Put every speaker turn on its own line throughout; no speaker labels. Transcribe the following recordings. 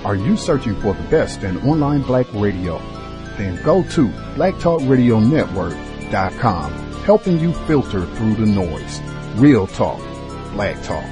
Are you searching for the best in online black radio? Then go to blacktalkradionetwork.com, helping you filter through the noise. Real talk, black talk.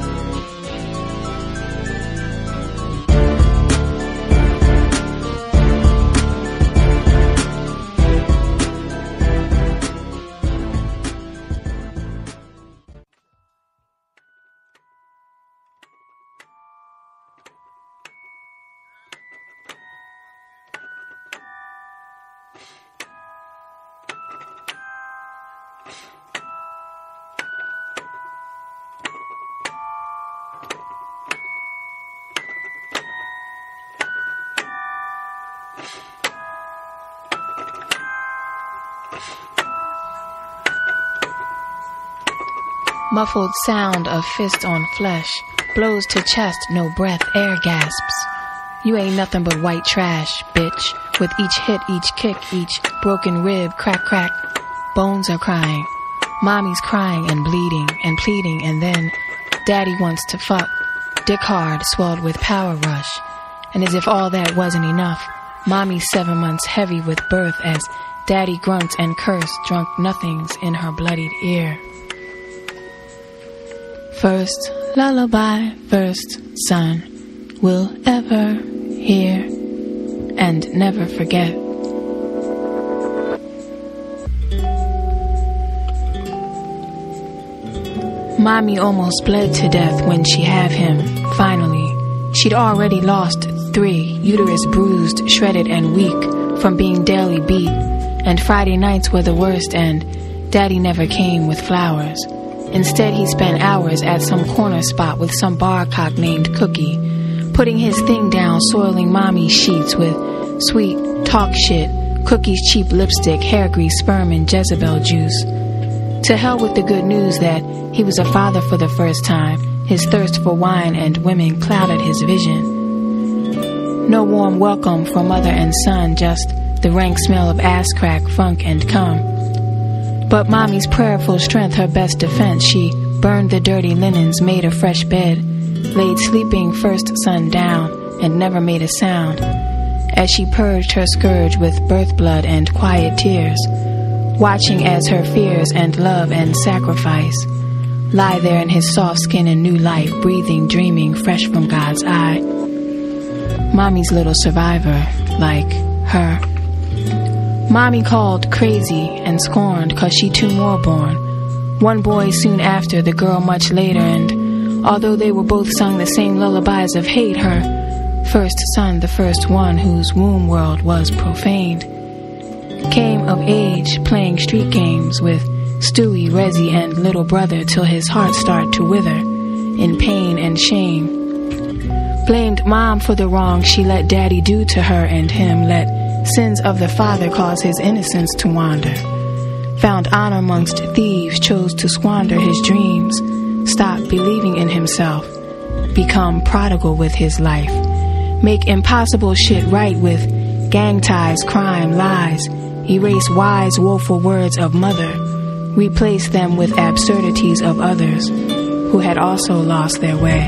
Muffled sound of fist on flesh, blows to chest, no breath, air gasps. You ain't nothing but white trash, bitch. With each hit, each kick, each broken rib, crack, crack. Bones are crying. Mommy's crying and bleeding and pleading, and then daddy wants to fuck. Dick hard, swelled with power rush. And as if all that wasn't enough, mommy's 7 months heavy with birth as daddy grunts and curse drunk nothings in her bloodied ear. First lullaby, first son, will ever hear and never forget. Mommy almost bled to death when she had him, finally. She'd already lost 3, uterus bruised, shredded and weak from being daily beat, and Friday nights were the worst, and daddy never came with flowers. Instead, he spent hours at some corner spot with some bar cock named Cookie, putting his thing down, soiling mommy's sheets with sweet talk shit, Cookie's cheap lipstick, hair grease, sperm, and Jezebel juice. To hell with the good news that he was a father for the first time. His thirst for wine and women clouded his vision. No warm welcome for mother and son, just the rank smell of ass crack, funk, and cum. But mommy's prayerful strength, her best defense, she burned the dirty linens, made a fresh bed, laid sleeping first son down, and never made a sound, as she purged her scourge with birth blood and quiet tears, watching as her fears and love and sacrifice lie there in his soft skin and new life, breathing, dreaming, fresh from God's eye. Mommy's little survivor, like her. Mommy called crazy and scorned 'cause she 2 more born. One boy soon after, the girl much later, and although they were both sung the same lullabies of hate, her first son, the first one whose womb world was profaned, came of age playing street games with Stewie, Rezzy, and little brother till his heart started to wither in pain and shame. Blamed mom for the wrong she let daddy do to her and him, let sins of the father cause his innocence to wander. Found honor amongst thieves, chose to squander his dreams, stop believing in himself, become prodigal with his life, make impossible shit right with gang ties, crime, lies, erase wise, woeful words of mother, replace them with absurdities of others who had also lost their way.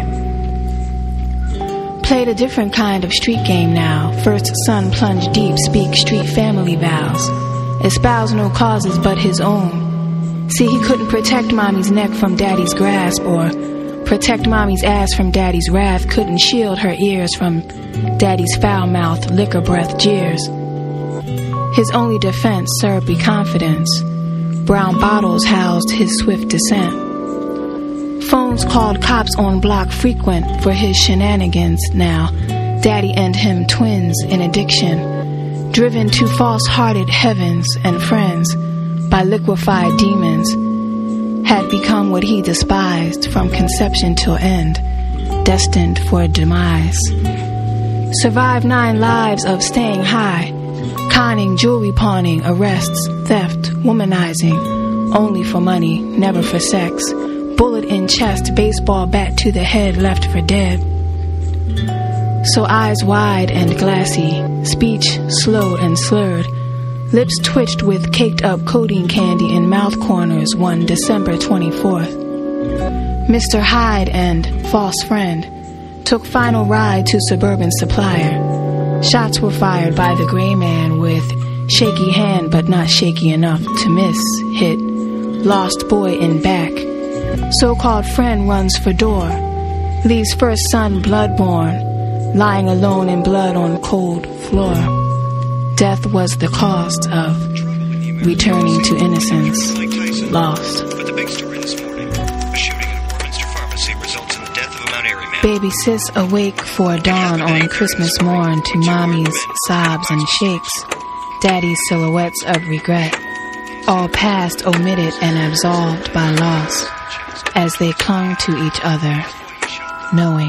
Played a different kind of street game now. First son plunged deep, speak street family vows, espouse no causes but his own. See, he couldn't protect mommy's neck from daddy's grasp, or protect mommy's ass from daddy's wrath, couldn't shield her ears from daddy's foul-mouthed, liquor breath jeers. His only defense, syrupy confidence. Brown bottles housed his swift descent. Phones called cops on block frequent for his shenanigans now. Daddy and him twins in addiction, driven to false-hearted heavens and friends by liquefied demons, had become what he despised from conception till end, destined for demise. Survived 9 lives of staying high, conning, jewelry pawning, arrests, theft, womanizing, only for money, never for sex. Bullet in chest, baseball bat to the head, left for dead. So eyes wide and glassy, speech slow and slurred, lips twitched with caked up codeine candy in mouth corners one December 24th. Mr. Hyde and false friend took final ride to suburban supplier. Shots were fired by the gray man with shaky hand but not shaky enough to miss. Hit. Lost boy in back. So-called friend runs for door. Leaves first son bloodborne, lying alone in blood on cold floor. Death was the cost of returning to innocence. Lost.
But the big story this morning, a shooting in a Warminster pharmacy results in the death of a Mount Airy man.
Baby sis awake for dawn on Christmas morn to mommy's sobs and shakes, daddy's silhouettes of regret, all past, omitted, and absolved by loss, as they clung to each other, knowing.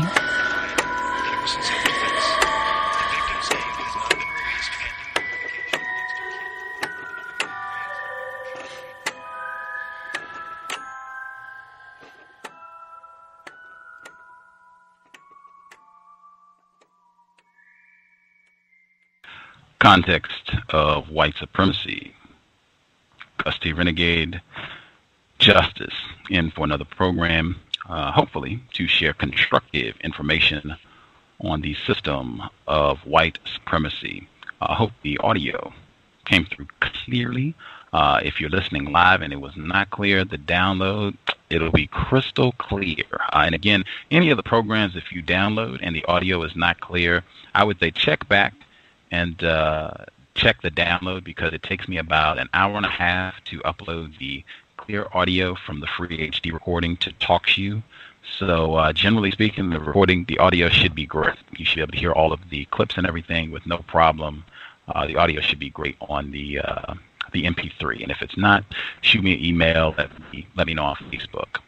Context of White Supremacy. Gus T Renegade, Justice, in for another program, hopefully to share constructive information on the system of white supremacy. I hope the audio came through clearly. If you're listening live and it was not clear, the download, it'll be crystal clear. And again, any of the programs, if you download and the audio is not clear, I would say check back and check the download, because it takes me about an hour and a half to upload the clear audio from the free HD recording to TalkShoe. So generally speaking, the audio should be great. You should be able to hear all of the clips and everything with no problem. The audio should be great on the MP3. And if it's not, shoot me an email. Let me know on Facebook.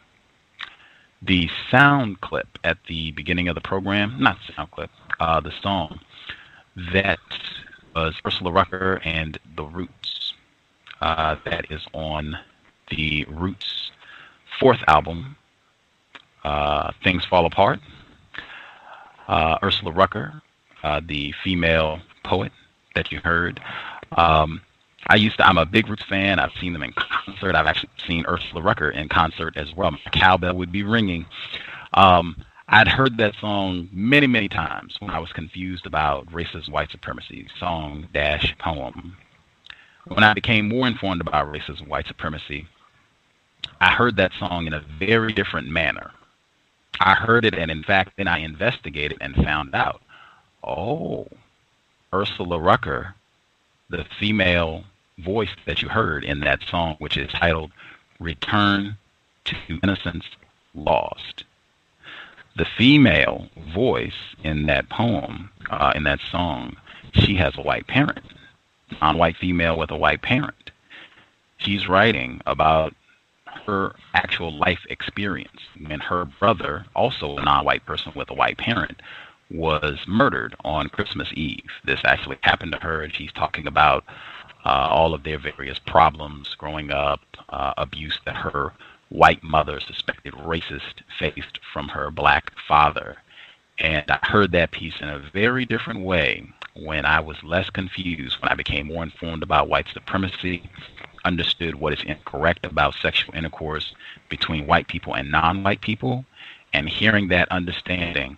The sound clip at the beginning of the program, not sound clip, the song, that was Ursula Rucker and The Roots. That is on the Roots' fourth album, Things Fall Apart. Ursula Rucker, the female poet that you heard. I'm a big Roots fan. I've seen them in concert. I've actually seen Ursula Rucker in concert as well. My cowbell would be ringing. I'd heard that song many, many times when I was confused about racist white supremacy, song-poem. When I became more informed about racist white supremacy, I heard that song in a very different manner. I heard it, and in fact, then I investigated and found out, Ursula Rucker, the female voice that you heard in that song, which is titled Return to Innocence Lost. The female voice in that poem, in that song, she has a white parent, non-white female with a white parent. She's writing about her actual life experience when her brother, also a non-white person with a white parent, was murdered on Christmas Eve. This actually happened to her, and she's talking about all of their various problems growing up, abuse that her white mother, suspected racist, faced from her black father. And I heard that piece in a very different way when I was less confused, when I became more informed about white supremacy, understood what is incorrect about sexual intercourse between white people and non-white people, and hearing that understanding,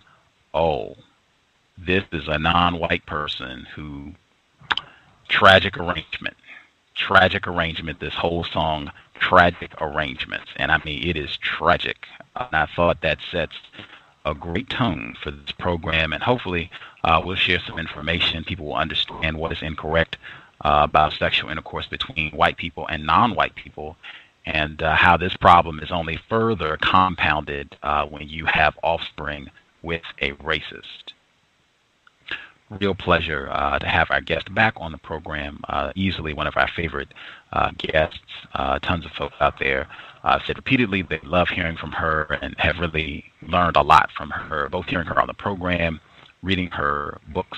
this is a non-white person who, tragic arrangement, this whole song, tragic arrangements. And I mean, it is tragic. And I thought that sets a great tone for this program, and hopefully we'll share some information. People will understand what is incorrect about sexual intercourse between white people and non-white people, and how this problem is only further compounded when you have offspring with a racist. Real pleasure to have our guest back on the program. Easily one of our favorite guests. Tons of folks out there said repeatedly they love hearing from her and have really learned a lot from her, both hearing her on the program, reading her books.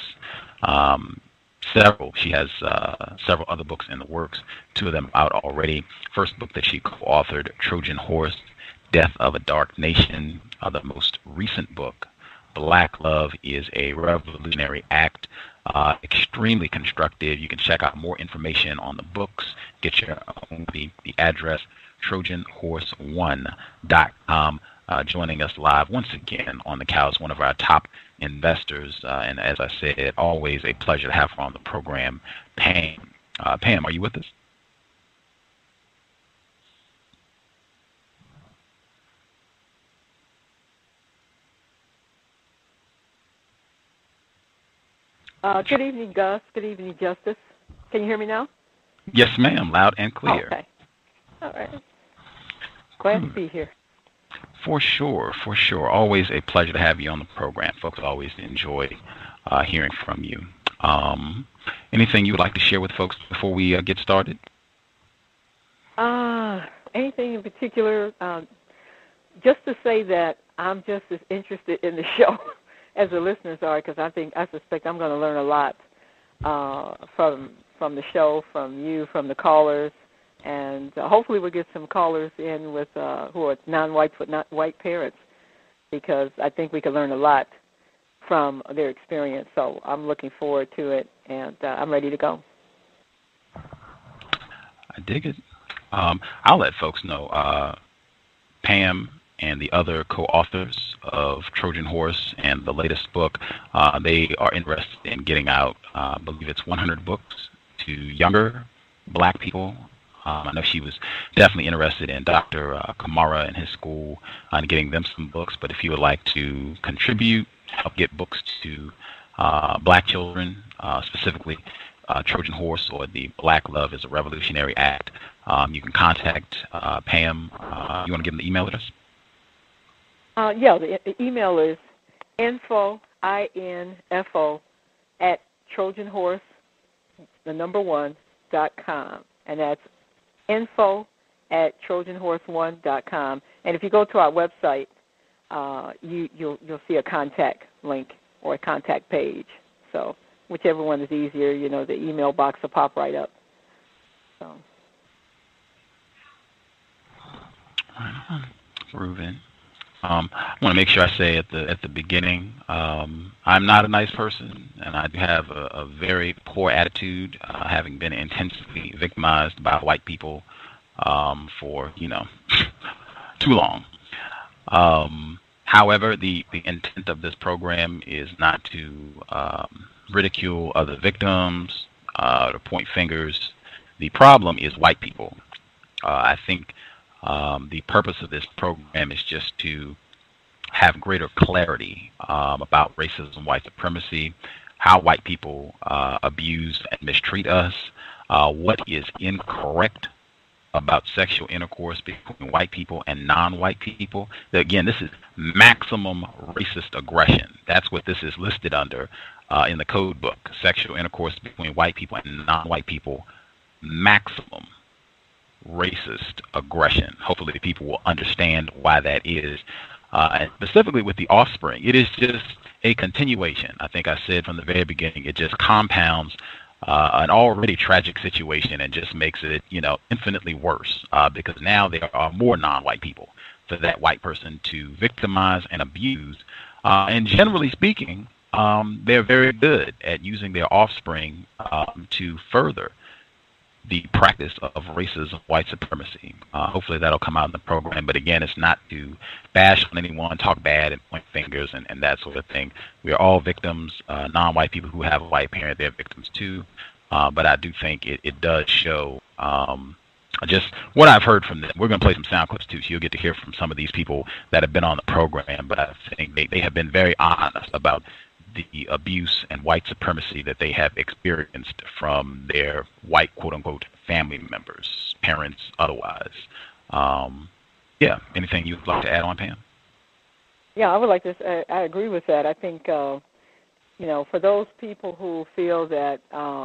She has several other books in the works, 2 of them out already. First book that she co-authored, Trojan Horse, Death of a Dark Nation. The most recent book, Black Love is a Revolutionary Act. Extremely constructive. You can check out more information on the books. Get your own, the address, TrojanHorse1.com. joining us live once again on the couch, one of our top investors. And as I said, always a pleasure to have her on the program, Pam. Pam, are you with us?
Good evening, Gus. Good evening, Justice. Can you hear me now?
Yes, ma'am. Loud and clear.
Okay. All right. Glad to be here.
For sure. Always a pleasure to have you on the program. Folks always enjoy hearing from you. Anything you would like to share with folks before we get started?
Anything in particular? Just to say that I'm just as interested in the show as the listeners are, because I suspect I'm going to learn a lot from the show, from you, from the callers. And hopefully we'll get some callers in with who are non-white but not white parents, because I think we can learn a lot from their experience. So I'm looking forward to it, and I'm ready to go.
I dig it. I'll let folks know Pam and the other co-authors of Trojan Horse and the latest book, they are interested in getting out, I believe it's 100 books to younger black people. I know she was definitely interested in Dr. Kamara and his school and getting them some books. But if you would like to contribute, help get books to black children, specifically Trojan Horse or the Black Love is a Revolutionary Act, you can contact Pam. You want to give them the email address?
Yeah, the email is info, I-N-F-O, at TrojanHorse, .com. And that's info at TrojanHorse1.com. And if you go to our website, you'll see a contact link or a contact page. So whichever one is easier, the email box will pop right up. So.
Proven. I want to make sure I say at the beginning, I'm not a nice person, and I do have a very poor attitude, having been intensively victimized by white people for too long. However, the intent of this program is not to ridicule other victims, to point fingers. The problem is white people. I think the purpose of this program is just to have greater clarity about racism, white supremacy, how white people abuse and mistreat us, what is incorrect about sexual intercourse between white people and non-white people. Again, this is maximum racist aggression. That's what this is listed under in the code book, sexual intercourse between white people and non-white people, maximum racist aggression. Hopefully people will understand why that is. And specifically with the offspring, it is just a continuation. I think I said from the very beginning, it just compounds an already tragic situation and just makes it, infinitely worse, because now there are more non-white people for that white person to victimize and abuse. And generally speaking, they're very good at using their offspring to further the practice of racism, white supremacy. Hopefully that'll come out in the program. But again, it's not to bash on anyone, talk bad and point fingers and that sort of thing. We are all victims. Non-white people who have a white parent, they're victims too. But I do think it does show just what I've heard from them. We're going to play some sound clips too, so you'll get to hear from some of these people that have been on the program. But I think they have been very honest about the abuse and white supremacy that they have experienced from their white, quote-unquote, family members, parents, otherwise. Yeah, anything you'd like to add on, Pam?
Yeah, I would like to. I agree with that. I think, for those people who feel that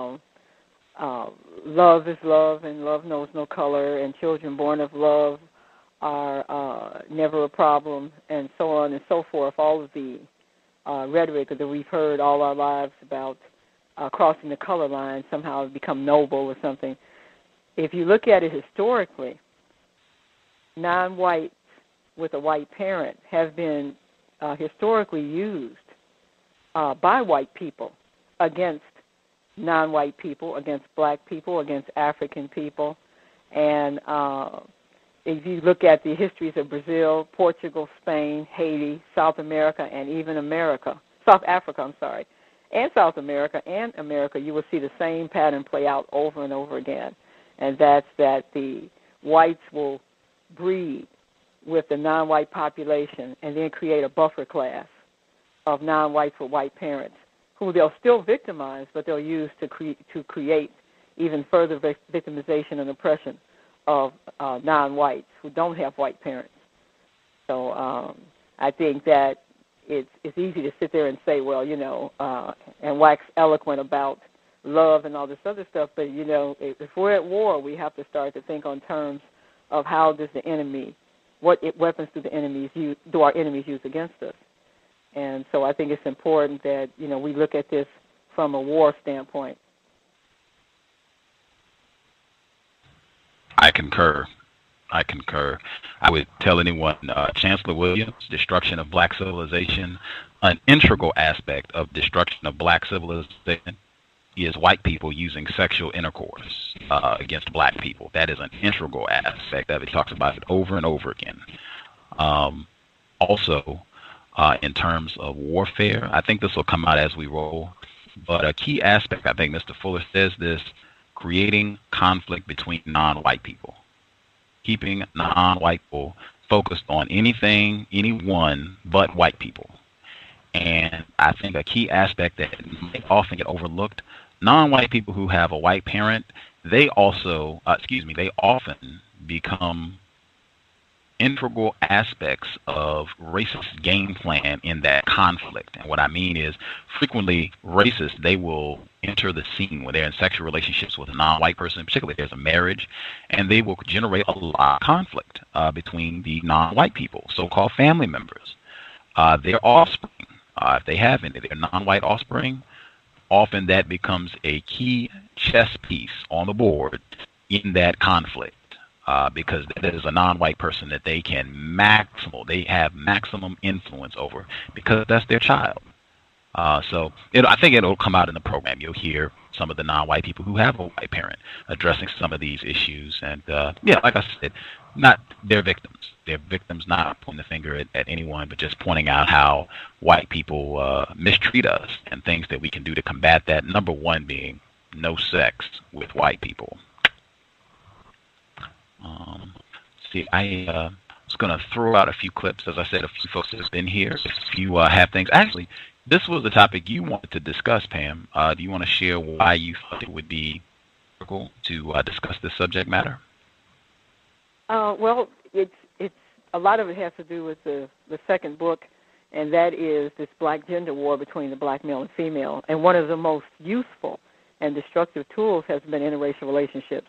love is love and love knows no color and children born of love are never a problem and so on and so forth, all of the rhetoric that we've heard all our lives about crossing the color line somehow become noble or something. If you look at it historically, non-whites with a white parent have been historically used by white people against non-white people, against black people, against African people. And if you look at the histories of Brazil, Portugal, Spain, Haiti, South America, and even South Africa, and South America and America, you will see the same pattern play out over and over again. And that's that the whites will breed with the non-white population and then create a buffer class of non-whites with white parents who they'll still victimize, but they'll use to create even further victimization and oppression of non-whites who don't have white parents. So I think that it's easy to sit there and say, well, and wax eloquent about love and all this other stuff, but, if we're at war, we have to start to think on terms of how does the enemy, what weapons do our enemies use against us? And so I think it's important that, we look at this from a war standpoint.
I concur. I would tell anyone, Chancellor Williams, destruction of black civilization, an integral aspect of destruction of black civilization is white people using sexual intercourse against black people. That is an integral aspect of it. He talks about it over and over again. Also, in terms of warfare, I think this will come out as we roll, but a key aspect, I think Mr. Fuller says this, creating conflict between non-white people. Keeping non-white people focused on anyone but white people. And I think a key aspect that may often get overlooked, non-white people who have a white parent, they often become integral aspects of racist game plan in that conflict. And what I mean is, frequently racists, they will enter the scene when they're in sexual relationships with a non-white person, particularly if there's a marriage, and they will generate a lot of conflict between the non-white people, so-called family members. Their offspring, if they have any, their non-white offspring, often that becomes a key chess piece on the board in that conflict. Because that is a non-white person that they have maximum influence over because that's their child. So I think it'll come out in the program. You'll hear some of the non-white people who have a white parent addressing some of these issues. And like I said, they're victims. They're victims, not pointing the finger at anyone, but just pointing out how white people mistreat us and things that we can do to combat that. Number one being no sex with white people. I was going to throw out a few clips. As I said, a few folks have been here. If you have things, actually, this was the topic you wanted to discuss, Pam. Do you want to share why you thought it would be critical to discuss this subject matter?
Well, it's a lot of it has to do with the second book, and that is this black gender war between the black male and female. And one of the most useful and destructive tools has been interracial relationships.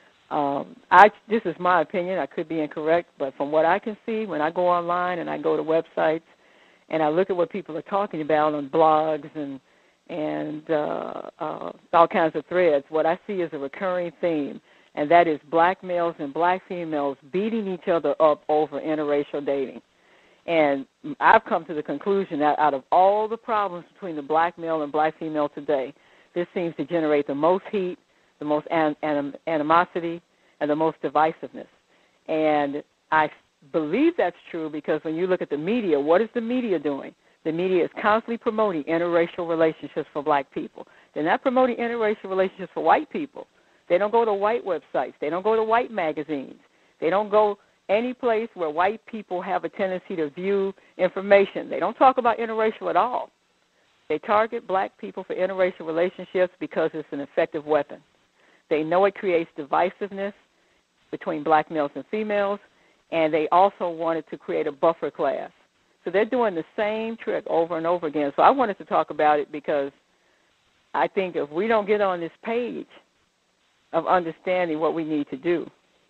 This is my opinion. I could be incorrect, but from what I can see, when I go online and I go to websites and I look at what people are talking about on blogs and all kinds of threads, what I see is a recurring theme, and that is black males and black females beating each other up over interracial dating. And I've come to the conclusion that out of all the problems between the black male and black female today, this seems to generate the most heat, the most animosity, and the most divisiveness. And I believe that's true because when you look at the media, what is the media doing? The media is constantly promoting interracial relationships for black people. They're not promoting interracial relationships for white people. They don't go to white websites. They don't go to white magazines. They don't go any place where white people have a tendency to view information. They don't talk about interracial at all. They target black people for interracial relationships because it's an effective weapon. They know it creates divisiveness between black males and females, and they also wanted to create a buffer class. So they're doing the same trick over and over again. So I wanted to talk about it because I think if we don't get on this page of understanding what we need to do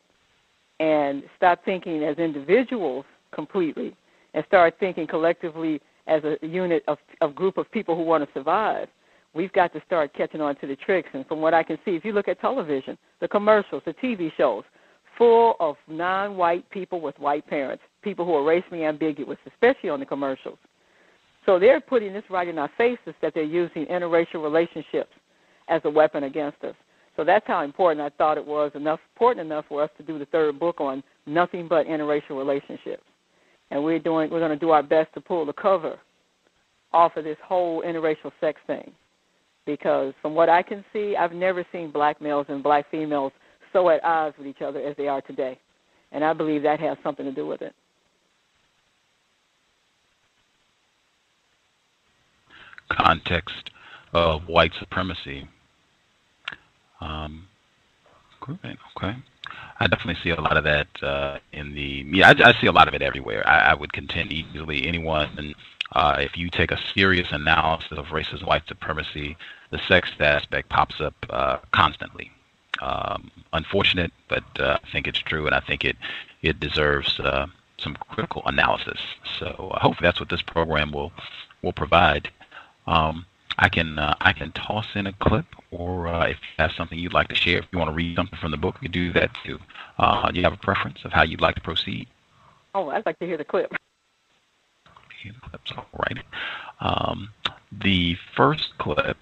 and stop thinking as individuals completely and start thinking collectively as a unit of group of people who want to survive, we've got to start catching on to the tricks. And from what I can see, if you look at television, the commercials, the TV shows, full of non-white people with white parents, people who are racially ambiguous, especially on the commercials. So they're putting this right in our faces that they're using interracial relationships as a weapon against us. So that's how important I thought it was important enough for us to do the third book on nothing but interracial relationships. And we're going to do our best to pull the cover off of this whole interracial sex thing. Because from what I can see, I've never seen black males and black females so at odds with each other as they are today. And I believe that has something to do with it.
Context of White Supremacy. Okay. I definitely see a lot of that I see a lot of it everywhere. I would contend easily anyone, if you take a serious analysis of racism, white supremacy, the sex aspect pops up constantly. Unfortunate, but I think it's true, and I think it deserves some critical analysis. So hopefully that's what this program will provide. I can toss in a clip, or if you have something you'd like to share, if you want to read something from the book, you can do that too. Do you have a preference of how you'd like to proceed?
Oh, I'd like to hear the clip.
Hear the clips, all right. The first clip,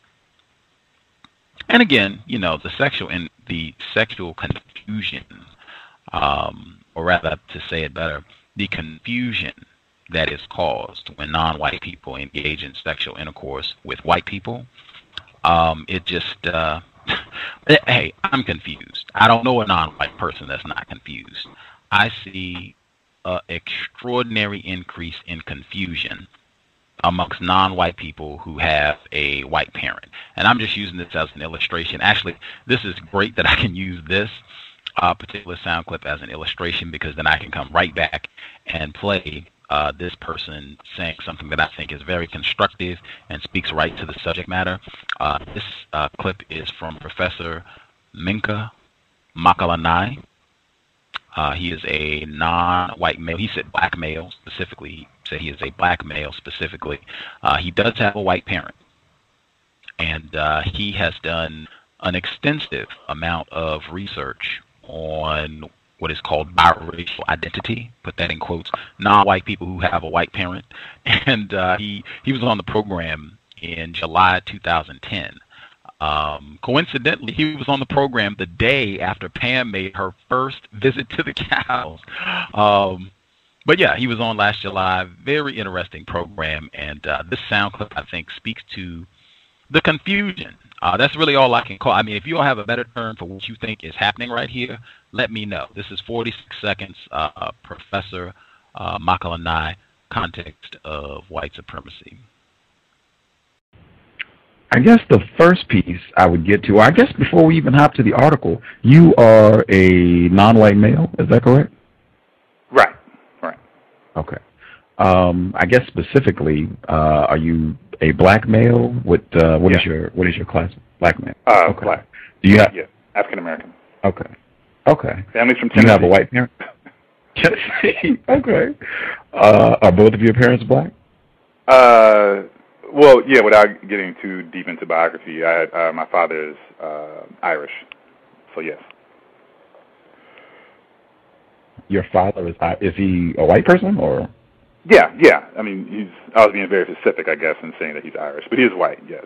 and again, the sexual confusion, or rather, to say it better, the confusion that is caused when non-white people engage in sexual intercourse with white people. It just, hey, I'm confused. I don't know a non-white person that's not confused. I see an extraordinary increase in confusion amongst non-white people who have a white parent. And I'm just using this as an illustration. Actually, this is great that I can use this particular sound clip as an illustration, because then I can come right back and play this person saying something that I think is very constructive and speaks right to the subject matter. This clip is from Professor Minka Makalanai. He is a non-white male. He said black male specifically. He said he is a black male specifically. He does have a white parent, and he has done an extensive amount of research on what is called biracial identity, put that in quotes, non-white people who have a white parent. And he was on the program in July 2010. Coincidentally, he was on the program the day after Pam made her first visit to the cows. But yeah, he was on last July. Very interesting program. And this sound clip, I think, speaks to the confusion. That's really all I can call. I mean, if you all have a better term for what you think is happening right here, let me know. This is 46 seconds, Professor Makalanai, Context of White Supremacy.
I guess the first piece I would get to, I guess before we even hop to the article, you are a non-white male, is that correct?
Right.
Okay. I guess specifically, are you a black male? What is your class? Black male. Okay.
Black.
Do you have?
Yeah, African American.
Okay.
Family's from Tennessee.
Do you have a white parent? Tennessee. Okay. Are both of your parents black?
Well, yeah. Without getting too deep into biography, I had my father is Irish, so yes.
Your father is he a white person or?
Yeah. I mean, I was being very specific, I guess, in saying that he's Irish, but he is white, yes.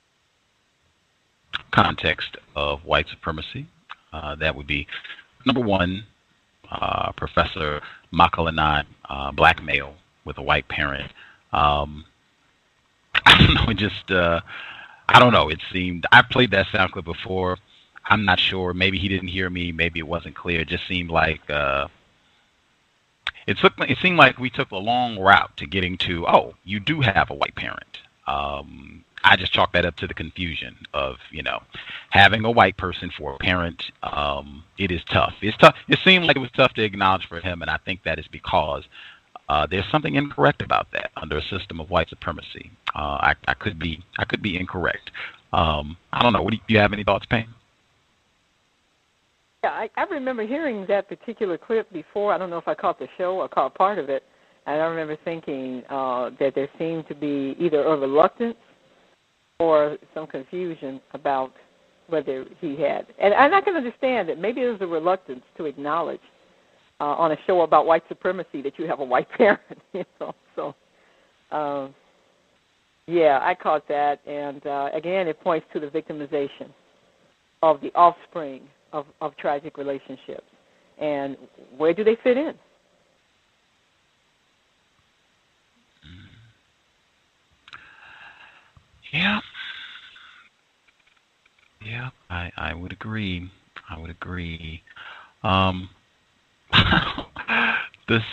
Context of white supremacy. That would be number one, Professor Makalanai, black male with a white parent. I don't know. It just, I don't know. It seemed, I played that sound clip before. I'm not sure. Maybe he didn't hear me. Maybe it wasn't clear. It just seemed like, it seemed like we took a long route to getting to, oh, you do have a white parent. I just chalked that up to the confusion of, having a white person for a parent. It is tough. It's tough. It seemed like it was tough to acknowledge for him, and I think that is because there's something incorrect about that under a system of white supremacy. I could be incorrect. I don't know. Do you have any thoughts, Payne?
Yeah, I remember hearing that particular clip before. I don't know if I caught the show or caught part of it. And I remember thinking that there seemed to be either a reluctance or some confusion about whether he had. And I can understand that maybe there's a reluctance to acknowledge on a show about white supremacy that you have a white parent. So, yeah, I caught that. And, again, it points to the victimization of the offspring of tragic relationships. and where do they fit in?
Yeah. Yeah, I would agree. I would agree. This,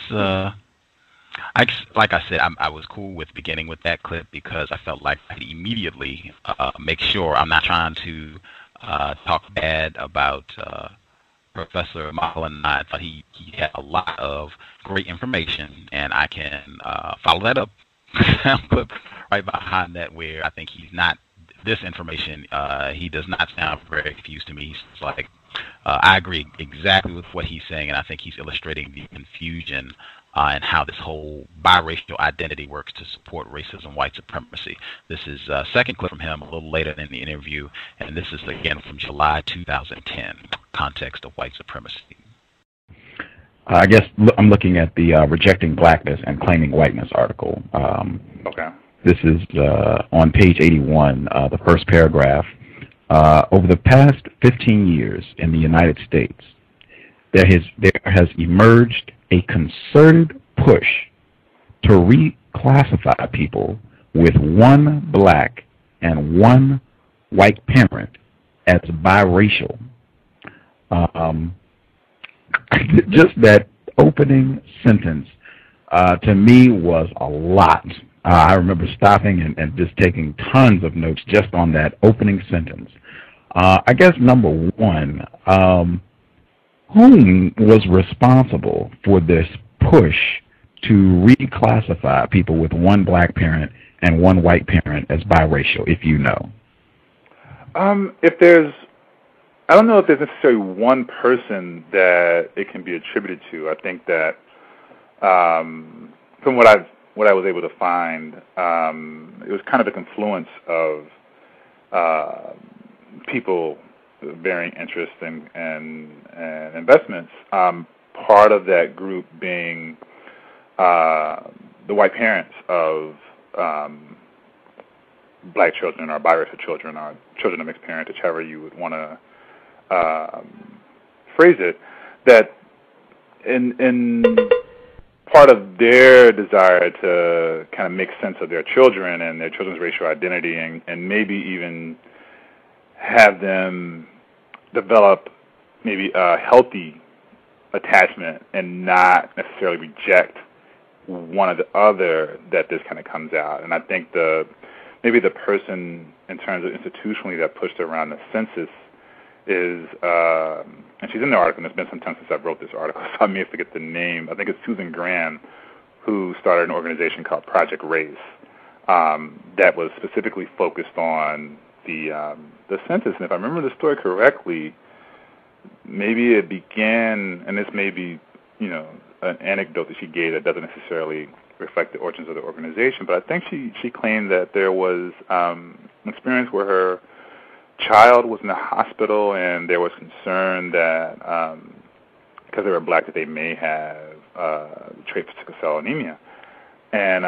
like I said, I was cool with beginning with that clip because I felt like I could immediately make sure I'm not trying to talk bad about Professor Mullen. I thought he had a lot of great information, and I can follow that up clip right behind that where I think he's not, this information, he does not sound very confused to me. He's like, I agree exactly with what he's saying, and I think he's illustrating the confusion and how this whole biracial identity works to support racism, white supremacy. This is a second clip from him a little later in the interview, and this is again from July 2010, Context of White Supremacy.
I guess I'm looking at the Rejecting Blackness and Claiming Whiteness article.
Okay.
This is on page 81, the first paragraph. Over the past 15 years in the United States, there has emerged a concerted push to reclassify people with one black and one white parent as biracial. Just that opening sentence to me was a lot. I remember stopping and just taking tons of notes just on that opening sentence. I guess number one, whom was responsible for this push to reclassify people with one black parent and one white parent as biracial, if you know?
I don't know if there's necessarily one person that it can be attributed to. I think that from what I was able to find, it was kind of a confluence of people with varying interests and investments. Part of that group being the white parents of black children or biracial children or children of mixed parentage, however you would want to phrase it, that in part of their desire to kind of make sense of their children and their children's racial identity and maybe even have them develop maybe a healthy attachment and not necessarily reject one or the other, that this kind of comes out. And I think maybe the person in terms of institutionally that pushed around the census is, and she's in the article, and it's been some time since I wrote this article, so I may forget the name. I think it's Susan Graham, who started an organization called Project Race that was specifically focused on the census. And if I remember the story correctly, maybe it began, and this may be, an anecdote that she gave that doesn't necessarily reflect the origins of the organization, but I think she claimed that there was an experience where her child was in the hospital and there was concern that because they were black that they may have the trait for sickle cell anemia, and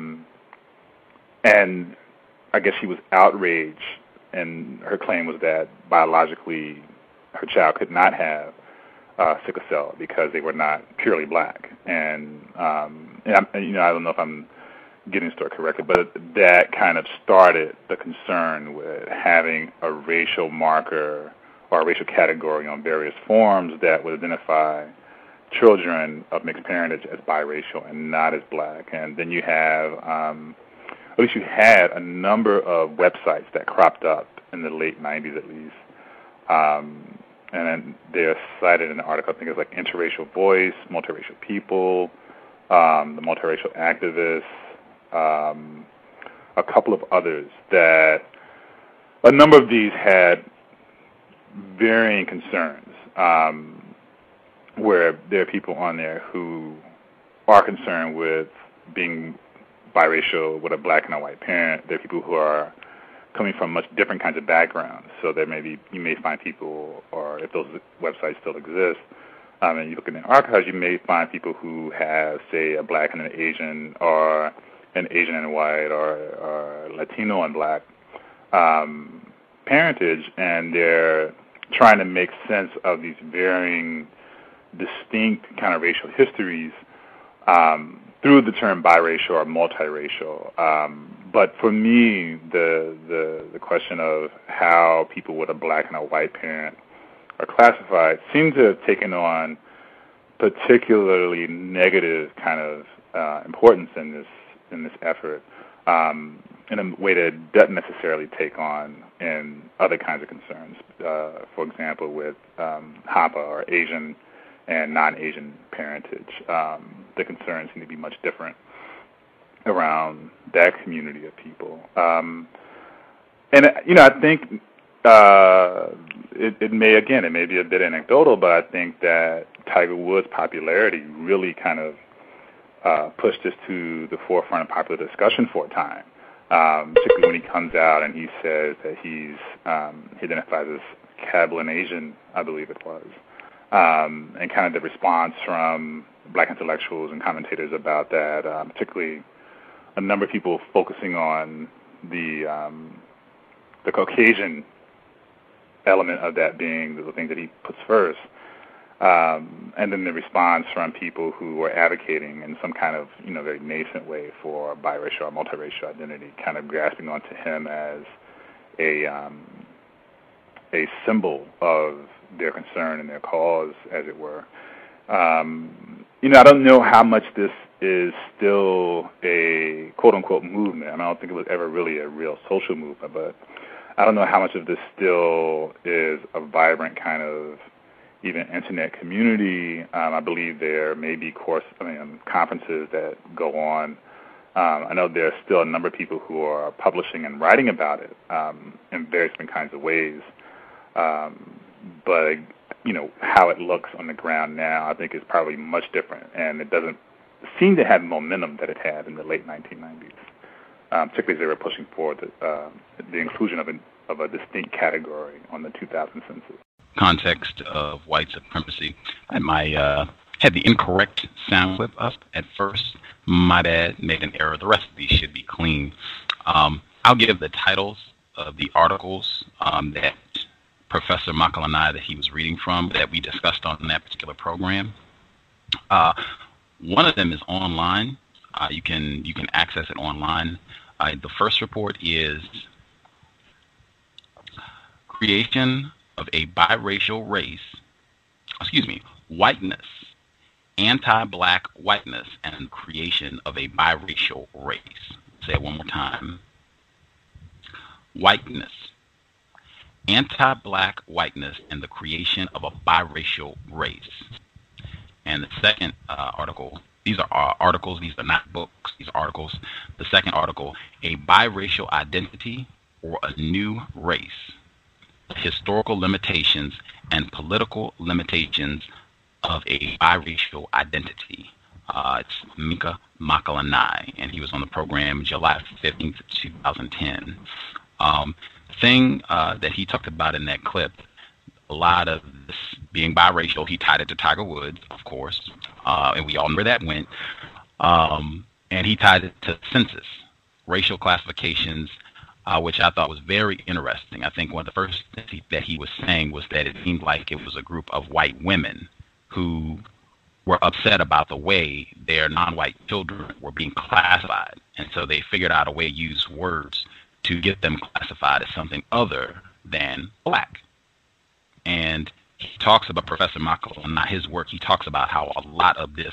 I guess she was outraged, and her claim was that biologically her child could not have sickle cell because they were not purely black, and I don't know if I'm getting the story correctly, but that kind of started the concern with having a racial marker or a racial category on various forms that would identify children of mixed parentage as biracial and not as black. And then you have, at least you had a number of websites that cropped up in the late 90s at least. And then they're cited in the article, I think it's like Interracial Voice, Multiracial People, the Multiracial Activists, a couple of others, that a number of these had varying concerns, where there are people on there who are concerned with being biracial with a black and a white parent. There are people who are coming from much different kinds of backgrounds. So you may find people, or if those websites still exist, and you look in the archives, you may find people who have, say, a black and an Asian, or an Asian and white, or Latino and black parentage, and they're trying to make sense of these varying distinct kind of racial histories through the term biracial or multiracial. But for me, the question of how people with a black and a white parent are classified seems to have taken on particularly negative kind of importance in this effort, in a way that it doesn't necessarily take on in other kinds of concerns. For example, with HAPA, or Asian and non-Asian parentage, the concerns seem to be much different around that community of people. And I think it may be a bit anecdotal, but I think that Tiger Woods' popularity really kind of pushed this to the forefront of popular discussion for a time, particularly when he comes out and he says that he identifies as Kabbalah Asian, I believe it was, and kind of the response from black intellectuals and commentators about that, particularly a number of people focusing on the Caucasian element of that being the thing that he puts first, and then the response from people who were advocating in some kind of very nascent way for biracial or multiracial identity, kind of grasping onto him as a symbol of their concern and their cause, as it were. I don't know how much this is still a quote-unquote movement. I don't think it was ever really a real social movement, but I don't know how much of this still is a vibrant kind of even internet community. I believe there may be conferences that go on. I know there are still a number of people who are publishing and writing about it in various different kinds of ways. But how it looks on the ground now, I think, is probably much different, and it doesn't seem to have momentum that it had in the late 1990s, particularly as they were pushing forward the inclusion of a distinct category on the 2000 census.
Context of White Supremacy. I had the incorrect sound clip up at first. My bad, made an error. The rest of these should be clean. I'll give the titles of the articles that Professor Makalani that he was reading from that we discussed on that particular program. One of them is online. You can access it online. The first report is Creation of a Biracial Race, Whiteness, Anti-Black Whiteness, and Creation of a Biracial Race. Say it one more time. Whiteness, Anti-Black Whiteness, and the Creation of a Biracial Race. And the second article, these are articles, these are not books, these are articles. The second article, A Biracial Identity or a New Race, Historical Limitations and Political Limitations of a Biracial Identity. It's Mika Makalani, and he was on the program July 15th, 2010. Thing that he talked about in that clip, a lot of this being biracial, he tied it to Tiger Woods, of course, and we all know where that went. And he tied it to census, racial classifications, which I thought was very interesting. I think one of the first things that he was saying was that it seemed like it was a group of white women who were upset about the way their non-white children were being classified. And so they figured out a way to use words to get them classified as something other than black. And he talks about, Professor Michael, not his work, he talks about how a lot of this,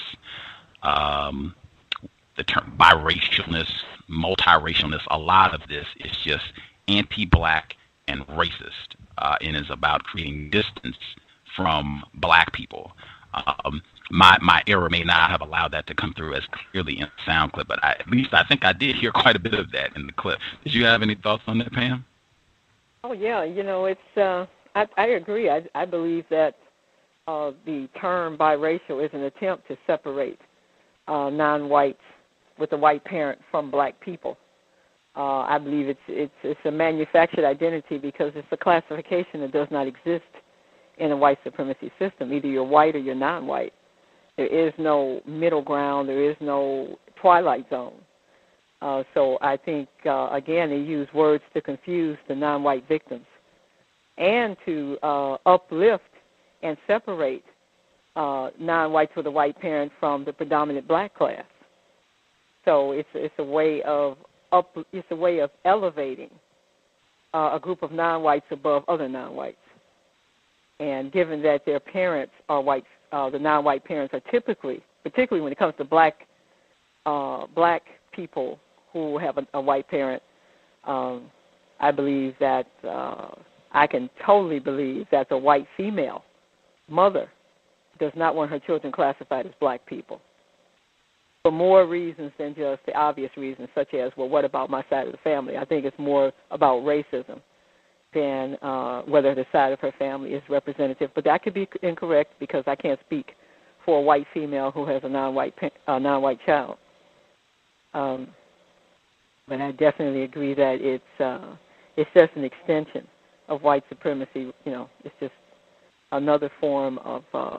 the term biracialness, multiracialness, a lot of this is just anti-black and racist, and is about creating distance from black people. My error may not have allowed that to come through as clearly in the sound clip, but at least I think I did hear quite a bit of that in the clip. Did you have any thoughts on that, Pam?
Oh, yeah. It's I agree. I believe that the term biracial is an attempt to separate non-whites with a white parent from black people. I believe it's a manufactured identity because it's a classification that does not exist in a white supremacy system. Either you're white or you're non-white. There is no middle ground. There is no twilight zone. So I think, again, they use words to confuse the non-white victims and to uplift and separate non-whites with a white parent from the predominant black class. So it's a way of elevating a group of non-whites above other non-whites. And given that their parents are whites, the non-white parents are typically, particularly when it comes to black people who have a white parent, I believe that I can totally believe that the white female mother does not want her children classified as black people for more reasons than just the obvious reasons, such as, well, what about my side of the family? I think it's more about racism than whether the side of her family is representative. But that could be incorrect because I can't speak for a white female who has a non-white child. But I definitely agree that it's just an extension of white supremacy. You know, it's just another form of.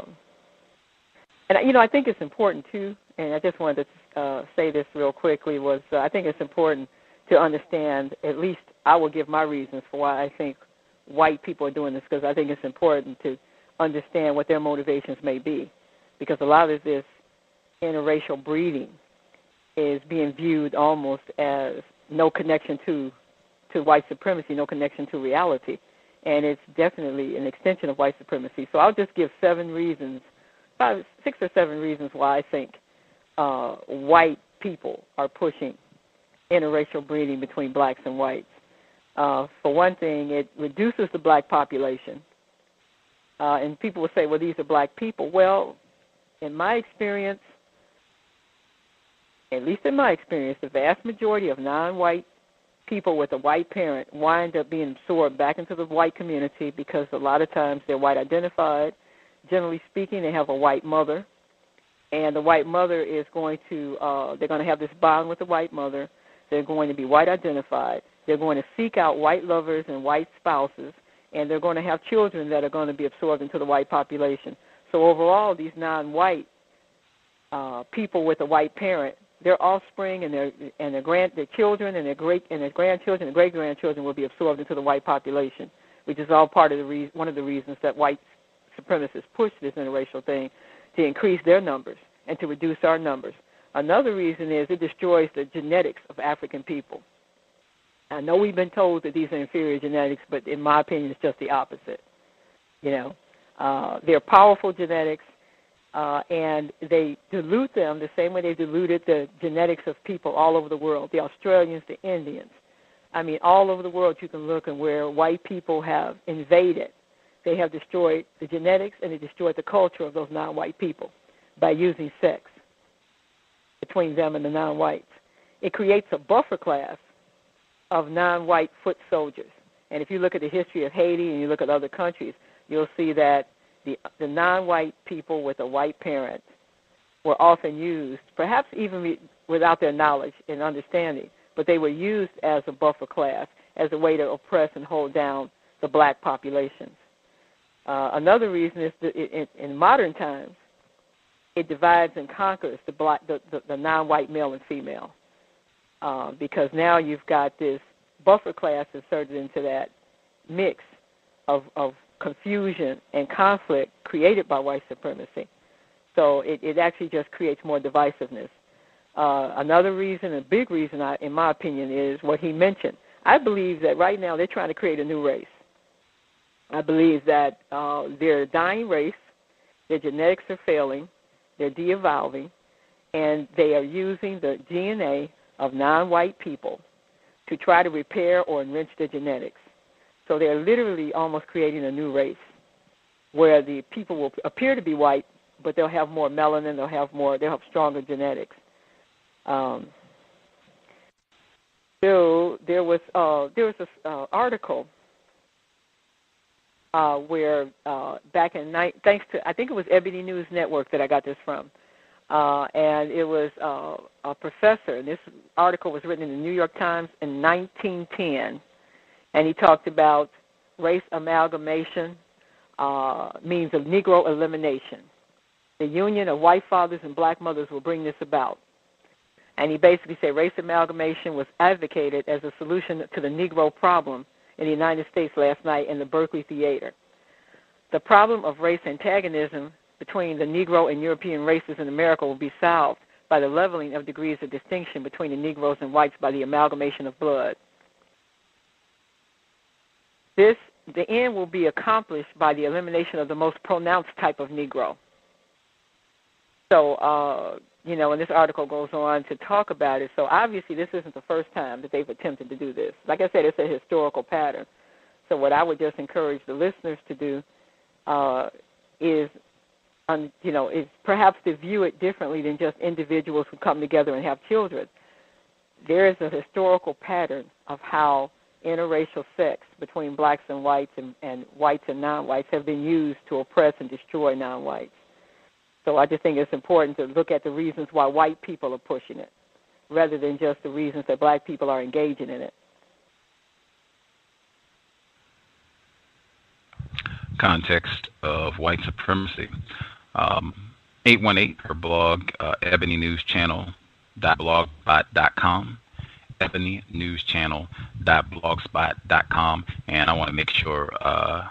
And I think it's important too. And I just wanted to say this real quickly. I think it's important to understand. At least I will give my reasons for why I think white people are doing this, because I think it's important to understand what their motivations may be, because a lot of this interracial breeding is being viewed almost as no connection to white supremacy, no connection to reality, and it's definitely an extension of white supremacy. So I'll just give 6 or 7 reasons why I think white people are pushing interracial breeding between blacks and whites. For one thing, it reduces the black population, and people will say, well, these are black people. Well, in my experience, at least in my experience, the vast majority of non-white people with a white parent wind up being absorbed back into the white community because a lot of times they're white identified. Generally speaking, they have a white mother, and the white mother is going to, they're going to have this bond with the white mother. They're going to be white identified. They're going to seek out white lovers and white spouses, and they're going to have children that are going to be absorbed into the white population. So overall, these non-white people with a white parent, their offspring and their children and their grandchildren and great-grandchildren will be absorbed into the white population, which is all part of one of the reasons that white supremacists push this interracial thing, to increase their numbers and to reduce our numbers. Another reason is it destroys the genetics of African people. I know we've been told that these are inferior genetics, but in my opinion, it's just the opposite. They're powerful genetics, and they dilute them the same way they diluted the genetics of people all over the world, the Australians, the Indians. I mean, all over the world you can look, and where white people have invaded, they have destroyed the genetics and they destroyed the culture of those non-white people by using sex between them and the non-whites. It creates a buffer class of non-white foot soldiers. And if you look at the history of Haiti and you look at other countries, you'll see that the non-white people with a white parent were often used, perhaps even without their knowledge and understanding, but they were used as a buffer class, as a way to oppress and hold down the black populations. Another reason is that in modern times, it divides and conquers the non-white male and female, because now you've got this buffer class inserted into that mix of confusion and conflict created by white supremacy. So it actually just creates more divisiveness. Another reason, a big reason, in my opinion, is what he mentioned. I believe that right now they're trying to create a new race. I believe that they're a dying race, their genetics are failing, they're de-evolving, and they are using the DNA of non-white people to try to repair or enrich their genetics. So they're literally almost creating a new race where the people will appear to be white, but they'll have more melanin, they'll have stronger genetics. So there was this article where back in thanks to, I think it was Ebony News Network that I got this from, and it was a professor, and this article was written in the New York Times in 1910, and he talked about race amalgamation means of Negro elimination. The union of white fathers and black mothers will bring this about. And he basically said race amalgamation was advocated as a solution to the Negro problem in the United States last night in the Berkeley Theater. The problem of race antagonism between the Negro and European races in America will be solved by the leveling of degrees of distinction between the Negroes and whites by the amalgamation of blood. The end will be accomplished by the elimination of the most pronounced type of Negro. So, and this article goes on to talk about it. So obviously this isn't the first time that they've attempted to do this. Like I said, it's a historical pattern. So what I would just encourage the listeners to do is perhaps to view it differently than just individuals who come together and have children. There is a historical pattern of how interracial sex between blacks and whites and whites and non-whites have been used to oppress and destroy non-whites. So I just think it's important to look at the reasons why white people are pushing it rather than just the reasons that black people are engaging in it.
Context of White Supremacy. 818, her blog, ebonynewschannel.blogspot.com, ebonynewschannel.blogspot.com, and I want to make sure I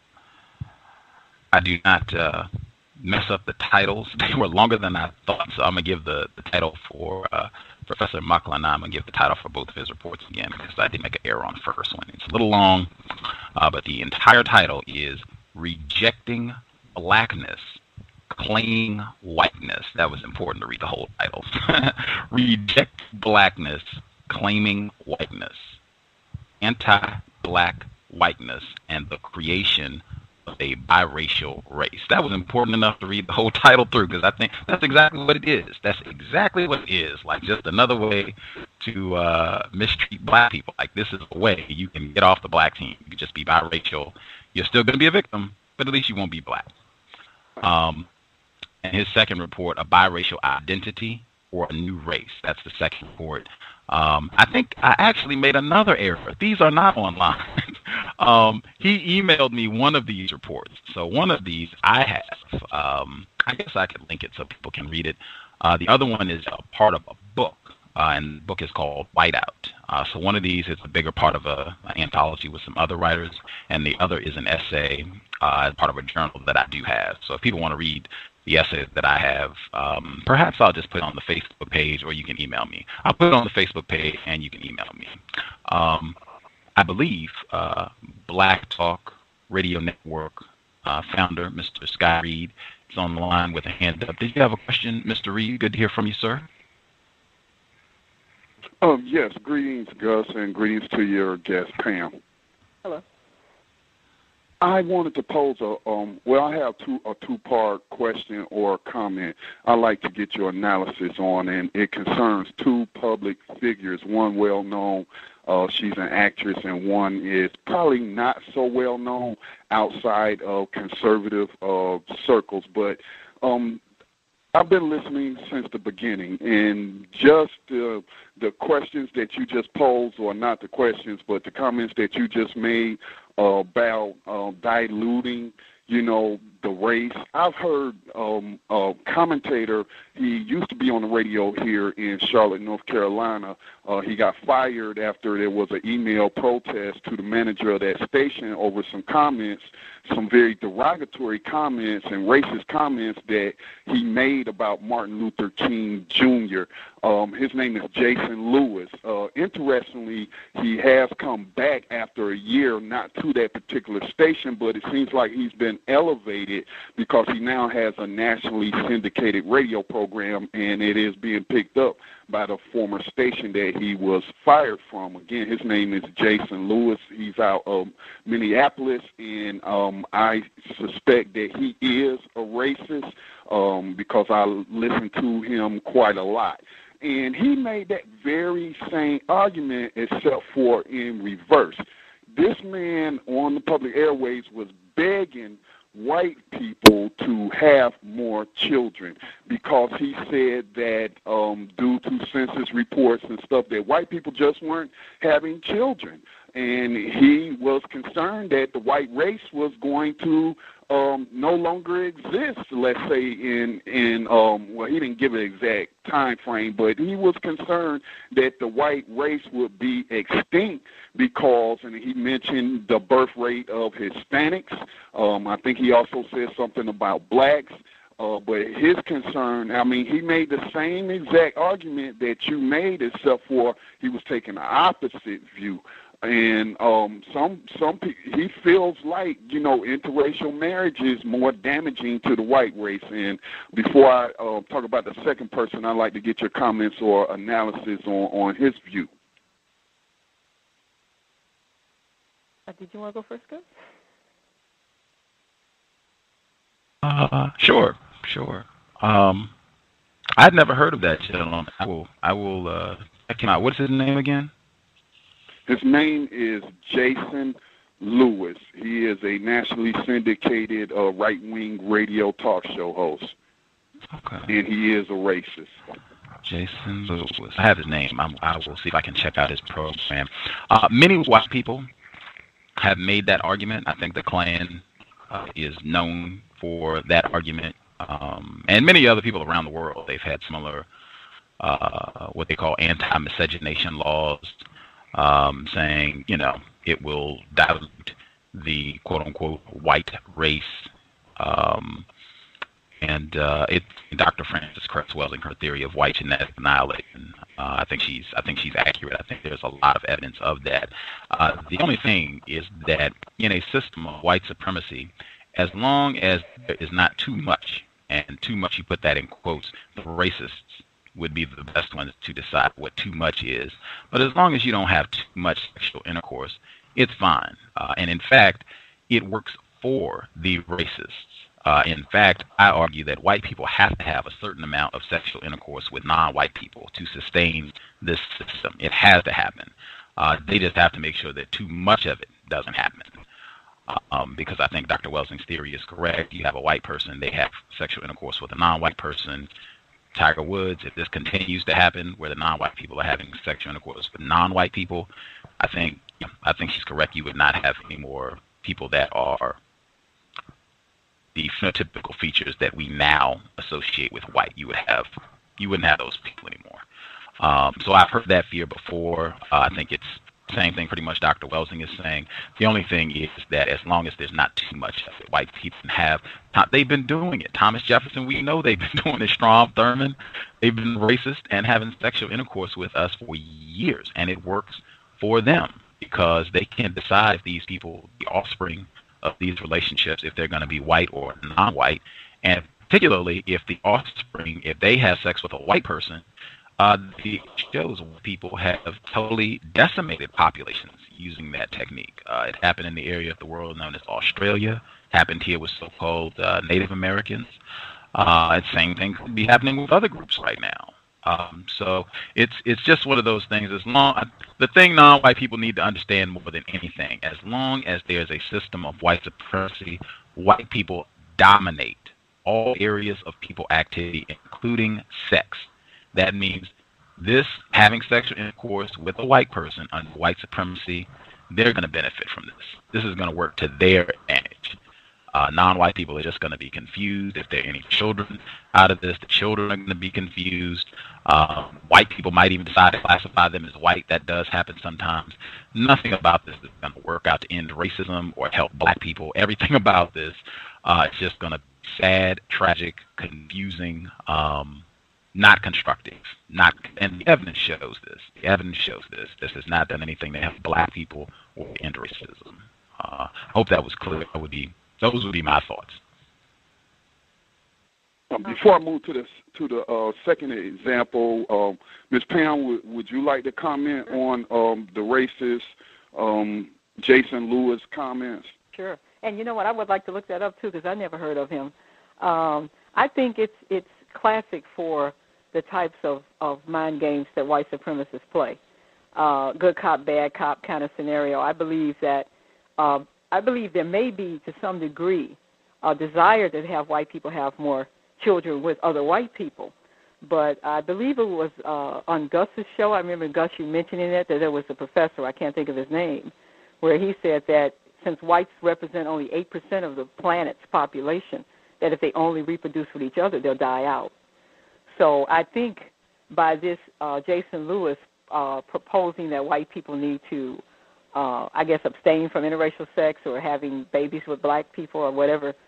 do not mess up the titles. They were longer than I thought, so I'm going to give the title for Professor Maklana. I'm going to give the title for both of his reports again because I did make an error on the first one. It's a little long, but the entire title is Rejecting Blackness, Claiming Whiteness. That was important to read the whole title. Reject Blackness, Claiming Whiteness. Anti-Black Whiteness and the Creation of a Biracial Race. That was important enough to read the whole title through because I think that's exactly what it is. That's exactly what it is. Like just another way to mistreat black people. Like this is a way you can get off the black team. You can just be biracial. You're still going to be a victim, but at least you won't be black. And his second report, A Biracial Identity or a New Race. That's the second report. I think I actually made another error. These are not online. He emailed me one of these reports. So one of these I have. I guess I could link it so people can read it. The other one is a part of a book, and the book is called Whiteout. So one of these is a bigger part of an anthology with some other writers, and the other is an essay as part of a journal that I do have. So if people want to read the essays that I have, perhaps I'll just put it on the Facebook page, or you can email me. I'll put it on the Facebook page, and you can email me. I believe Black Talk Radio Network founder, Mr. Sky Reed, is on the line with a hand up. Did you have a question, Mr. Reed? Good to hear from you, sir.
Yes, greetings, Gus, and greetings to your guest, Pam.
Hello.
I wanted to pose I have a two-part question or comment I'd like to get your analysis on, and it concerns two public figures, one well-known, she's an actress, and one is probably not so well-known outside of conservative circles, but I've been listening since the beginning, and just the questions that you just posed, or not the questions, but the comments that you just made about diluting, the race. I've heard a commentator, he used to be on the radio here in Charlotte, North Carolina. He got fired after there was an email protest to the manager of that station over some comments, some very derogatory comments and racist comments that he made about Martin Luther King Jr. His name is Jason Lewis. Interestingly, he has come back after a year, not to that particular station, but it seems like he's been elevated because he now has a nationally syndicated radio program, and it is being picked up by the former station that he was fired from. Again, his name is Jason Lewis. He's out of Minneapolis, and I suspect that he is a racist because I listen to him quite a lot. And he made that very same argument except for in reverse. This man on the public airways was begging white people to have more children because he said that due to census reports and stuff that white people just weren't having children. And he was concerned that the white race was going to no longer exist, let's say, well, he didn't give an exact time frame, but he was concerned that the white race would be extinct because, and he mentioned the birth rate of Hispanics. I think he also said something about blacks. But his concern, I mean, he made the same exact argument that you made, except for he was taking the opposite view. And he feels like, interracial marriage is more damaging to the white race. And before I talk about the second person, I'd like to get your comments or analysis on his view.
Did you want to go first, Gus?
Sure. I'd never heard of that gentleman. I will check him out. What's his name again?
His name is Jason Lewis. He is a nationally syndicated right-wing radio talk show host. Okay. And he is a racist.
Jason Lewis. I have his name. I will see if I can check out his program. Many white people have made that argument. I think the Klan is known for that argument. And many other people around the world, they've had similar, what they call anti-miscegenation laws, saying, it will dilute the quote-unquote white race. Dr. Frances Cress Welsing, her theory of white genetic annihilation, I think she's accurate. I think there's a lot of evidence of that. The only thing is that in a system of white supremacy, as long as there is not too much, and too much, you put that in quotes, the racists would be the best ones to decide what too much is. But as long as you don't have too much sexual intercourse, it's fine. And in fact, it works for the racists. In fact, I argue that white people have to have a certain amount of sexual intercourse with non-white people to sustain this system. It has to happen. They just have to make sure that too much of it doesn't happen. Because I think Dr. Welsing's theory is correct. You have a white person, they have sexual intercourse with a non-white person. Tiger Woods, if this continues to happen, where the non-white people are having sexual intercourse with non-white people, I think she's correct. You would not have any more people that are the phenotypical features that we now associate with white. You wouldn't have those people anymore. So I've heard that fear before. I think it's the same thing pretty much Dr. Welsing is saying. The only thing is that as long as there's not too much of it, white people they've been doing it. Thomas Jefferson, we know they've been doing it. Strom Thurmond, they've been racist and having sexual intercourse with us for years, and it works for them because they can decide if these people, the offspring of these relationships, if they're going to be white or non-white, and particularly if the offspring, if they have sex with a white person, it shows people have totally decimated populations using that technique. It happened in the area of the world known as Australia, happened here with so-called Native Americans. Same thing could be happening with other groups right now. So it's just one of those things. The thing non-white people need to understand more than anything, as long as there's a system of white supremacy, white people dominate all areas of people activity, including sex. That means this having sexual intercourse with a white person under white supremacy, they're going to benefit from this. This is going to work to their advantage. Non-white people are just going to be confused. If there are any children out of this, the children are going to be confused. White people might even decide to classify them as white. That does happen sometimes. Nothing about this is going to work out to end racism or help black people. Everything about this is just going to be sad, tragic, confusing, not constructive. And the evidence shows this. This has not done anything to help black people or end racism. I hope that was clear. Those would be my thoughts.
Before I move to the second example, Ms. Pam, would you like to comment on the racist Jason Lewis comments?
Sure. And you know what? I would like to look that up too because I never heard of him. I think it's classic for the types of mind games that white supremacists play. Good cop, bad cop kind of scenario. I believe there may be, to some degree, a desire to have white people have more children with other white people. But I believe it was on Gus's show. I remember, Gus, you mentioning that there was a professor, I can't think of his name, where he said that since whites represent only 8% of the planet's population, that if they only reproduce with each other, they'll die out. So I think by this Jason Lewis proposing that white people need to, abstain from interracial sex or having babies with black people or whatever,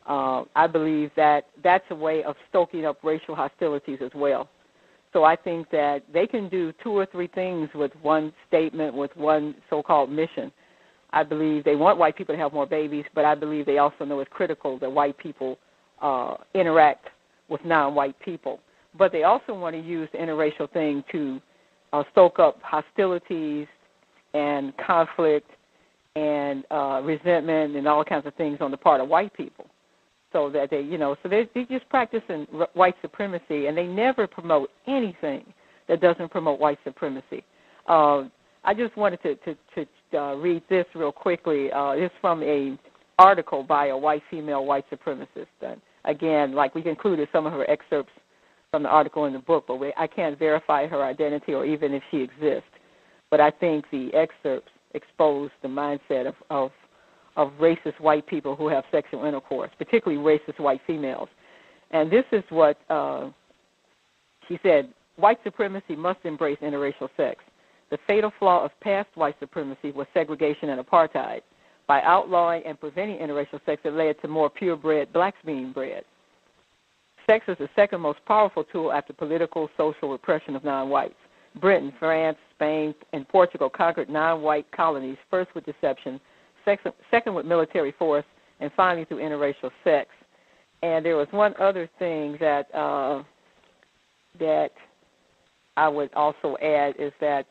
I believe that that's a way of stoking up racial hostilities as well. So I think that they can do 2 or 3 things with one statement, with one so-called mission. I believe they want white people to have more babies, but I believe they also know it's critical that white people interact with non-white people. But they also want to use the interracial thing to stoke up hostilities and conflict and resentment and all kinds of things on the part of white people. So that they, so they're just practicing white supremacy, and they never promote anything that doesn't promote white supremacy. I just wanted to read this real quickly. It's from a article by a white female white supremacist. And again, like we've included some of her excerpts from the article in the book, but I can't verify her identity or even if she exists. But I think the excerpts expose the mindset of racist white people who have sexual intercourse, particularly racist white females. And this is what she said: white supremacy must embrace interracial sex. The fatal flaw of past white supremacy was segregation and apartheid. By outlawing and preventing interracial sex, it led to more purebred blacks being bred. Sex is the second most powerful tool after political, social repression of non-whites. Britain, France, Spain, and Portugal conquered non-white colonies, first with deception, second with military force, and finally through interracial sex. And there was one other thing that that I would also add is that,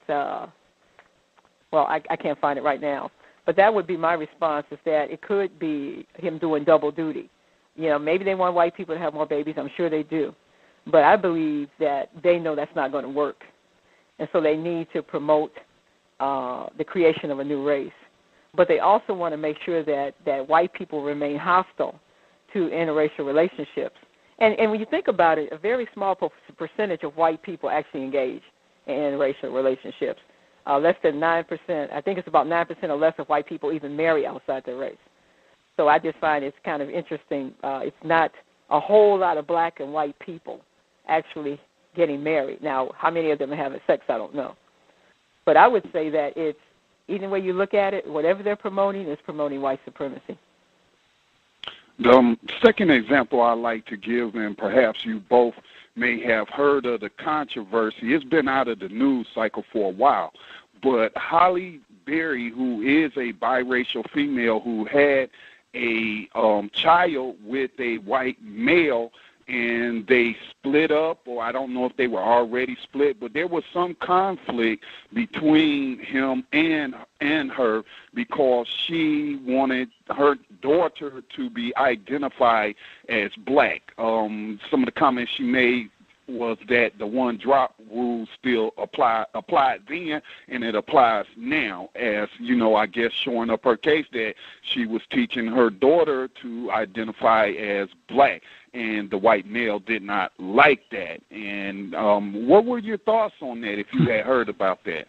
I can't find it right now, but that would be my response, is that it could be him doing double duty. Maybe they want white people to have more babies. I'm sure they do. But I believe that they know that's not going to work. And so they need to promote the creation of a new race. But they also want to make sure that white people remain hostile to interracial relationships. And when you think about it, a very small percentage of white people actually engage in interracial relationships. Less than 9%. I think it's about 9% or less of white people even marry outside their race. So I just find it's kind of interesting. It's not a whole lot of black and white people actually getting married. Now, how many of them are having sex, I don't know. But I would say that it's, either way you look at it, whatever they're promoting is promoting white supremacy.
The second example I like to give, and perhaps you both may have heard of the controversy, it's been out of the news cycle for a while, but Halle Berry, who is a biracial female who had a child with a white male, and they split up, or I don't know if they were already split, but there was some conflict between him and her because she wanted her daughter to be identified as black. Some of the comments she made was that the one drop rule still applied then, and it applies now, as, I guess showing up her case that she was teaching her daughter to identify as black, and the white male did not like that. And what were your thoughts on that, if you had heard about that?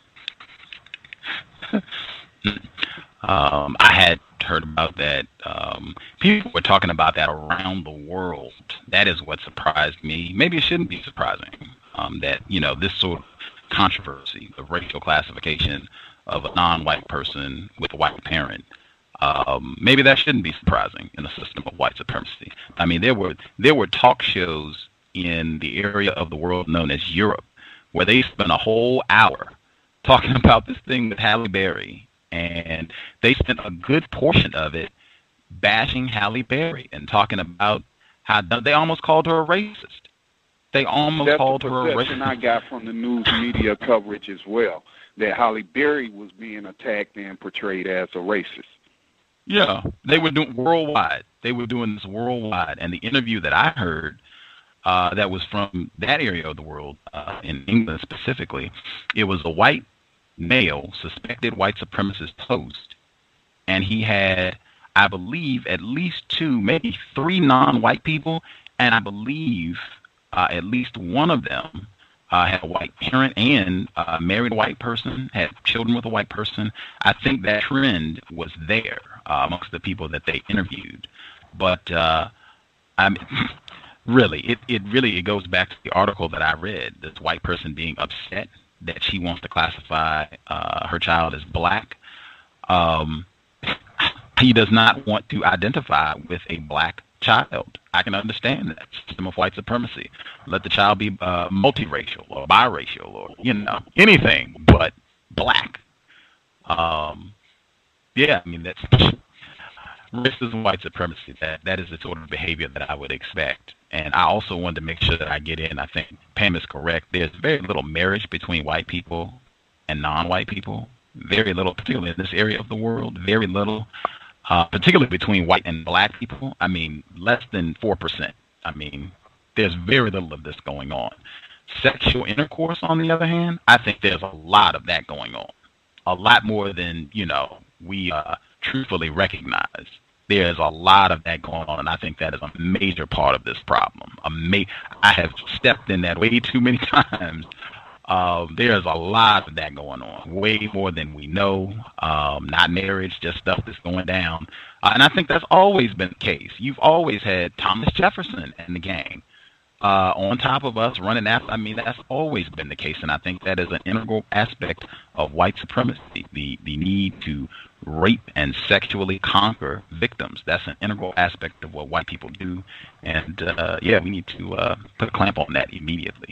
I had heard about that. People were talking about that around the world. That is what surprised me. Maybe it shouldn't be surprising that, this sort of controversy of racial classification of a non-white person with a white parent, maybe that shouldn't be surprising in a system of white supremacy. I mean, there were talk shows in the area of the world known as Europe where they spent a whole hour talking about this thing with Halle Berry, and they spent a good portion of it bashing Halle Berry and talking about how they almost called her a racist. They almost called her a racist. That's the perception
I got from the news media coverage as well, that Halle Berry was being attacked and portrayed as a racist.
Yeah, they were doing worldwide. They were doing this worldwide. And the interview that I heard that was from that area of the world, in England specifically, it was a white male, suspected white supremacist host, and he had, I believe, at least 2, maybe 3 non-white people, and I believe at least one of them had a white parent and married a white person, had children with a white person. I think that trend was there amongst the people that they interviewed. But I mean, really, it goes back to the article that I read, this white person being upset that she wants to classify her child as black. he does not want to identify with a black child. I can understand that system of white supremacy. Let the child be multiracial or biracial or, anything but black. Yeah, I mean, that's racism, white supremacy. That is the sort of behavior that I would expect. And I also wanted to make sure that I get in. I think Pam is correct. There's very little marriage between white people and non-white people. Very little, particularly in this area of the world. Very little, particularly between white and black people. I mean, less than 4%. I mean, there's very little of this going on. Sexual intercourse, on the other hand, I think there's a lot of that going on. A lot more than, we truthfully recognize. There's a lot of that going on, and I think that is a major part of this problem. I have stepped in that way too many times. There's a lot of that going on, way more than we know. Not marriage, just stuff that's going down. And I think that's always been the case. You've always had Thomas Jefferson and the gang on top of us running after. I mean, that's always been the case, and I think that is an integral aspect of white supremacy, the need to rape and sexually conquer victims. That's an integral aspect of what white people do, and we need to put a clamp on that immediately.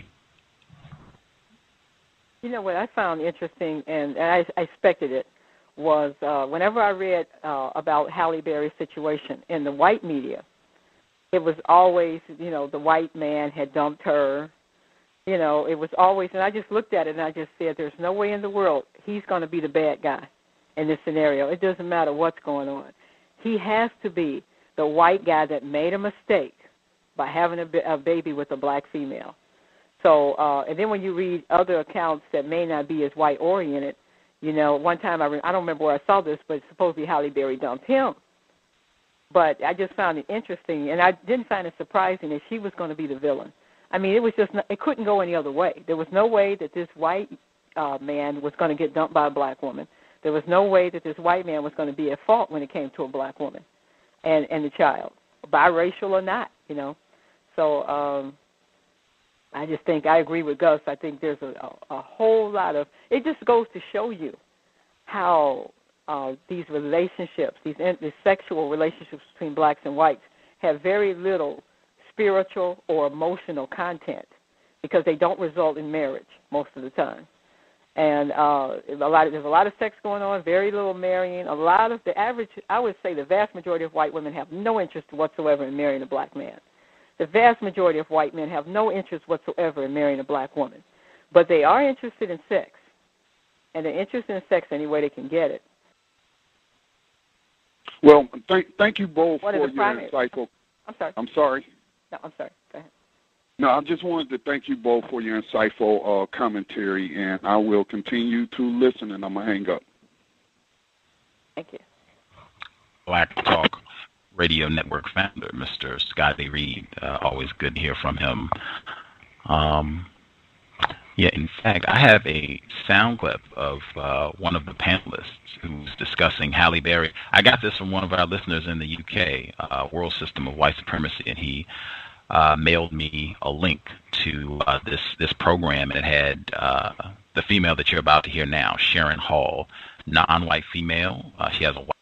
You know what I found interesting, and I expected it, was whenever I read about Halle Berry's situation in the white media, it was always, the white man had dumped her. It was always, and I just looked at it and I just said, there's no way in the world he's going to be the bad guy in this scenario. It doesn't matter what's going on. He has to be the white guy that made a mistake by having a baby with a black female. So, and then when you read other accounts that may not be as white-oriented, one time I don't remember where I saw this, but supposedly Halle Berry dumped him. But I just found it interesting, and I didn't find it surprising that she was going to be the villain. I mean, it couldn't go any other way. There was no way that this white man was going to get dumped by a black woman. There was no way that this white man was going to be at fault when it came to a black woman and the child, biracial or not, So I just think I agree with Gus. I think there's a whole lot of – it just goes to show you how these relationships, these sexual relationships between blacks and whites have very little spiritual or emotional content because they don't result in marriage most of the time. And there's a lot of sex going on, very little marrying. A lot of the average, I would say the vast majority of white women have no interest whatsoever in marrying a black man. The vast majority of white men have no interest whatsoever in marrying a black woman. But they are interested in sex, and they're interested in sex any way they can get it.
Well, thank you both for your insightful.
I'm sorry.
I'm sorry.
No, I'm sorry. Go ahead.
No, I just wanted to thank you both for your insightful commentary, and I will continue to listen, and I'm going to hang up.
Thank you.
Black Talk Radio Network founder, Mr. Scotty Reed. Always good to hear from him. In fact, I have a sound clip of one of the panelists who's discussing Halle Berry. I got this from one of our listeners in the UK, World System of White Supremacy, and he mailed me a link to this program, and it had the female that you're about to hear now, Sharon Hall, non-white female. She has a white.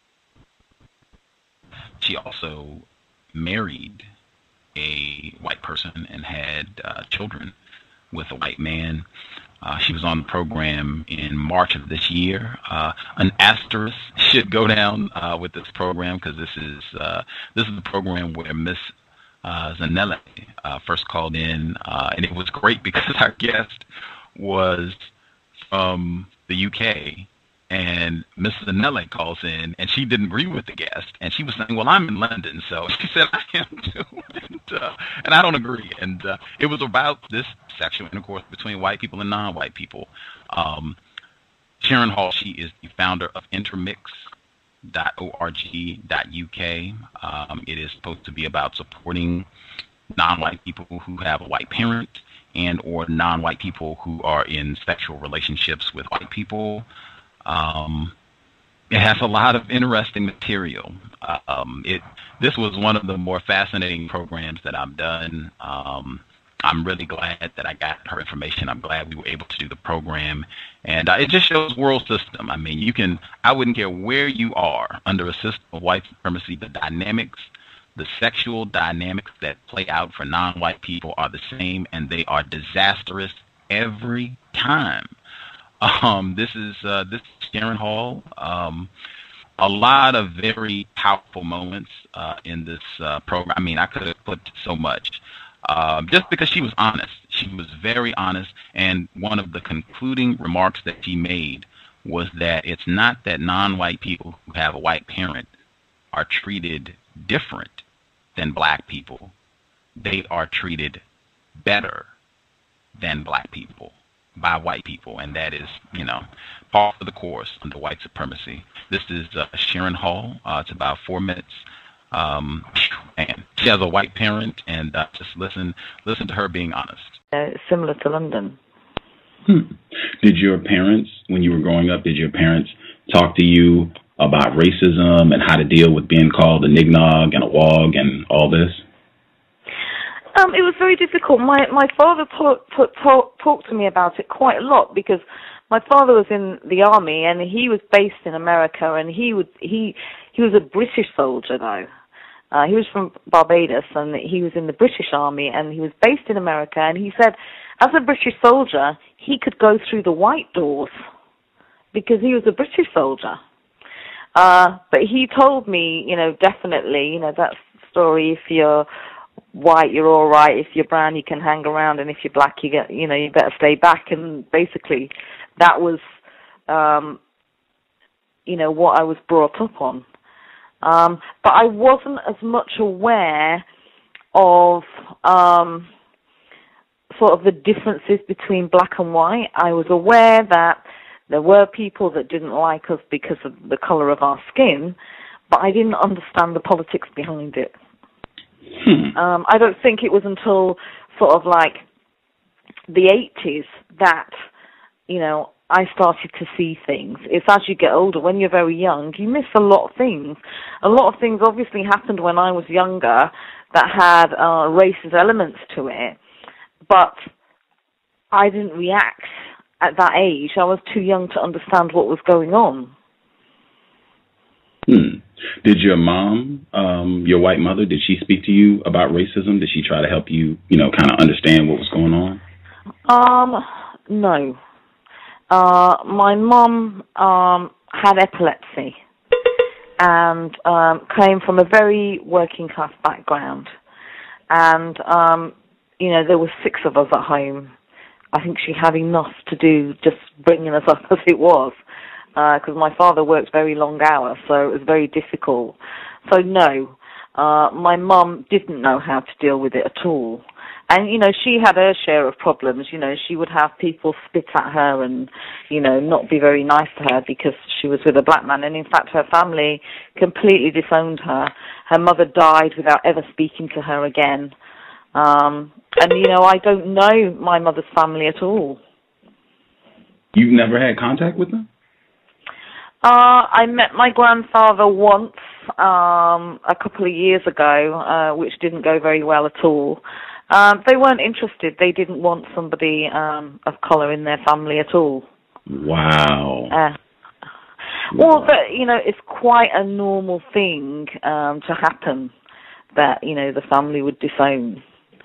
She also married a white person and had children with a white man. She was on the program in March of this year. An asterisk should go down with this program because this is the program where Miss Zanelli first called in, and it was great because our guest was from the UK. And Mrs. Zanelli calls in, and she didn't agree with the guest. And she was saying, well, I'm in London. So she said, I am too. And I don't agree. And it was about this sexual intercourse between white people and non-white people. Sharon Hall, she is the founder of intermix.org.uk. It is supposed to be about supporting non-white people who have a white parent and or non-white people who are in sexual relationships with white people. It has a lot of interesting material. This was one of the more fascinating programs that I've done. I'm really glad that I got her information. I'm glad we were able to do the program. And it just shows world system. I mean, I wouldn't care where you are under a system of white supremacy, the dynamics, the sexual dynamics that play out for non-white people are the same, and they are disastrous every time. This is Sharon Hall. A lot of very powerful moments in this program. I mean, I could have clipped so much. Just because she was honest. She was very honest, and one of the concluding remarks that she made was that it's not that non-white people who have a white parent are treated different than black people. They are treated better than black people by white people, and that is, par for the course under white supremacy. This is Sharon Hall. It's about 4 minutes. And she has a white parent, and just listen to her being honest.
Similar to London.
Did your parents, when you were growing up, talk to you about racism and how to deal with being called a nignog and a wog and all this?
It was very difficult. My father talked to me about it quite a lot, because my father was in the army and he was based in America, and he was a British soldier though. He was from Barbados, and he was in the British Army, and he was based in America, and he said as a British soldier he could go through the white doors because he was a British soldier. But he told me, definitely, that story, if you're white, you're all right. If you're brown, you can hang around, and if you're black, you better stay back. And basically, that was, what I was brought up on. But I wasn't as much aware of sort of the differences between black and white. I was aware that there were people that didn't like us because of the color of our skin, but I didn't understand the politics behind it. I don't think it was until sort of like the 80s that, I started to see things. It's as you get older, when you're very young, you miss a lot of things. A lot of things obviously happened when I was younger that had racist elements to it, but I didn't react at that age. I was too young to understand what was going on.
Did your mom, your white mother, did she speak to you about racism? Did she try to help you, kind of understand what was going on?
No. My mom had epilepsy and came from a very working class background. And, there were 6 of us at home. I think she had enough to do just bringing us up as it was, because my father worked very long hours, so it was very difficult. So no, my mum didn't know how to deal with it at all. And, she had her share of problems. She would have people spit at her and, not be very nice to her because she was with a black man. And, in fact, her family completely disowned her. Her mother died without ever speaking to her again. And, I don't know my mother's family at all.
You've never had contact with them?
I met my grandfather once a couple of years ago, which didn't go very well at all. They weren't interested. They didn't want somebody of colour in their family at all.
Wow.
Well, it's quite a normal thing to happen that, the family would disown.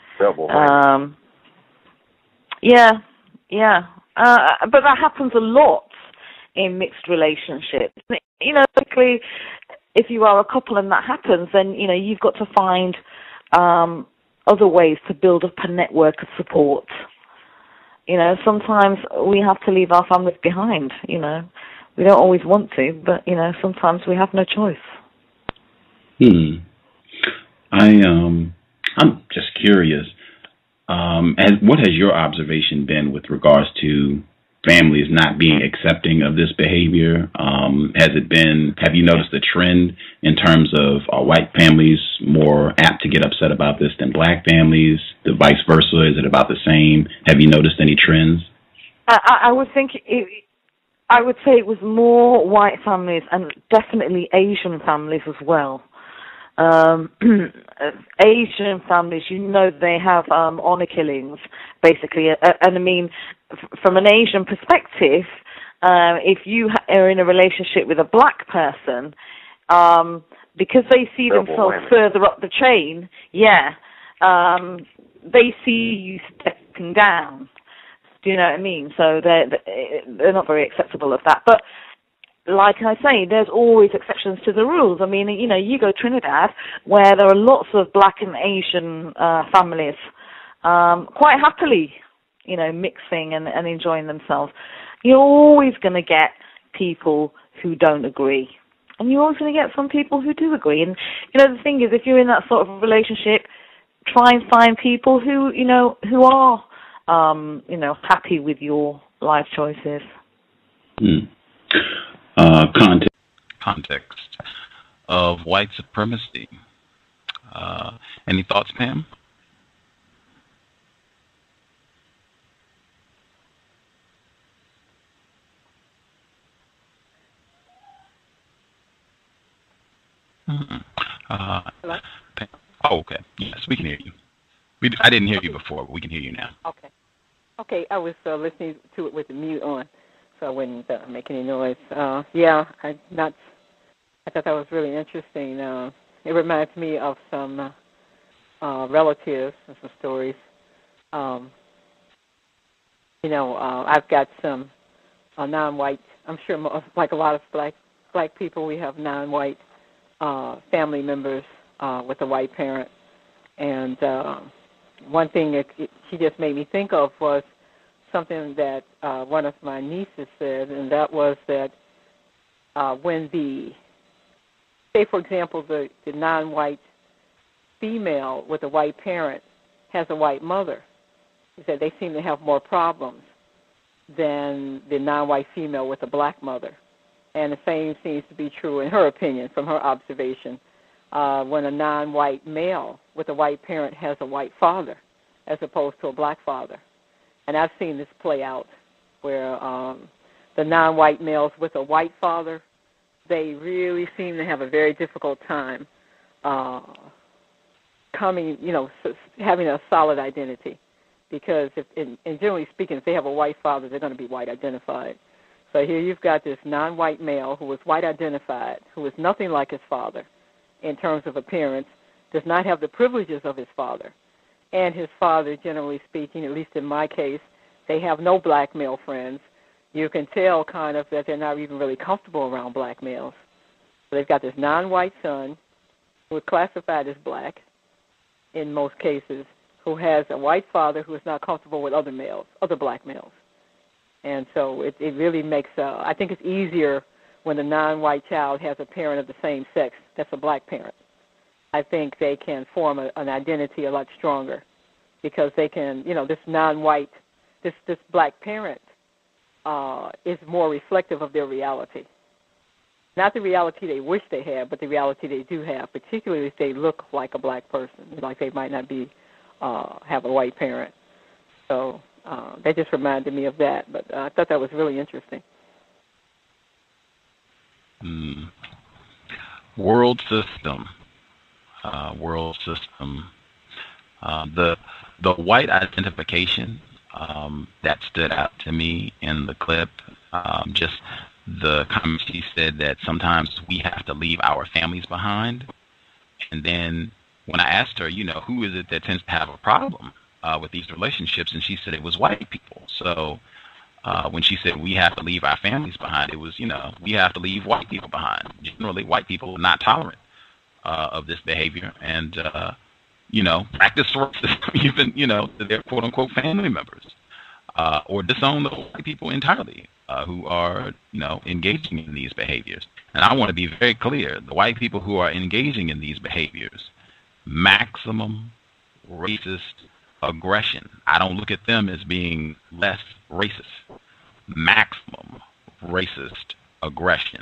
Yeah. But that happens a lot in mixed relationships. Basically, if you are a couple and that happens, then, you've got to find other ways to build up a network of support. Sometimes we have to leave our families behind, We don't always want to, but, sometimes we have no choice.
I'm just curious. What has your observation been with regards to families not being accepting of this behavior? Have you noticed a trend in terms of are white families more apt to get upset about this than black families? The vice versa, is it about the same? Have you noticed any trends?
I would say it was more white families and definitely Asian families as well. Asian families, they have honor killings, basically. And I mean, from an Asian perspective, if you are in a relationship with a black person, because they see themselves further up the chain, they see you stepping down. Do you know what I mean? So they're not very acceptable of that. But like I say, there's always exceptions to the rules. I mean, you go Trinidad, where there are lots of black and Asian families quite happily, mixing and enjoying themselves. You're always going to get people who don't agree. And you're always going to get some people who do agree. And, the thing is, if you're in that sort of relationship, try and find people who are, happy with your life choices.
Context of white supremacy. Any thoughts, Pam?
Hello?
Oh, okay. Yes, we can hear you. I didn't hear you before, but we can hear you now.
Okay, I was listening to it with the mute on, so I wouldn't make any noise. I thought that was really interesting. It reminds me of some relatives and some stories. I've got some non-white. I'm sure, like a lot of black people, we have non-white family members with a white parent. And one thing she just made me think of was something that one of my nieces said, and that was that when say, for example, the non-white female with a white parent has a white mother, she said they seem to have more problems than the non-white female with a black mother. And the same seems to be true, in her opinion, from her observation, when a non-white male with a white parent has a white father as opposed to a black father. And I've seen this play out where the non-white males with a white father, they really seem to have a very difficult time having a solid identity. Because, and generally speaking, if they have a white father, they're going to be white identified. So here you've got this non-white male who is white identified, who is nothing like his father in terms of appearance, does not have the privileges of his father. And his father, generally speaking, at least in my case, they have no black male friends. You can tell kind of that they're not even really comfortable around black males. So they've got this non-white son who is classified as black in most cases, who has a white father who is not comfortable with other black males. And so it really makes, I think it's easier when the non-white child has a parent of the same sex that's a black parent. I think they can form an identity a lot stronger because they can, this non-white, this black parent is more reflective of their reality. Not the reality they wish they had, but the reality they do have, particularly if they look like a black person, like they might not be, have a white parent. So that just reminded me of that, but I thought that was really interesting.
World system. The white identification that stood out to me in the clip, just the comment she said that sometimes we have to leave our families behind. And then when I asked her, who is it that tends to have a problem with these relationships, and she said it was white people. So when she said we have to leave our families behind, it was, we have to leave white people behind. Generally, white people are not tolerant of this behavior and, practice racism even, to their quote-unquote family members or disown the white people entirely who are, engaging in these behaviors. And I want to be very clear, the white people who are engaging in these behaviors, maximum racist aggression. I don't look at them as being less racist. Maximum racist aggression.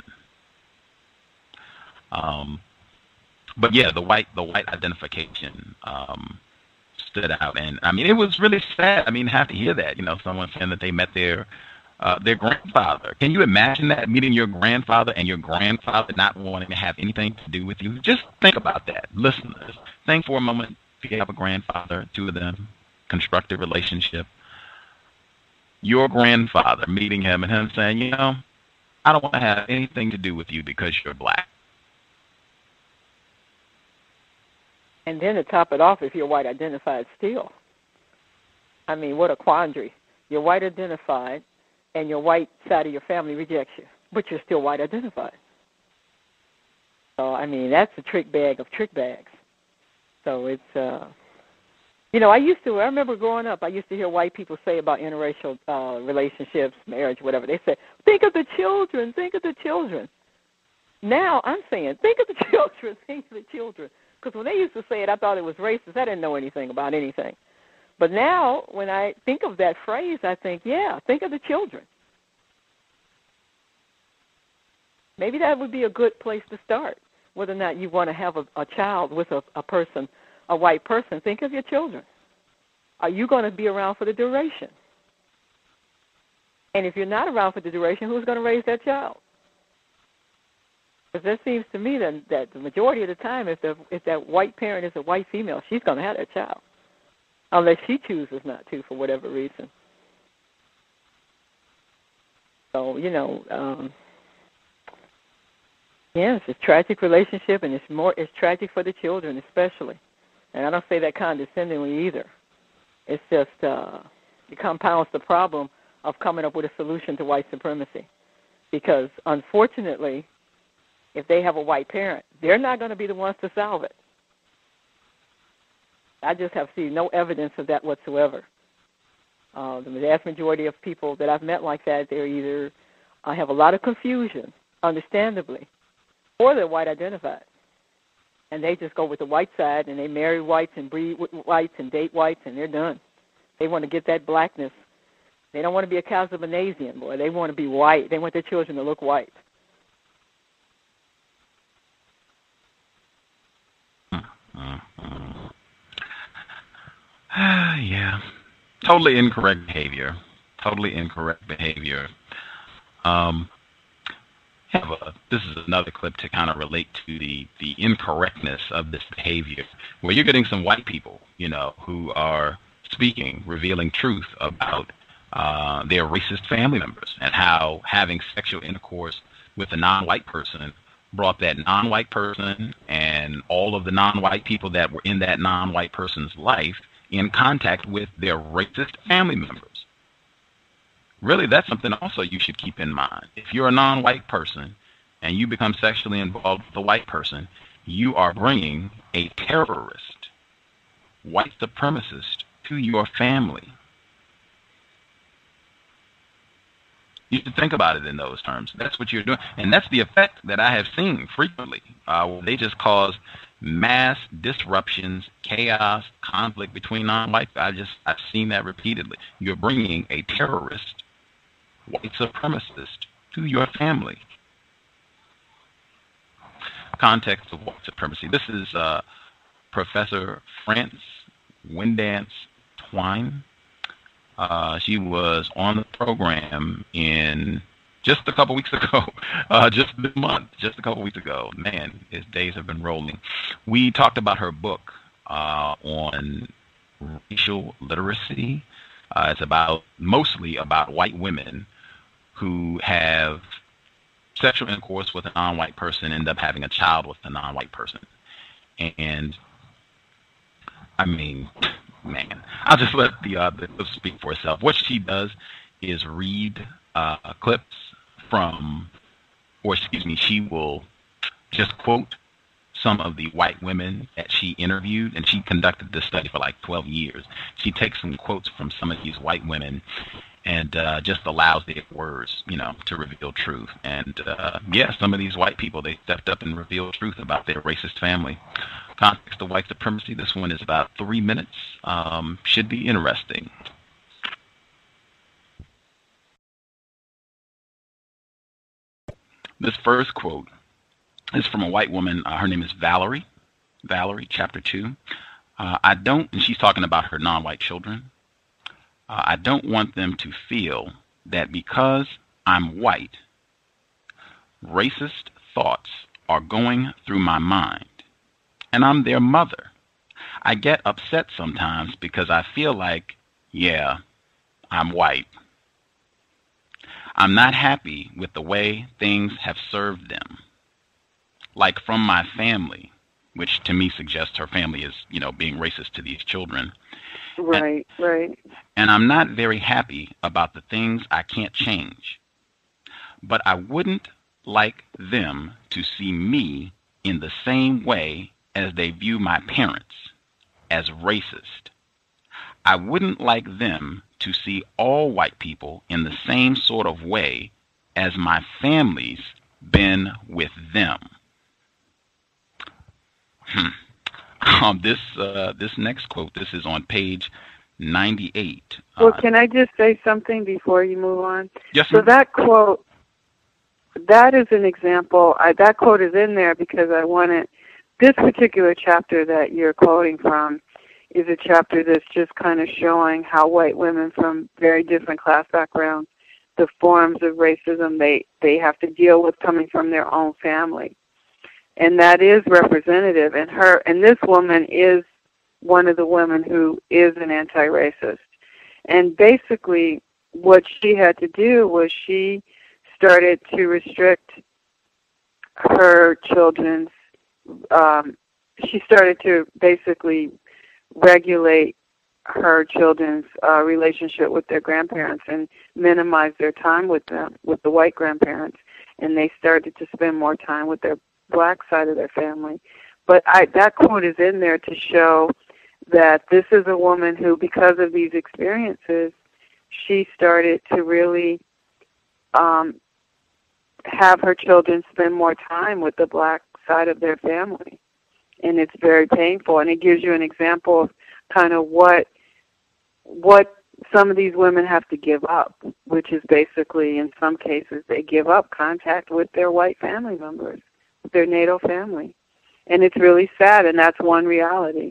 But yeah, the white identification stood out, and I mean it was really sad. I mean, have to hear that, someone saying that they met their their grandfather. Can you imagine that, meeting your grandfather and your grandfather not wanting to have anything to do with you? Just think about that, listeners. Think for a moment. If you have a grandfather, two of them, constructive relationship, your grandfather meeting him and him saying, you know, I don't want to have anything to do with you because you're black.
And then to top it off, if you're white identified still. I mean, what a quandary. You're white identified, and your white side of your family rejects you, but you're still white identified. So, I mean, that's a trick bag of trick bags. So it's, you know, I remember growing up, I used to hear white people say about interracial relationships, marriage, whatever. They said, think of the children, think of the children. Now I'm saying, think of the children, think of the children. Because when they used to say it, I thought it was racist. I didn't know anything about anything. But now when I think of that phrase, I think, yeah, think of the children. Maybe that would be a good place to start, whether or not you want to have a child with a person, a white person. Think of your children. Are you going to be around for the duration? And if you're not around for the duration, who's going to raise that child? Because it seems to me that the majority of the time, if that white parent is a white female, she's going to have that child, unless she chooses not to for whatever reason. So, you know, yeah, it's a tragic relationship, and it's tragic for the children especially. And I don't say that condescendingly either. It's just it compounds the problem of coming up with a solution to white supremacy. Because unfortunately, if they have a white parent, they're not going to be the ones to solve it. I just have seen no evidence of that whatsoever. The vast majority of people that I've met like that, they're either have a lot of confusion, understandably, or they're white identified. And they just go with the white side, and they marry whites and breed with whites and date whites, and they're done. They want to get that blackness. They don't want to be a Calvinasian, boy. They want to be white. They want their children to look white.
Yeah, totally incorrect behavior. Totally incorrect behavior. This is another clip to kind of relate to the incorrectness of this behavior, where you're getting some white people, you know, who are speaking, revealing truth about their racist family members and how having sexual intercourse with a non-white person brought that non-white person and all of the non-white people that were in that non-white person's life in contact with their racist family members. Really, that's something also you should keep in mind. If you're a non-white person and you become sexually involved with a white person, you are bringing a terrorist, white supremacist to your family. You should think about it in those terms. That's what you're doing. And that's the effect that I have seen frequently. They just cause mass disruptions, chaos, conflict between non-whites. I've seen that repeatedly. You're bringing a terrorist, white supremacist to your family. Context of White Supremacy. This is Professor France Windance Twine. She was on the program in just a couple weeks ago, just this month, just a couple weeks ago. Man, his days have been rolling. We talked about her book on racial literacy. It's mostly about white women who have sexual intercourse with a non-white person, end up having a child with a non-white person. And, I mean, man, I'll just let the clip speak for itself. What she does is read clips from, she will just quote some of the white women that she interviewed, and she conducted this study for like 12 years. She takes some quotes from some of these white women and just allows their words, to reveal truth. And some of these white people, they stepped up and revealed truth about their racist family. Context of White Supremacy. This one is about 3 minutes. Should be interesting. This first quote is from a white woman. Her name is Valerie. Valerie, chapter 2. And she's talking about her non-white children. I don't want them to feel that because I'm white, racist thoughts are going through my mind, and I'm their mother. I get upset sometimes because I feel like, yeah, I'm white. I'm not happy with the way things have served them. Like from my family, which to me suggests her family is, being racist to these children.
Right.
And I'm not very happy about the things I can't change. But I wouldn't like them to see me in the same way as they view my parents, as racist. I wouldn't like them to see all white people in the same sort of way as my family's been with them. This next quote, this is on page 98.
Well, can I just say something before you move on?
Yes,
so that quote, that is an example. That quote is in there because I wanted, this particular chapter that you're quoting from is a chapter that's just kind of showing how white women from very different class backgrounds, the forms of racism they have to deal with coming from their own family. And that is representative. And this woman is one of the women who is an anti-racist. And basically what she had to do was she started to restrict her children's, she started to basically regulate her children's relationship with their grandparents and minimize their time with them, with the white grandparents. And they started to spend more time with their black side of their family. But that quote is in there to show that this is a woman who, because of these experiences, she started to really have her children spend more time with the black side of their family. And it's very painful. And it gives you an example of kind of what some of these women have to give up, which is basically, in some cases, they give up contact with their white family members, their natal family. And it's really sad, and that's one reality.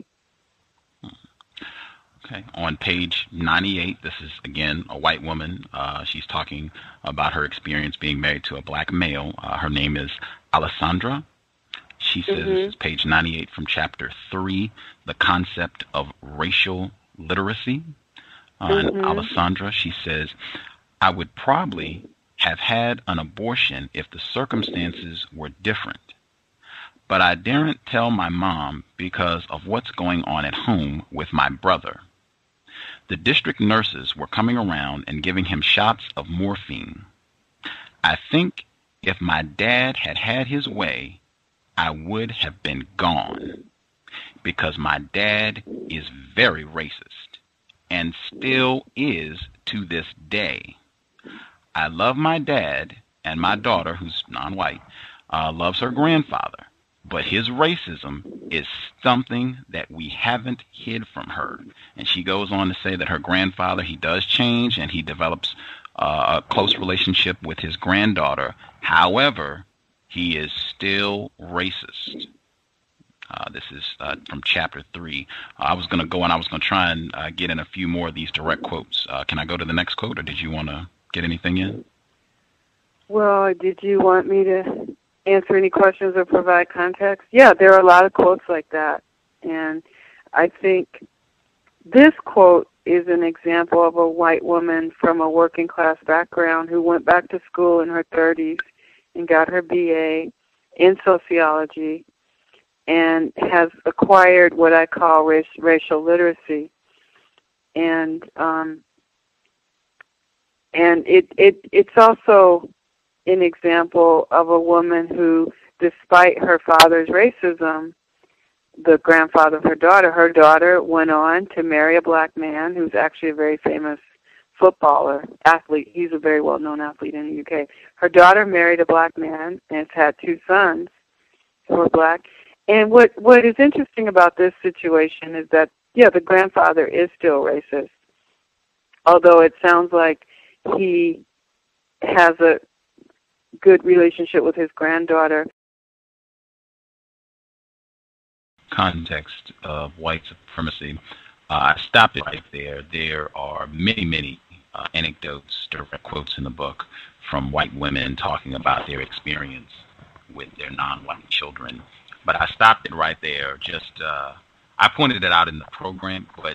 Okay, on page 98, this is, again, a white woman. She's talking about her experience being married to a black male. Her name is Alessandra. She says, this is page 98 from chapter 3, The Concept of Racial Literacy. And Alessandra, she says, I would probably have had an abortion if the circumstances were different. But I daren't tell my mom because of what's going on at home with my brother. The district nurses were coming around and giving him shots of morphine. I think if my dad had had his way, I would have been gone, because my dad is very racist and still is to this day. I love my dad, and my daughter, who's non-white, loves her grandfather, but his racism is something that we haven't hid from her. And she goes on to say that her grandfather, he does change, and he develops a close relationship with his granddaughter. However, he is still racist. This is from chapter 3. I was going to go and I was going to try and get in a few more of these direct quotes. Can I go to the next quote, or did you want to get anything in?
Well, did you want me to answer any questions or provide context? Yeah, there are a lot of quotes like that. And I think this quote is an example of a white woman from a working class background who went back to school in her 30s and got her BA in sociology and has acquired what I call racial literacy. And it's also an example of a woman who, despite her father's racism, the grandfather of her daughter went on to marry a black man who's actually a very famous footballer, athlete. He's a very well-known athlete in the UK. Her daughter married a black man and has had 2 sons who are black. And what is interesting about this situation is that, yeah, the grandfather is still racist, although it sounds like he has a good relationship with his granddaughter.
Context of white supremacy. I stopped it right there. There are many anecdotes, direct quotes in the book from white women talking about their experience with their non-white children. But I stopped it right there. I pointed it out in the program, but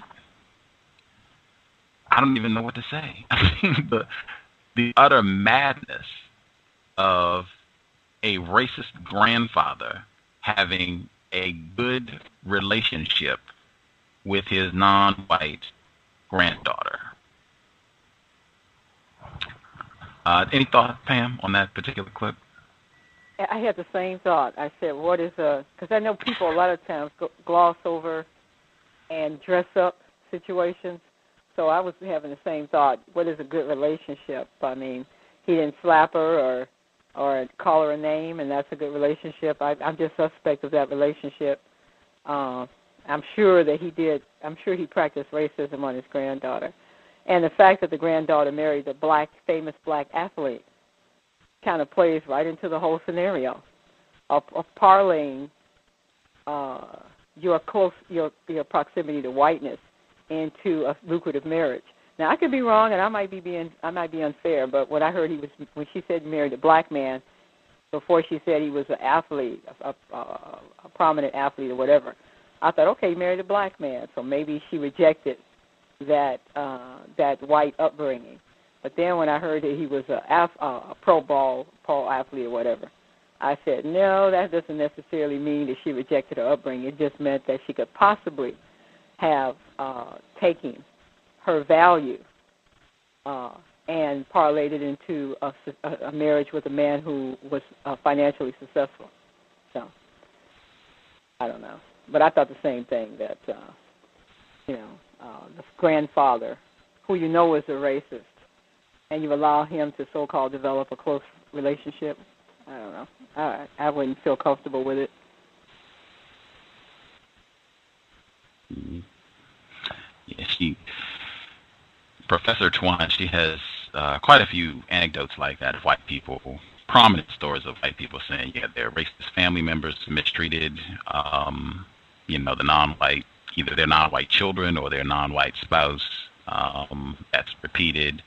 I don't even know what to say. I mean, the utter madness of a racist grandfather having a good relationship with his non-white granddaughter. Any thoughts, Pam, on that particular clip?
I had the same thought. I said, what is because I know people a lot of times gloss over and dress up situations. So I was having the same thought. What is a good relationship? I mean, he didn't slap her or call her a name, and that's a good relationship. I'm just suspect of that relationship. I'm sure that he did. I'm sure he practiced racism on his granddaughter. And the fact that the granddaughter married a famous black athlete kind of plays right into the whole scenario of parlaying your proximity to whiteness into a lucrative marriage. Now, I could be wrong, and I might be unfair, but what I heard when she said married a black man, before she said he was an athlete, a prominent athlete or whatever, I thought, okay, he married a black man, so maybe she rejected that white upbringing. But then when I heard that he was a pro ball athlete or whatever, I said, no, that doesn't necessarily mean that she rejected her upbringing. It just meant that she could possibly have taken her value and parlayed it into a marriage with a man who was financially successful. So, I don't know. But I thought the same thing, that, the grandfather, who you know is a racist, and you allow him to so-called develop a close relationship, I don't know. I wouldn't feel comfortable with it.
Yeah, Professor Twine, she has quite a few anecdotes like that of white people, prominent stories of white people saying, yeah, their racist family members mistreated, the non-white, either their non-white children or their non-white spouse. That's repeated.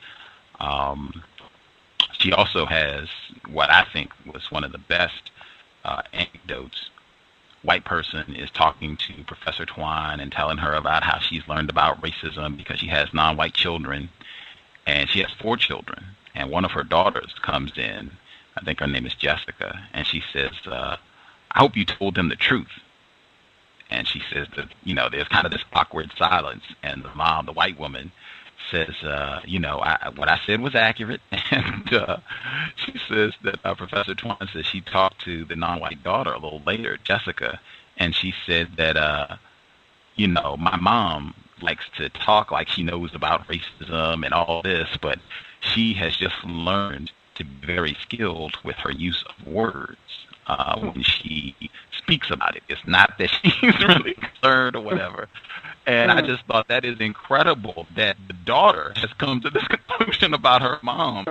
She also has what I think was one of the best anecdotes. White person is talking to Professor Twine and telling her about how she's learned about racism because she has non-white children, and she has 4 children. And one of her daughters comes in, I think her name is Jessica, and she says, I hope you told them the truth. And she says that, there's kind of this awkward silence, and the mom, the white woman, says, what I said was accurate. And she says that Professor Twine says she talked to the non-white daughter a little later, Jessica, and she said that, my mom likes to talk like she knows about racism and all this, but she has just learned to be very skilled with her use of words when she speaks about it. It's not that she's really concerned or whatever. And I just thought that is incredible that the daughter has come to this conclusion about her mom.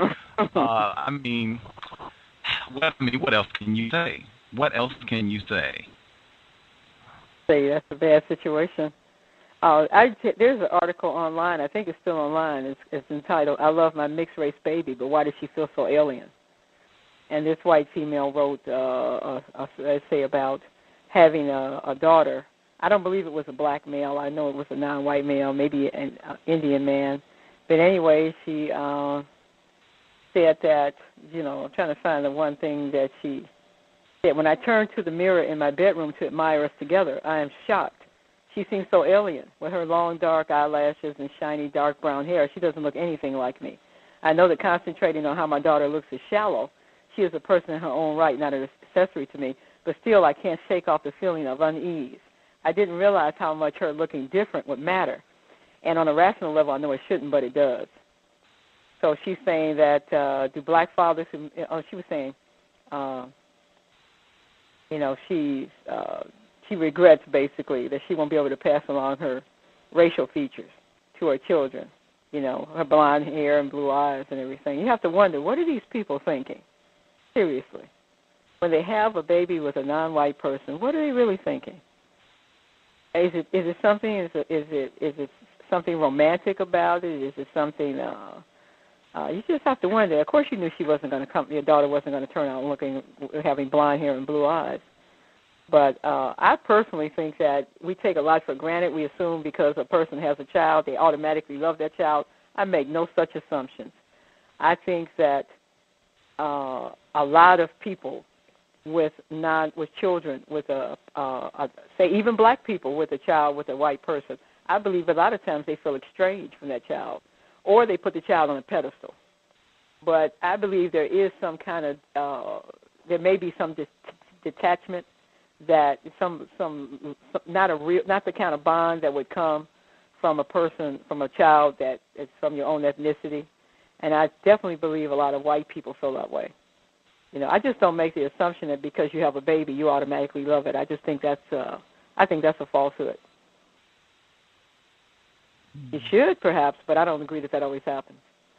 What else can you say? What else can you say?
Say that's a bad situation. There's an article online. I think it's still online. It's entitled, "I Love My Mixed Race Baby, but Why Does She Feel So Alien?" And this white female wrote a essay about having a daughter. I don't believe it was a black male. I know it was a non-white male, maybe an Indian man. But anyway, she said that, I'm trying to find the one thing that she said. When I turn to the mirror in my bedroom to admire us together, I am shocked. She seems so alien. With her long dark eyelashes and shiny dark brown hair, she doesn't look anything like me. I know that concentrating on how my daughter looks is shallow. She is a person in her own right, not an accessory to me. But still, I can't shake off the feeling of unease. I didn't realize how much her looking different would matter. And on a rational level, I know it shouldn't, but it does. So she's saying that do black fathers, she was saying, she regrets basically that she won't be able to pass along her racial features to her children, her blonde hair and blue eyes and everything. You have to wonder, what are these people thinking? Seriously. When they have a baby with a non-white person, what are they really thinking? Is it something romantic about it? Is it something You just have to wonder. Of course, you knew she wasn't going to come. Your daughter wasn't going to turn out having blonde hair and blue eyes. But I personally think that we take a lot for granted. We assume because a person has a child, they automatically love that child. I make no such assumptions. I think that a lot of people with children, with say even black people with a child with a white person, I believe a lot of times they feel estranged from that child, or they put the child on a pedestal. But I believe there is some kind of there may be some detachment, that some not the kind of bond that would come from a person, from a child that is from your own ethnicity. And I definitely believe a lot of white people feel that way. You know, I just don't make the assumption that because you have a baby, you automatically love it. I just think that's a falsehood. You should, perhaps, but I don't agree that always happens.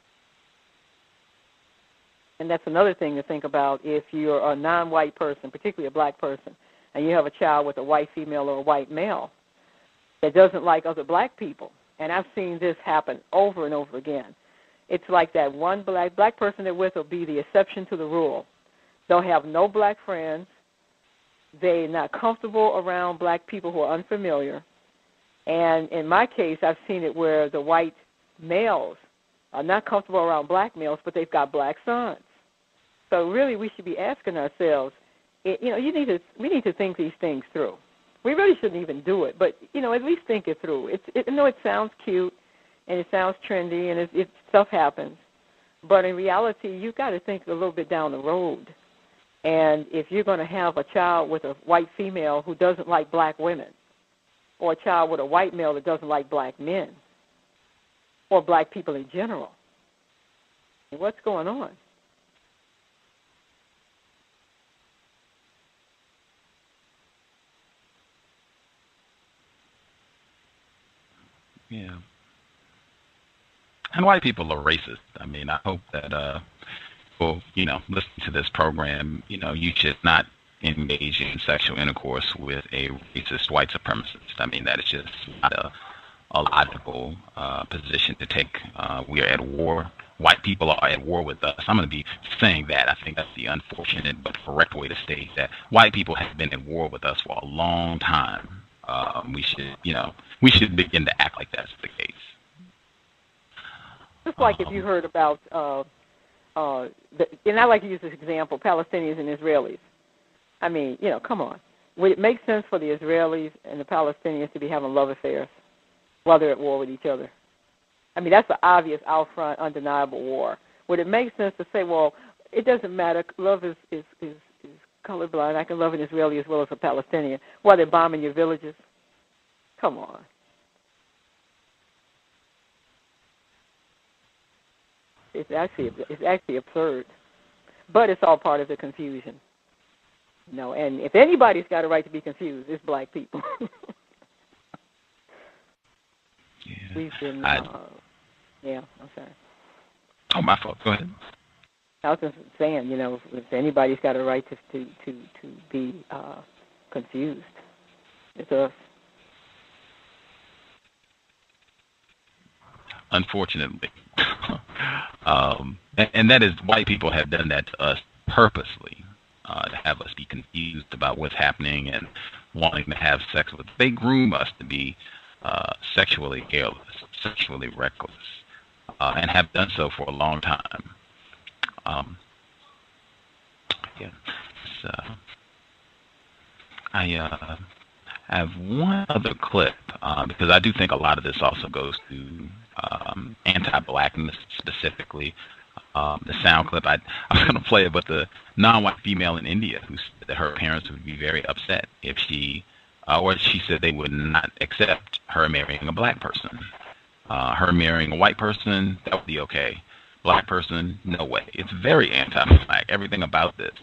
And that's another thing to think about if you're a non-white person, particularly a black person, and you have a child with a white female or a white male that doesn't like other black people. And I've seen this happen over and over again. It's like that one black person they're with will be the exception to the rule. They'll have no black friends. They're not comfortable around black people who are unfamiliar. And in my case, I've seen it where the white males are not comfortable around black males, but they've got black sons. So really we should be asking ourselves, we need to think these things through. We really shouldn't even do it, but, at least think it through. I know it sounds cute and it sounds trendy and stuff happens, but in reality, you've got to think a little bit down the road. And if you're going to have a child with a white female who doesn't like black women, or a child with a white male that doesn't like black men, or black people in general, what's going on?
Yeah. And white people are racist. I mean, I hope that people, listen to this program, you should not engage in sexual intercourse with a racist white supremacist. I mean, that is just not a logical position to take. We are at war. White people are at war with us. I'm going to be saying that. I think that's the unfortunate but correct way to state that. White people have been at war with us for a long time. We should begin to act like that's the case.
Just like if you heard about, and I like to use this example, Palestinians and Israelis. I mean, come on. Would it make sense for the Israelis and the Palestinians to be having love affairs while they're at war with each other? I mean, that's an obvious, out front, undeniable war. Would it make sense to say, well, it doesn't matter, love is colorblind, I can love an Israeli as well as a Palestinian, while they're bombing your villages? Come on. It's actually absurd. But it's all part of the confusion. And if anybody's got a right to be confused, it's black people.
Yeah.
We've been, I'm sorry.
Oh, my fault. Go ahead.
I was just saying, if anybody's got a right to be confused, it's us.
Unfortunately. And that is, white people have done that to us purposely, to have us be confused about what's happening and wanting to have sex with. They groom us to be sexually careless, sexually reckless, and have done so for a long time. I have one other clip, because I do think a lot of this also goes to anti-blackness specifically. The sound clip, I was going to play it, but the non-white female in India who said that her parents would be very upset if she said they would not accept her marrying a black person. Her marrying a white person, that would be okay. Black person, no way. It's very anti-black, everything about this.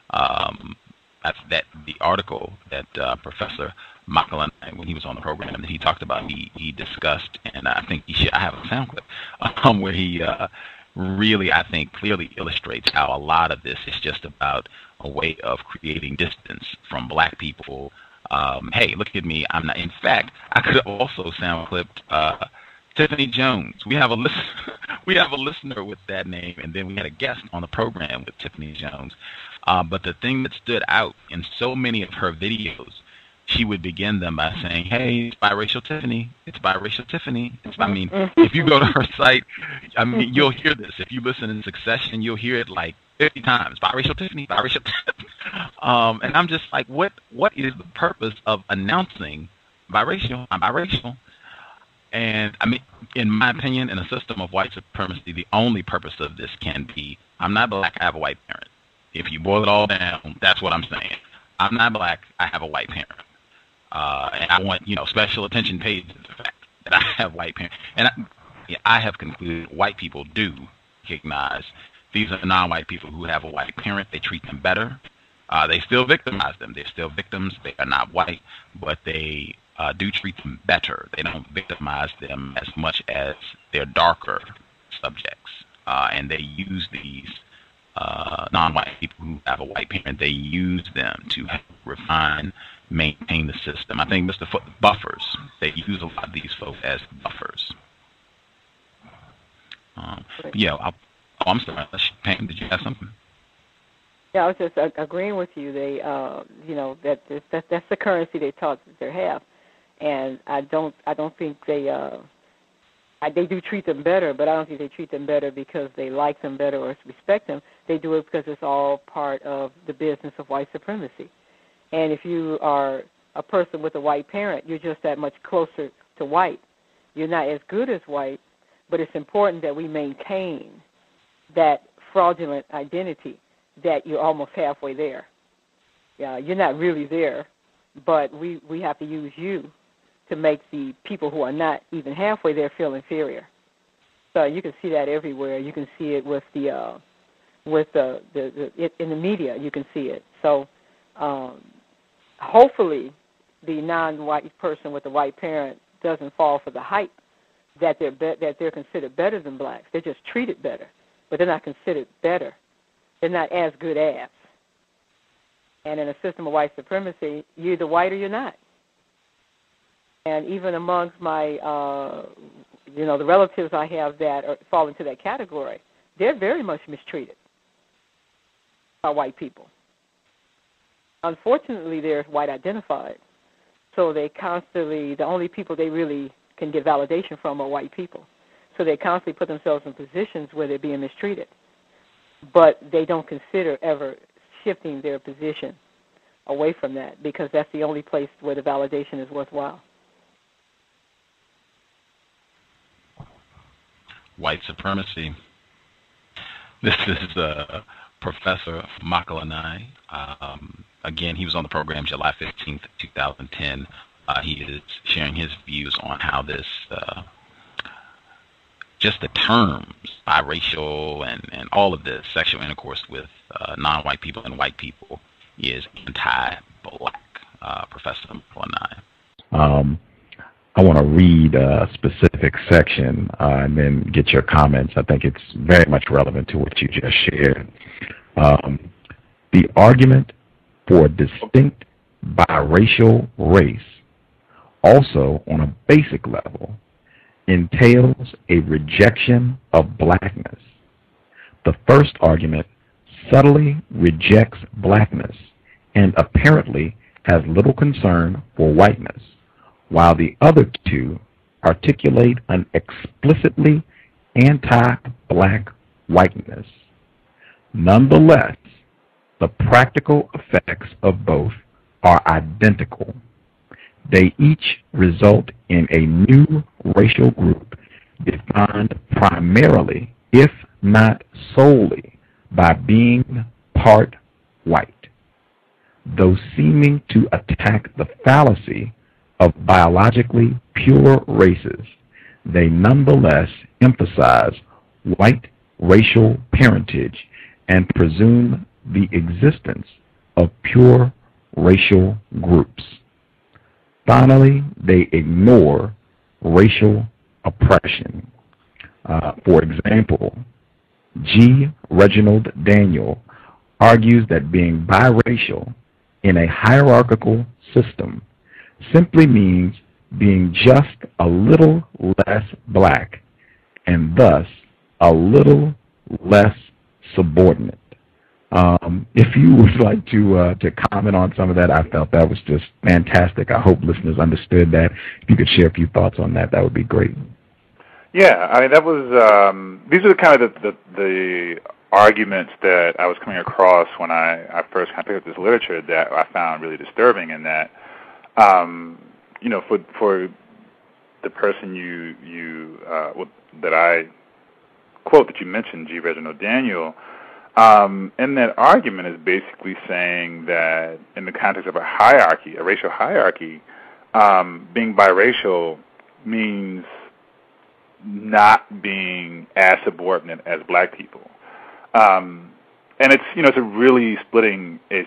That the article that Professor Michael and I, when he was on the program, he talked about, he discussed, and I think I have a sound clip where he really, I think, clearly illustrates how a lot of this is just about a way of creating distance from black people. Hey, look at me. I'm not. In fact, I could have also sound clipped Tiffany Jones. We have a we have a listener with that name, and then we had a guest on the program with Tiffany Jones. But the thing that stood out in so many of her videos, she would begin them by saying, "Hey, it's biracial Tiffany. It's biracial Tiffany." I mean, if you go to her site, I mean, you'll hear this. If you listen in succession, you'll hear it like 50 times. Biracial Tiffany, biracial Tiffany. And I'm just like, what is the purpose of announcing biracial? I'm biracial. And I mean, in my opinion, in a system of white supremacy, the only purpose of this can be, I'm not black, I have a white parent. If you boil it all down, that's what I'm saying. I'm not black, I have a white parent. And I want, special attention paid to the fact that I have white parents. And I have concluded white people do recognize these are non-white people who have a white parent. They treat them better. They still victimize them. They're still victims. They are not white, but they do treat them better. They don't victimize them as much as their darker subjects. And they use these non-white people who have a white parent, they use them to help refine, maintain the system. I think buffers. They use a lot of these folks as buffers. I'm sorry. Pam, did you have something?
Yeah, I was just agreeing with you. They, that's the currency they taught that they have, and I don't think they do treat them better, but I don't think they treat them better because they like them better or respect them. They do it because it's all part of the business of white supremacy. And if you are a person with a white parent, you're just that much closer to white. You're not as good as white, but it's important that we maintain that fraudulent identity that you're almost halfway there. Yeah, you're not really there, but we have to use you to make the people who are not even halfway there feel inferior. So you can see that everywhere. You can see it with in the media. You can see it. So hopefully, the non-white person with a white parent doesn't fall for the hype that they're considered better than blacks. They're just treated better, but they're not considered better. They're not as good as. And in a system of white supremacy, you're either white or you're not. And even amongst my, the relatives I have that fall into that category, they're very much mistreated by white people. Unfortunately, they're white identified. So they constantly, the only people they really can get validation from are white people. So they constantly put themselves in positions where they're being mistreated. But they don't consider ever shifting their position away from that because that's the only place where the validation is worthwhile.
White supremacy. This is Professor Makalani. Again, he was on the program July 15th, 2010. He is sharing his views on how this, just the terms, biracial and all of this, sexual intercourse with non-white people and white people is anti-black. Professor Makalani.
I want to read a specific section and then get your comments. I think it's very much relevant to what you just shared. The argument for a distinct biracial race, also on a basic level, entails a rejection of blackness. The first argument subtly rejects blackness and apparently has little concern for whiteness, while the other two articulate an explicitly anti-black whiteness. Nonetheless, the practical effects of both are identical. They each result in a new racial group defined primarily, if not solely, by being part white. Though seeming to attack the fallacy of biologically pure races, they nonetheless emphasize white racial parentage and presume the existence of pure racial groups. Finally, they ignore racial oppression. For example, G. Reginald Daniel argues that being biracial in a hierarchical system simply means being just a little less black and thus a little less subordinate. If you would like to comment on some of that, I felt that was just fantastic. I hope listeners understood that. If you could share a few thoughts on that, that would be great.
Yeah, I mean, that was, these are kind of the arguments that I was coming across when I first kind of picked up this literature that I found really disturbing, in that, you know, for the person that I quote that you mentioned, G. Reginald Daniel, and that argument is basically saying that in the context of a hierarchy, a racial hierarchy, being biracial means not being as subordinate as black people. And it's, you know, it's a really splitting the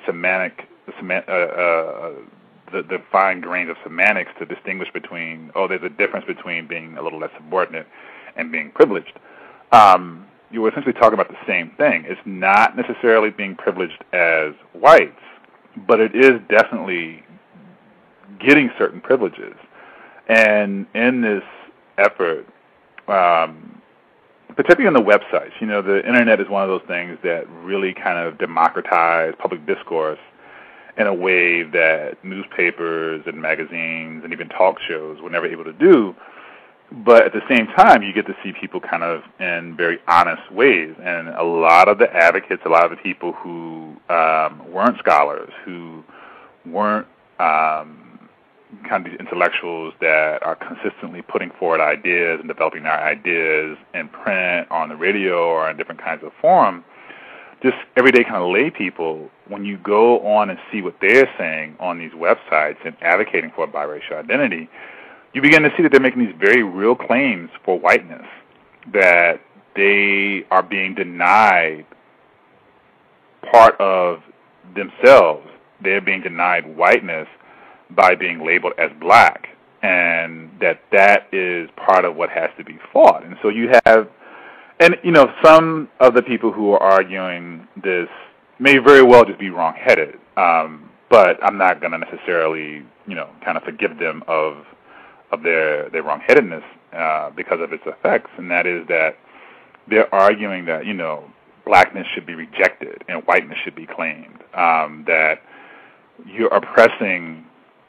fine grains of semantics to distinguish between, there's a difference between being a little less subordinate and being privileged. You were essentially talking about the same thing. It's not necessarily being privileged as whites, but it is definitely getting certain privileges. And in this effort, particularly on the websites, you know, the internet is one of those things that really kind of democratize public discourse in a way that newspapers and magazines and even talk shows were never able to do. But at the same time, you get to see people kind of in very honest ways. And a lot of the advocates, a lot of the people who weren't scholars, who weren't kind of these intellectuals that are consistently putting forward ideas and developing their ideas in print, on the radio, or in different kinds of forums, just everyday kind of lay people, when you go on and see what they're saying on these websites and advocating for a biracial identity, you begin to see that they're making these very real claims for whiteness, that they are being denied part of themselves. They're being denied whiteness by being labeled as black, and that is part of what has to be fought. And so you have, and you know, some of the people who are arguing this may very well just be wrong-headed, but I'm not going to necessarily, you know, kind of forgive them of their wrong-headedness because of its effects, and that is that they're arguing that, you know, blackness should be rejected and whiteness should be claimed, that you're oppressing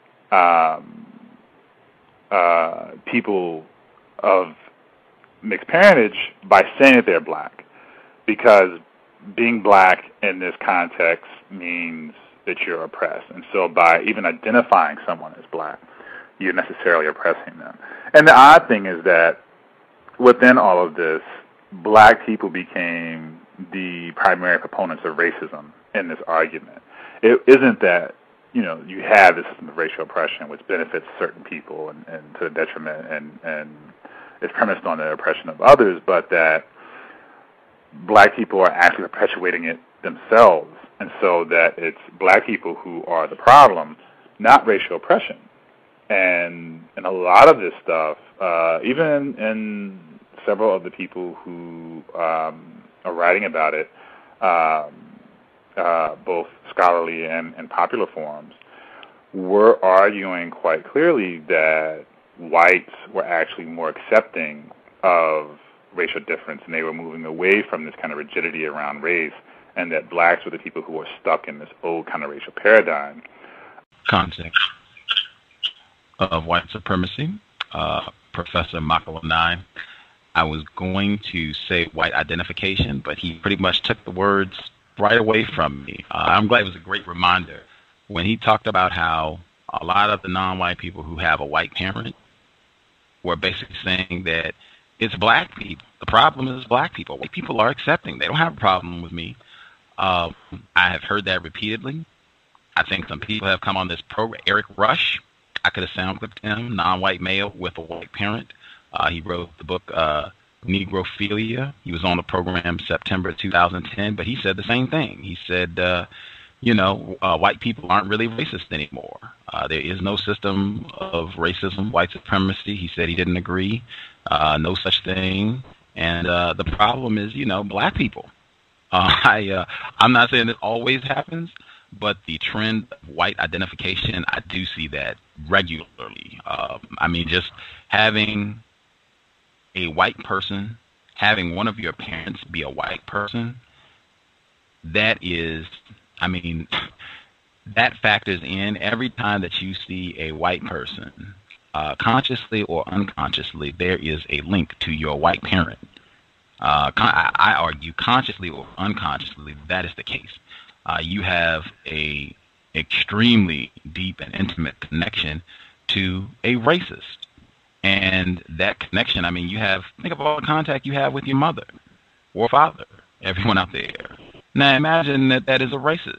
people of mixed parentage by saying that they're black, because being black in this context means that you're oppressed. And so by even identifying someone as black, you're necessarily oppressing them. And the odd thing is that within all of this, black people became the primary proponents of racism in this argument. It isn't that, you know, you have this system of racial oppression which benefits certain people and to the detriment and is premised on the oppression of others, but that black people are actually perpetuating it themselves, and so that it's black people who are the problem, not racial oppression. And a lot of this stuff, even in several of the people who are writing about it, both scholarly and popular forums, were arguing quite clearly that whites were actually more accepting of racial difference, and they were moving away from this kind of rigidity around race, and that blacks were the people who were stuck in this old kind of racial paradigm.
Context of White Supremacy, Professor Makalanai. I was going to say white identification, but he pretty much took the words right away from me. I'm glad it was a great reminder when he talked about how a lot of the non-white people who have a white parent were basically saying that it's black people. The problem is black people. White people are accepting. They don't have a problem with me. I have heard that repeatedly. I think some people have come on this program. Eric Rush, I could have sound clipped him, non-white male with a white parent. He wrote the book Negrophilia. He was on the program September 2010, but he said the same thing. He said, white people aren't really racist anymore. There is no system of racism, white supremacy. He said he didn't agree. No such thing. And the problem is, black people. I'm not saying it always happens, but the trend of white identification, I do see that regularly. I mean, just having a white person, having one of your parents be a white person, that is, I mean, that factors in every time that you see a white person, consciously or unconsciously, there is a link to your white parent. I argue consciously or unconsciously that is the case. You have a extremely deep and intimate connection to a racist. And that connection, I mean, think of all the contact you have with your mother or father, everyone out there. Now imagine that is a racist.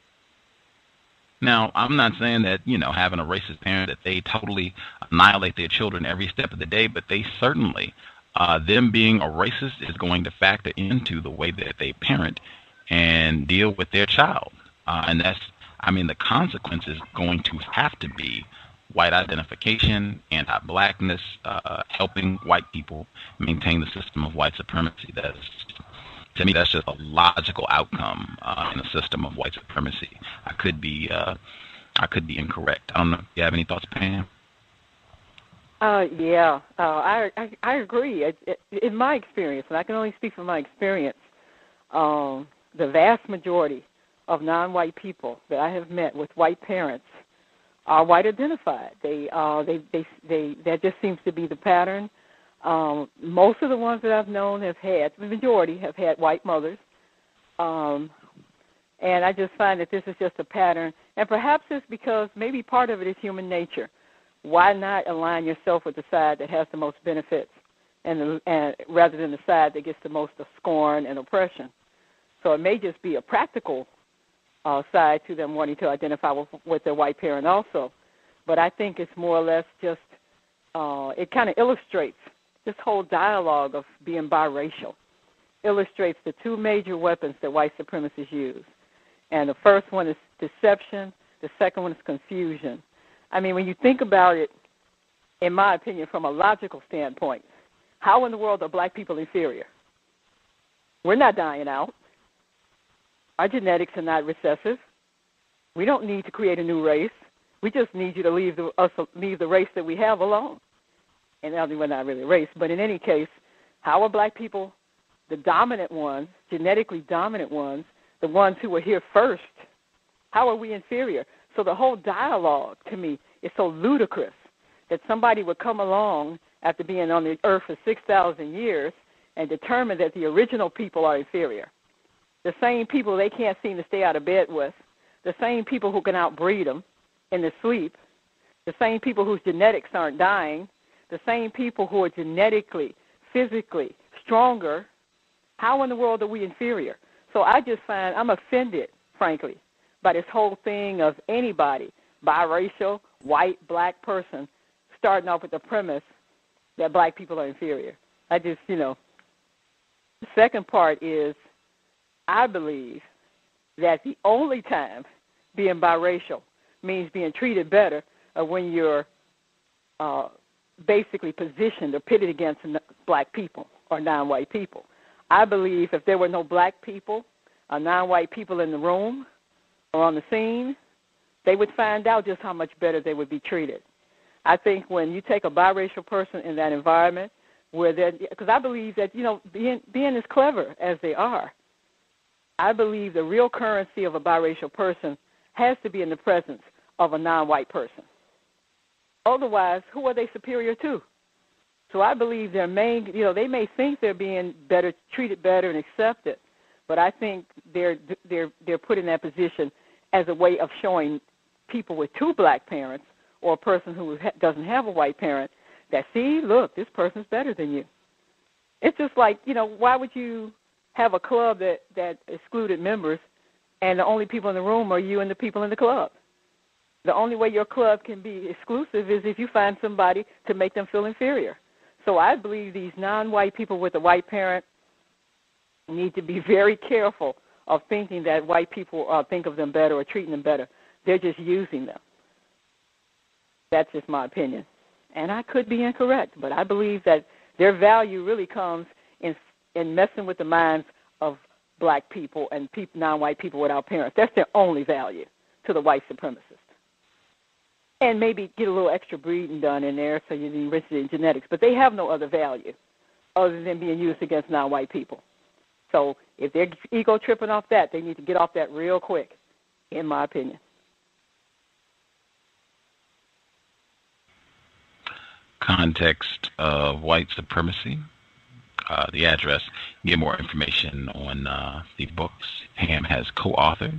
Now, I'm not saying that, having a racist parent, that they totally annihilate their children every step of the day, but they certainly, them being a racist is going to factor into the way that they parent and deal with their child. And the consequence is going to have to be white identification, anti-blackness, helping white people maintain the system of white supremacy. To me, that's just a logical outcome in a system of white supremacy. I could be incorrect. I don't know if you have any thoughts, Pam.
Yeah, I agree. In my experience, and I can only speak from my experience, the vast majority of non-white people that I have met with white parents are white identified. That just seems to be the pattern. Most of the ones that I've known the majority have had white mothers. And I just find that this is just a pattern. And perhaps it's because maybe part of it is human nature. Why not align yourself with the side that has the most benefits and rather than the side that gets the most of scorn and oppression? So it may just be a practical side to them wanting to identify with their white parent also. But I think it's more or less just, it kind of illustrates this whole dialogue of being biracial, illustrates the two major weapons that white supremacists use. And the first one is deception. The second one is confusion. I mean, when you think about it, in my opinion, from a logical standpoint, how in the world are black people inferior? We're not dying out. Our genetics are not recessive. We don't need to create a new race. We just need you to leave the race that we have alone. And we're not really a race, but in any case, how are black people, the dominant ones, genetically dominant ones, the ones who were here first, how are we inferior? So the whole dialogue, to me, is so ludicrous that somebody would come along after being on the earth for 6,000 years and determine that the original people are inferior. The same people they can't seem to stay out of bed with, the same people who can outbreed them in their sleep, the same people whose genetics aren't dying, the same people who are genetically, physically stronger. How in the world are we inferior? So I just find I'm offended, frankly, by this whole thing of anybody, biracial, white, black person, starting off with the premise that black people are inferior. The second part is I believe that the only time being biracial means being treated better when you're basically positioned or pitted against black people or non-white people. I believe if there were no black people or non-white people in the room or on the scene, they would find out just how much better they would be treated. I think when you take a biracial person in that environment, because I believe that, being as clever as they are, I believe the real currency of a biracial person has to be in the presence of a non-white person. Otherwise, who are they superior to? So I believe they may think they're being better, treated better and accepted, but I think they're put in that position as a way of showing people with two black parents or a person who doesn't have a white parent that, see, look, this person's better than you. It's just like, why would you have a club that excluded members and the only people in the room are you and the people in the club? The only way your club can be exclusive is if you find somebody to make them feel inferior. So I believe these non-white people with a white parent need to be very careful of thinking that white people think of them better or treating them better. They're just using them. That's just my opinion. And I could be incorrect, but I believe that their value really comes in messing with the minds of black people and non-white people without parents. That's their only value to the white supremacists. And maybe get a little extra breeding done in there so you enrich it in genetics. But they have no other value other than being used against non-white people. So if they're ego tripping off that, they need to get off that real quick, in my opinion.
Context of White Supremacy. The address. Get more information on the books Pam has co-authored.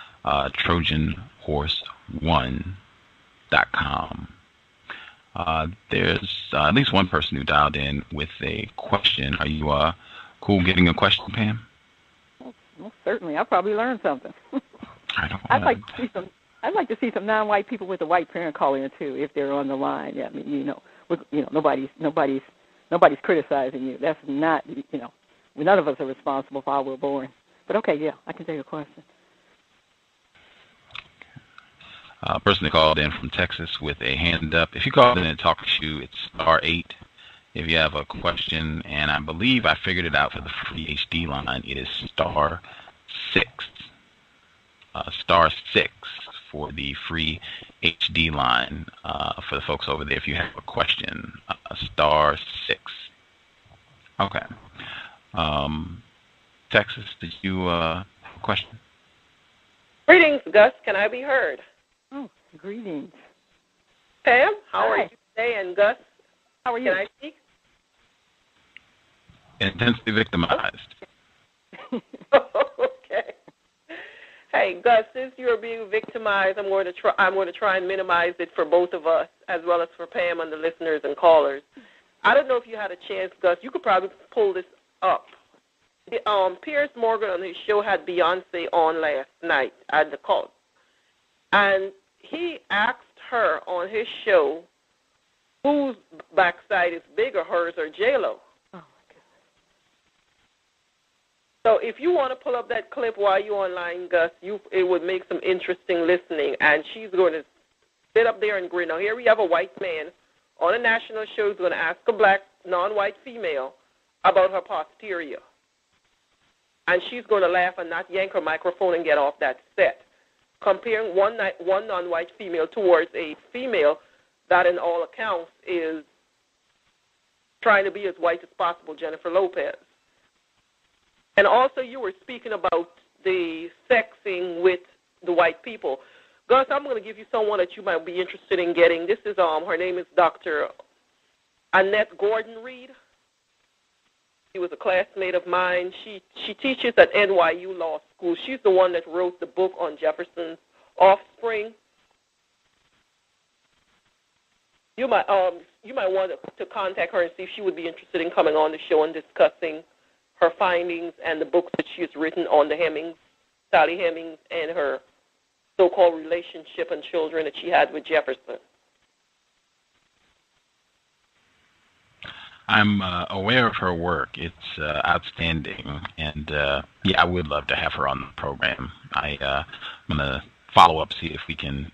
TrojanHorse1.com. There's at least one person who dialed in with a question. Are you cool getting a question, Pam?
Well, certainly. I'll probably learn something. I'd like to see some non-white people with a white parent call in too, if they're on the line. Yeah, I mean, nobody's criticizing you. That's not, none of us are responsible for how we're born. But okay, yeah, I can take a question.
A person that called in from Texas with a hand up. If you called in and talk to you, it's *8. If you have a question, and I believe I figured it out for the free HD line, it is *6. *6 for the free HD line for the folks over there. If you have a question, *6. Okay. Texas, did you have a question?
Greetings, Gus. Can I be heard?
Oh, greetings.
Pam, how are you today? And Gus, how are you? Can I speak?
Intensely victimized.
Okay. Hey, Gus, since you're being victimized, I'm going to try and minimize it for both of us, as well as for Pam and the listeners and callers. I don't know if you had a chance, Gus. You could probably pull this up. Piers Morgan on his show had Beyonce on last night at the call, and he asked her on his show whose backside is bigger, hers or J-Lo. So if you want to pull up that clip while you're online, Gus, it would make some interesting listening. And she's going to sit up there and grin. Now, here we have a white man on a national show who's going to ask a black, non-white female about her posterior. And she's going to laugh and not yank her microphone and get off that set, comparing one non-white female towards a female that, in all accounts, is trying to be as white as possible, Jennifer Lopez. And also you were speaking about the sexing with the white people. Gus, I'm going to give you someone that you might be interested in getting. This is, her name is Dr. Annette Gordon-Reed. She was a classmate of mine. She teaches at NYU Law School. She's the one that wrote the book on Jefferson's offspring. You might want to contact her and see if she would be interested in coming on the show and discussing her findings and the books that she has written on the Hemings, Sally Hemings, and her so-called relationship and children that she had with Jefferson.
I'm aware of her work. It's outstanding, and I would love to have her on the program. I'm gonna follow up, see if we can.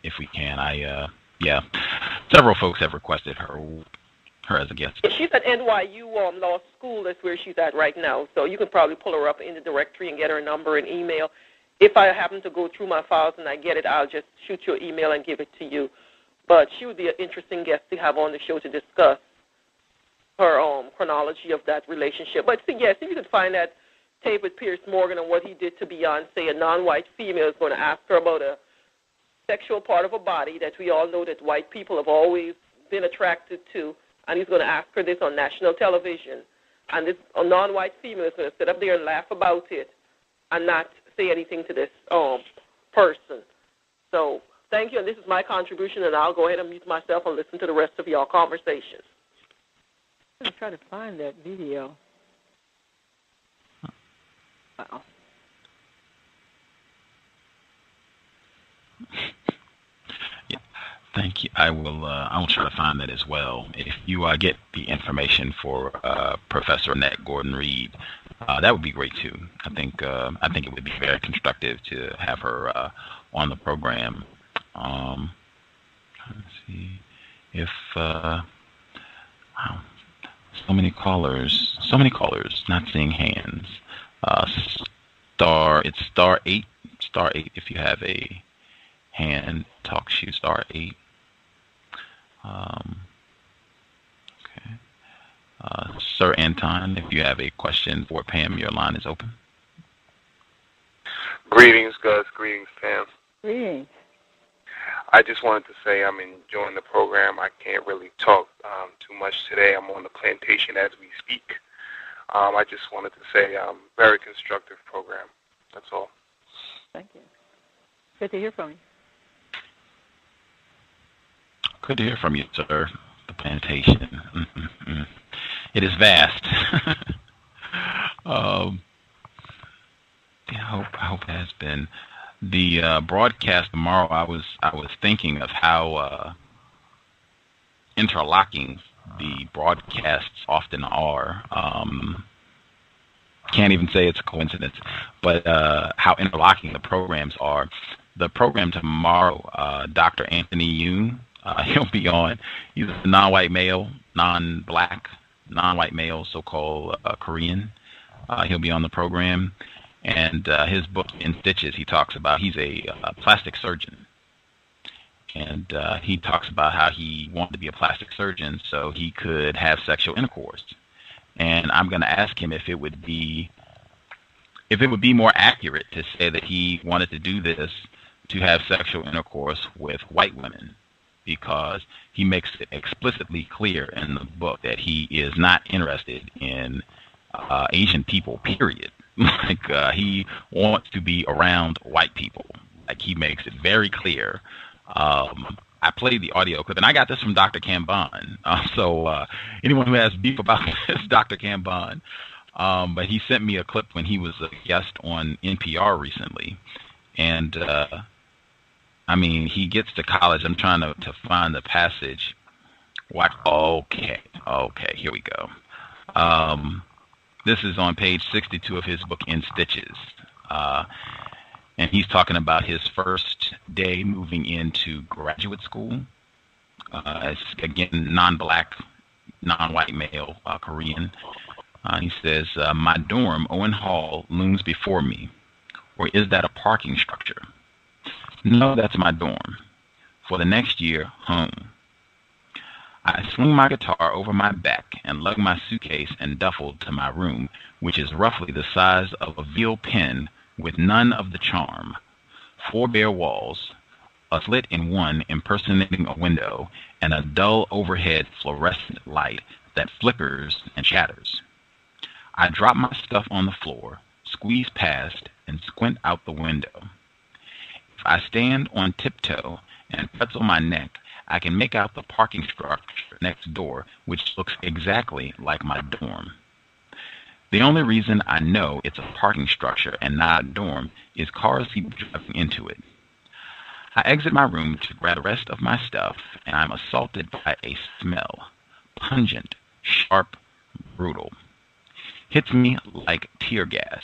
Several folks have requested her as a guest.
She's at NYU Law School. That's where she's at right now. So you can probably pull her up in the directory and get her number and email. If I happen to go through my files and I get it, I'll just shoot you an email and give it to you. But she would be an interesting guest to have on the show to discuss her chronology of that relationship. But yes, if you can find that tape with Piers Morgan and what he did to Beyonce, a non-white female is going to ask her about a sexual part of her body that we all know that white people have always been attracted to. And he's going to ask her this on national television. And this non-white female is going to sit up there and laugh about it and not say anything to this person. So thank you, and this is my contribution, and I'll go ahead and mute myself and listen to the rest of y'all conversations.
I'm going to try to find that video. Wow.
Thank you. I will try to find that as well. If you get the information for Professor Annette Gordon-Reed, that would be great too. I think it would be very constructive to have her on the program. Let's see if wow, so many callers, not seeing hands. It's star 8. Star 8 if you have a hand. Talk shoe star 8. Okay. Sir Anton, if you have a question for Pam, your line is open.
Greetings, Gus. Greetings, Pam.
Greetings.
I just wanted to say I'm enjoying the program. I can't really talk too much today. I'm on the plantation as we speak. I just wanted to say very constructive program. That's all.
Thank you. Good to hear from you.
Good to hear from you, sir. The plantation. It is vast. I hope it has been. The broadcast tomorrow, I was thinking of how interlocking the broadcasts often are. Can't even say it's a coincidence, but how interlocking the programs are. The program tomorrow, Dr. Anthony Yoon, he'll be on. He's a non-white male, non-black, non-white male, so-called Korean. He'll be on the program. And his book, In Stitches, he talks about, he's a plastic surgeon. And he talks about how he wanted to be a plastic surgeon so he could have sexual intercourse. And I'm going to ask him if it would be more accurate to say that he wanted to do this to have sexual intercourse with white women, because he makes it explicitly clear in the book that he is not interested in Asian people, period. Like he wants to be around white people. Like he makes it very clear. I played the audio clip, and I got this from Dr. Kamban. So anyone who has beef about this, Dr. Kamban. But he sent me a clip when he was a guest on NPR recently. And, I mean, he gets to college. I'm trying to find the passage. Watch. Okay, here we go. This is on page 62 of his book, In Stitches. And he's talking about his first day moving into graduate school. As, again, non-black, non-white male, Korean. He says, my dorm, Owen Hall, looms before me. Or is that a parking structure? No, that's my dorm. For the next year, home. I swing my guitar over my back and lug my suitcase and duffel to my room, which is roughly the size of a veal pen with none of the charm. 4 bare walls, a slit in one impersonating a window, and a dull overhead fluorescent light that flickers and shatters. I drop my stuff on the floor, squeeze past, and squint out the window. If I stand on tiptoe and pretzel my neck, I can make out the parking structure next door, which looks exactly like my dorm. The only reason I know it's a parking structure and not a dorm is cars keep driving into it. I exit my room to grab the rest of my stuff, and I'm assaulted by a smell. Pungent, sharp, brutal. Hits me like tear gas.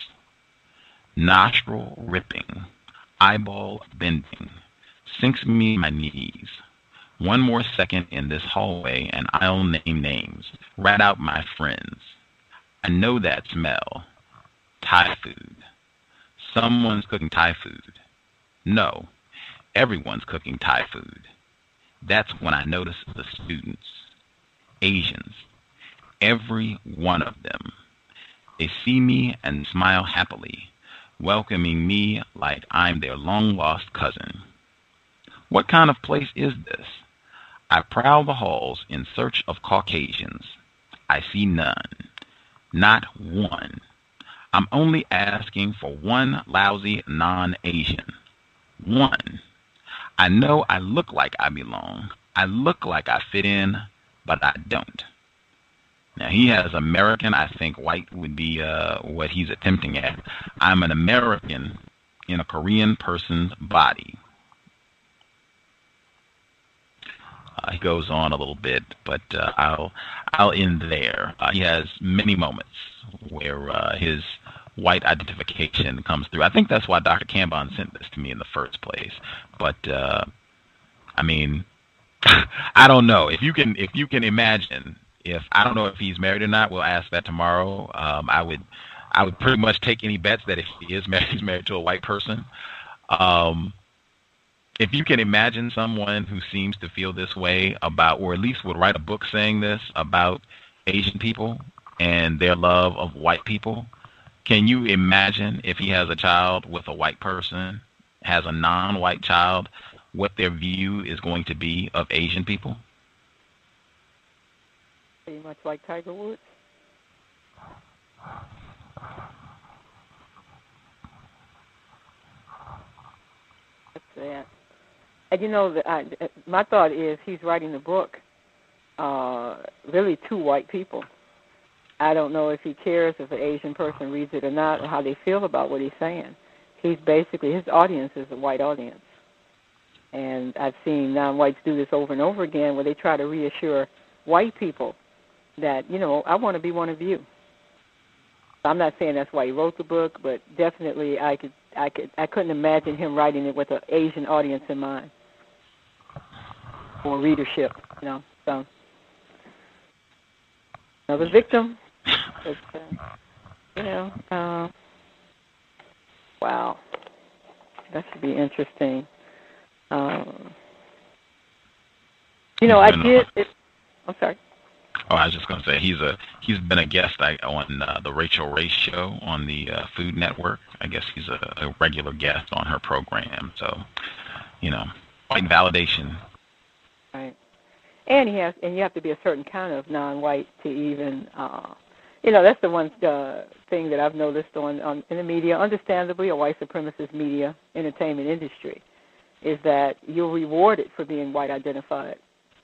Nostril ripping. Eyeball bending. Sinks me to my knees. One more second in this hallway and I'll name names. Rat out my friends. I know that smell. Thai food. Someone's cooking Thai food. No, everyone's cooking Thai food. That's when I notice the students. Asians. Every one of them. They see me and smile happily, welcoming me like I'm their long-lost cousin. What kind of place is this? I prowl the halls in search of Caucasians. I see none. Not one. I'm only asking for one lousy non-Asian. One. I know I look like I belong. I look like I fit in, but I don't. Now, he has American. I think white would be what he's attempting at. I'm an American in a Korean person's body. He goes on a little bit, but I'll end there. He has many moments where his white identification comes through. I think that's why Dr. Kamban sent this to me in the first place. But I mean, I don't know if you can imagine. If I don't know if he's married or not, we'll ask that tomorrow. I I would pretty much take any bets that if he is married, he's married to a white person. If you can imagine someone who seems to feel this way about, or at least would write a book saying this about Asian people and their love of white people, can you imagine if he has a child with a white person, has a non-white child, what their view is going to be of Asian people?
Pretty much like Tiger Woods. That's that. And you know, my thought is he's writing the book really to white people. I don't know if he cares if an Asian person reads it or not, or how they feel about what he's saying. He's basically, his audience is a white audience. And I've seen non-whites do this over and over again where they try to reassure white people that, you know, I want to be one of you. I'm not saying that's why he wrote the book, but definitely I couldn't imagine him writing it with an Asian audience in mind or readership, you know. So another victim. But, you know, wow, that should be interesting. You know, I did. I'm sorry.
Oh, I was just going to say he's been a guest on the Rachel Ray show on the Food Network. I guess he's a regular guest on her program. So, you know, white validation. Right.
And you have to be a certain kind of non-white to even, you know, that's the one thing that I've noticed on in the media, understandably, a white supremacist media entertainment industry, is that you're rewarded for being white identified.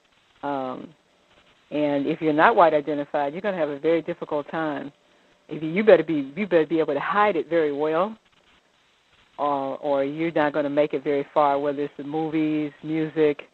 And if you're not white identified, you're going to have a very difficult time. You better be able to hide it very well, or you're not going to make it very far. Whether it's the movies, music,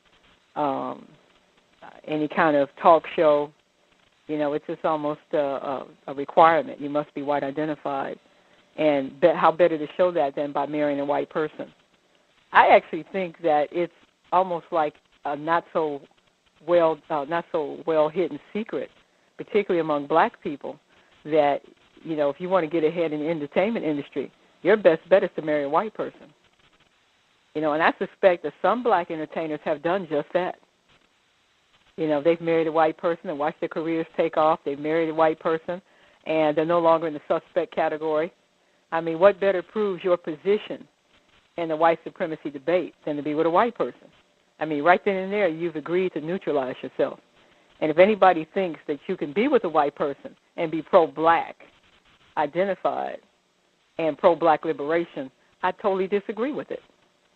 any kind of talk show, you know, it's just almost a requirement. You must be white identified, and how better to show that than by marrying a white person? I actually think that it's almost like a not so well hidden secret, particularly among black people, that, you know, if you want to get ahead in the entertainment industry, your best bet is to marry a white person. You know, and I suspect that some black entertainers have done just that. You know, they've married a white person and watched their careers take off. They've married a white person, and they're no longer in the suspect category. I mean, what better proves your position in the white supremacy debate than to be with a white person? I mean, right then and there, you've agreed to neutralize yourself. And if anybody thinks that you can be with a white person and be pro-black identified and pro-black liberation, I totally disagree with it.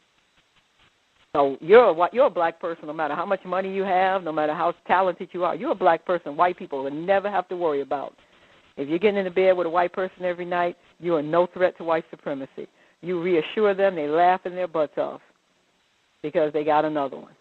So you're a black person no matter how much money you have, no matter how talented you are. You're a black person white people will never have to worry about. If you're getting into bed with a white person every night, you are no threat to white supremacy. You reassure them, they laughing their butts off because they got another one.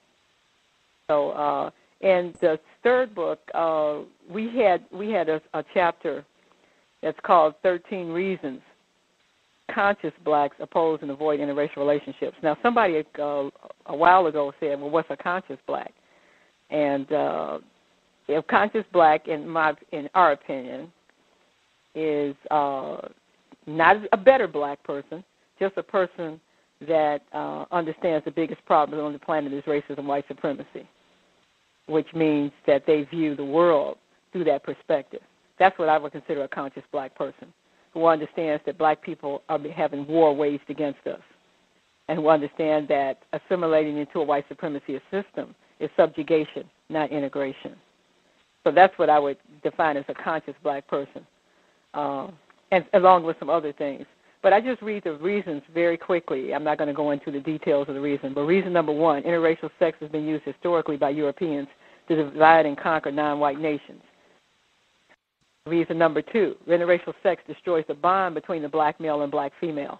So in the third book, we had a chapter that's called 13 Reasons Conscious Blacks Oppose and Avoid Interracial Relationships. Now, somebody a while ago said, well, what's a conscious black? And a conscious black, in our opinion, is not a better black person, just a person that understands the biggest problem on the planet is racism, white supremacy, which means that they view the world through that perspective. That's what I would consider a conscious black person, who understands that black people are having war waged against us, and who understand that assimilating into a white supremacy system is subjugation, not integration. So that's what I would define as a conscious black person, and along with some other things. But I just read the reasons very quickly. I'm not going to go into the details of the reason. But reason number one, interracial sex has been used historically by Europeans to divide and conquer non-white nations. Reason number two, interracial sex destroys the bond between the black male and black female.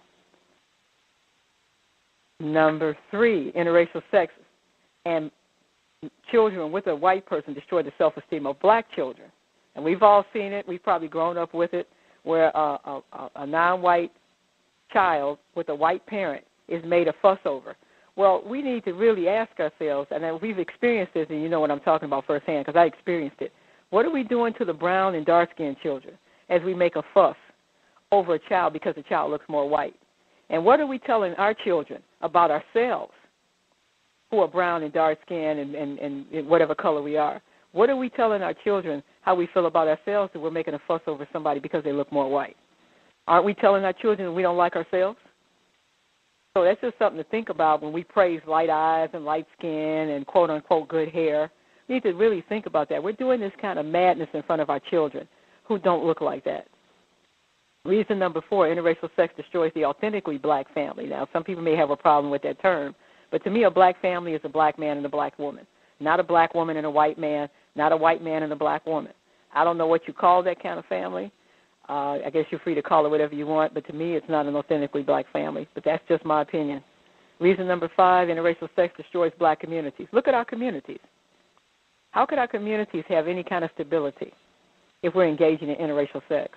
Number three, interracial sex and children with a white person destroy the self-esteem of black children. And we've all seen it. We've probably grown up with it, where a non-white child with a white parent is made a fuss over. Well, we need to really ask ourselves, and we've experienced this, and you know what I'm talking about firsthand because I experienced it. What are we doing to the brown and dark-skinned children as we make a fuss over a child because the child looks more white. And what are we telling our children about ourselves who are brown and dark skinned and whatever color we are? What are we telling our children how we feel about ourselves if we're making a fuss over somebody because they look more white? Aren't we telling our children we don't like ourselves? So that's just something to think about when we praise light eyes and light skin and quote-unquote good hair. We need to really think about that. We're doing this kind of madness in front of our children who don't look like that. Reason number 4, interracial sex destroys the authentically black family. Now, some people may have a problem with that term, but to me a black family is a black man and a black woman, not a black woman and a white man, not a white man and a black woman. I don't know what you call that kind of family. I guess you're free to call it whatever you want, but to me it's not an authentically black family. But that's just my opinion. Reason number 5, interracial sex destroys black communities. Look at our communities. How could our communities have any kind of stability if we're engaging in interracial sex?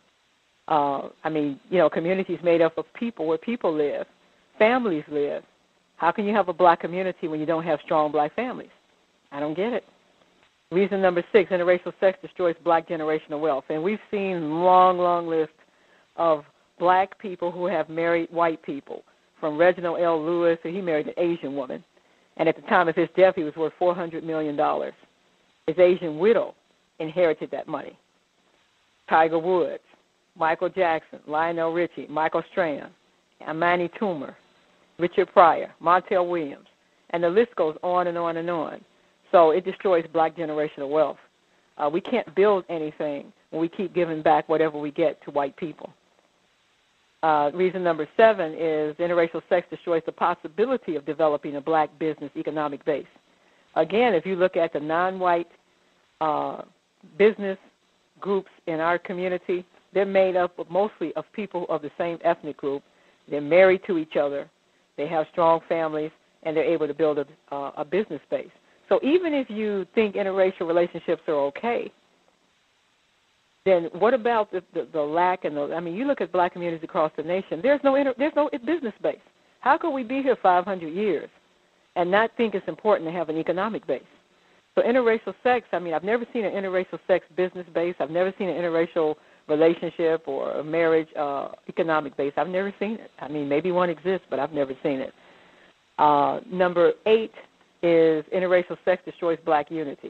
Communities made up of people where people live, families live. How can you have a black community when you don't have strong black families? I don't get it. Reason number 6, interracial sex destroys black generational wealth. And we've seen long list of black people who have married white people. From Reginald L. Lewis, he married an Asian woman. And at the time of his death, he was worth $400 million. His Asian widow inherited that money. Tiger Woods, Michael Jackson, Lionel Richie, Michael Strahan, Amani Toomer, Richard Pryor, Montel Williams, and the list goes on and on and on. So it destroys black generational wealth. We can't build anything when we keep giving back whatever we get to white people. Reason number 7 is interracial sex destroys the possibility of developing a black business economic base. Again, if you look at the non-white business groups in our community, they're made up of mostly of people of the same ethnic group. They're married to each other. They have strong families, and they're able to build a business base. So even if you think interracial relationships are okay, then what about the lack and you look at black communities across the nation. There's no business base. How could we be here 500 years and not think it's important to have an economic base? So interracial sex, I've never seen an interracial sex business base. I've never seen an interracial relationship or a marriage economic base. I've never seen it. Maybe one exists, but I've never seen it. Number 8 is interracial sex destroys black unity.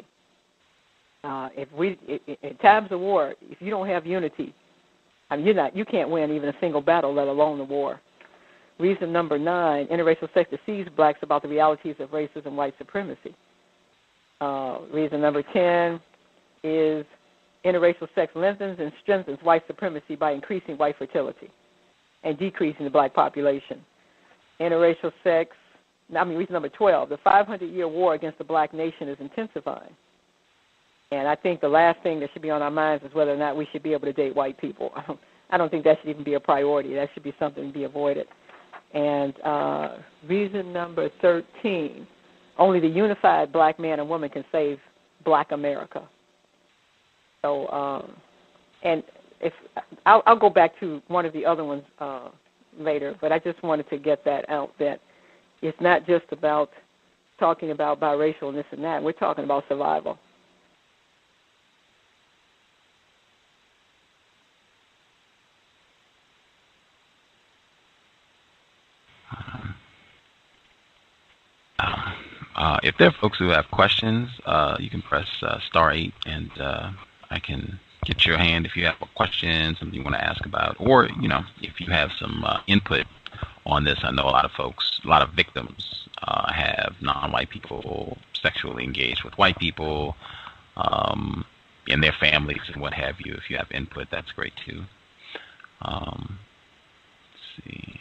In times of war, if you don't have unity, you can't win even a single battle, let alone a war. Reason number 9, interracial sex deceives blacks about the realities of racism and white supremacy. Reason number 10 is interracial sex lengthens and strengthens white supremacy by increasing white fertility and decreasing the black population. Interracial sex, reason number 12, the 500-year war against the black nation is intensifying. And I think the last thing that should be on our minds is whether or not we should be able to date white people. I don't think that should even be a priority. That should be something to be avoided. And reason number 13, only the unified black man and woman can save black America. So, and if I'll go back to one of the other ones later, but I just wanted to get that out, that it's not just about talking about biracial and this and that. We're talking about survival.
If there are folks who have questions, you can press *8, and I can get your hand if you have a question, something you want to ask about, or if you have some input on this. I know a lot of victims have non-white people sexually engaged with white people in their families and what have you. If you have input, that's great too. Let's see.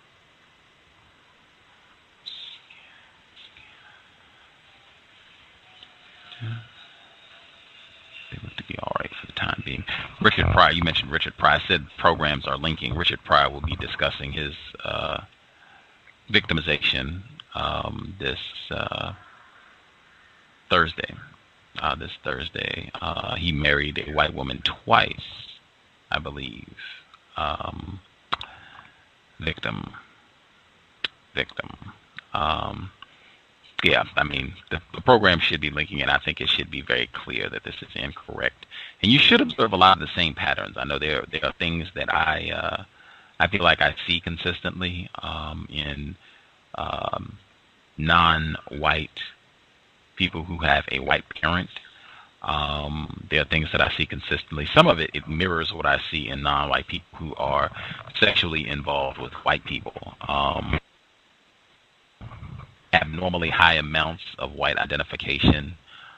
They look to be all right for the time being. Richard Pryor, you mentioned Richard Pryor. I said programs are linking. Richard Pryor will be discussing his victimization this Thursday. He married a white woman twice, I believe. Victim. yeah, I mean, the program should be linking, and I think it should be very clear that this is incorrect. And you should observe a lot of the same patterns. I know there are things that I feel like I see consistently in non-white people who have a white parent. There are things that I see consistently. Some of it mirrors what I see in non-white people who are sexually involved with white people. Abnormally high amounts of white identification.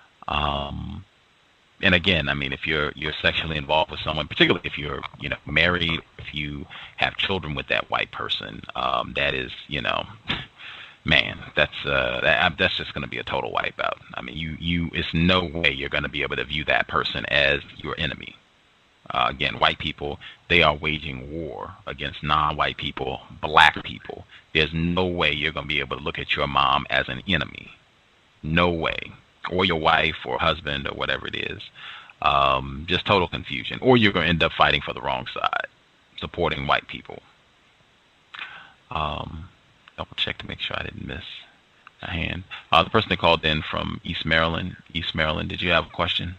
And again, I mean, if you're sexually involved with someone, particularly if you're married, if you have children with that white person, that is man, that's just going to be a total wipeout. I mean, it's no way you're going to be able to view that person as your enemy. Again, white people, they are waging war against non-white people, black people. There's no way you're going to be able to look at your mom as an enemy. No way. Or your wife or husband or whatever it is. Just total confusion. Or you're going to end up fighting for the wrong side, supporting white people. Double check to make sure I didn't miss a hand. The person that called in from East Maryland, did you have a question?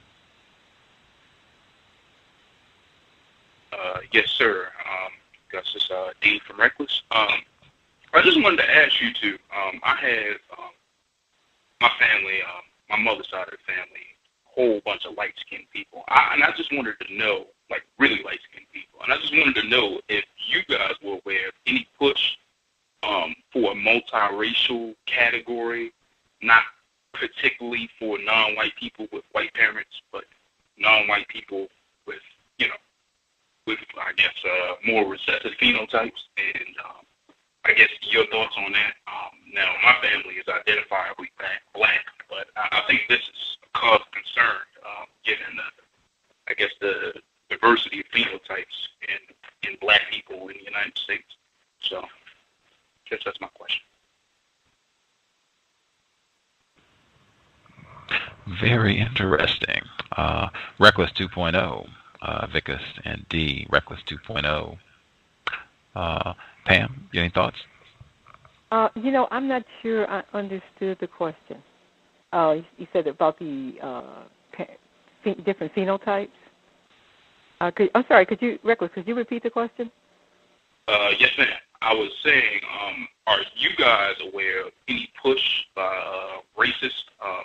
Yes, sir. Gus, this is Dean from Reckless. I just wanted to ask you two. I had my family, my mother's side of the family, a whole bunch of light-skinned people. And I just wanted to know, like really light-skinned people, and I just wanted to know if you guys were aware of any push for a multiracial category, not particularly for non-white people with white parents, but non-white people with, with, I guess, more recessive phenotypes. And I guess your thoughts on that. Now, my family is identifiably black, but I think this is a cause of concern, given the diversity of phenotypes in black people in the United States. So, I guess that's my question.
Very interesting. Reckless 2.0. Vicus and D, Reckless 2.0. Pam, you any thoughts?
I'm not sure I understood the question. You said about the different phenotypes. I'm sorry, Reckless, could you repeat the question?
Yes, ma'am. I was saying, are you guys aware of any push by racists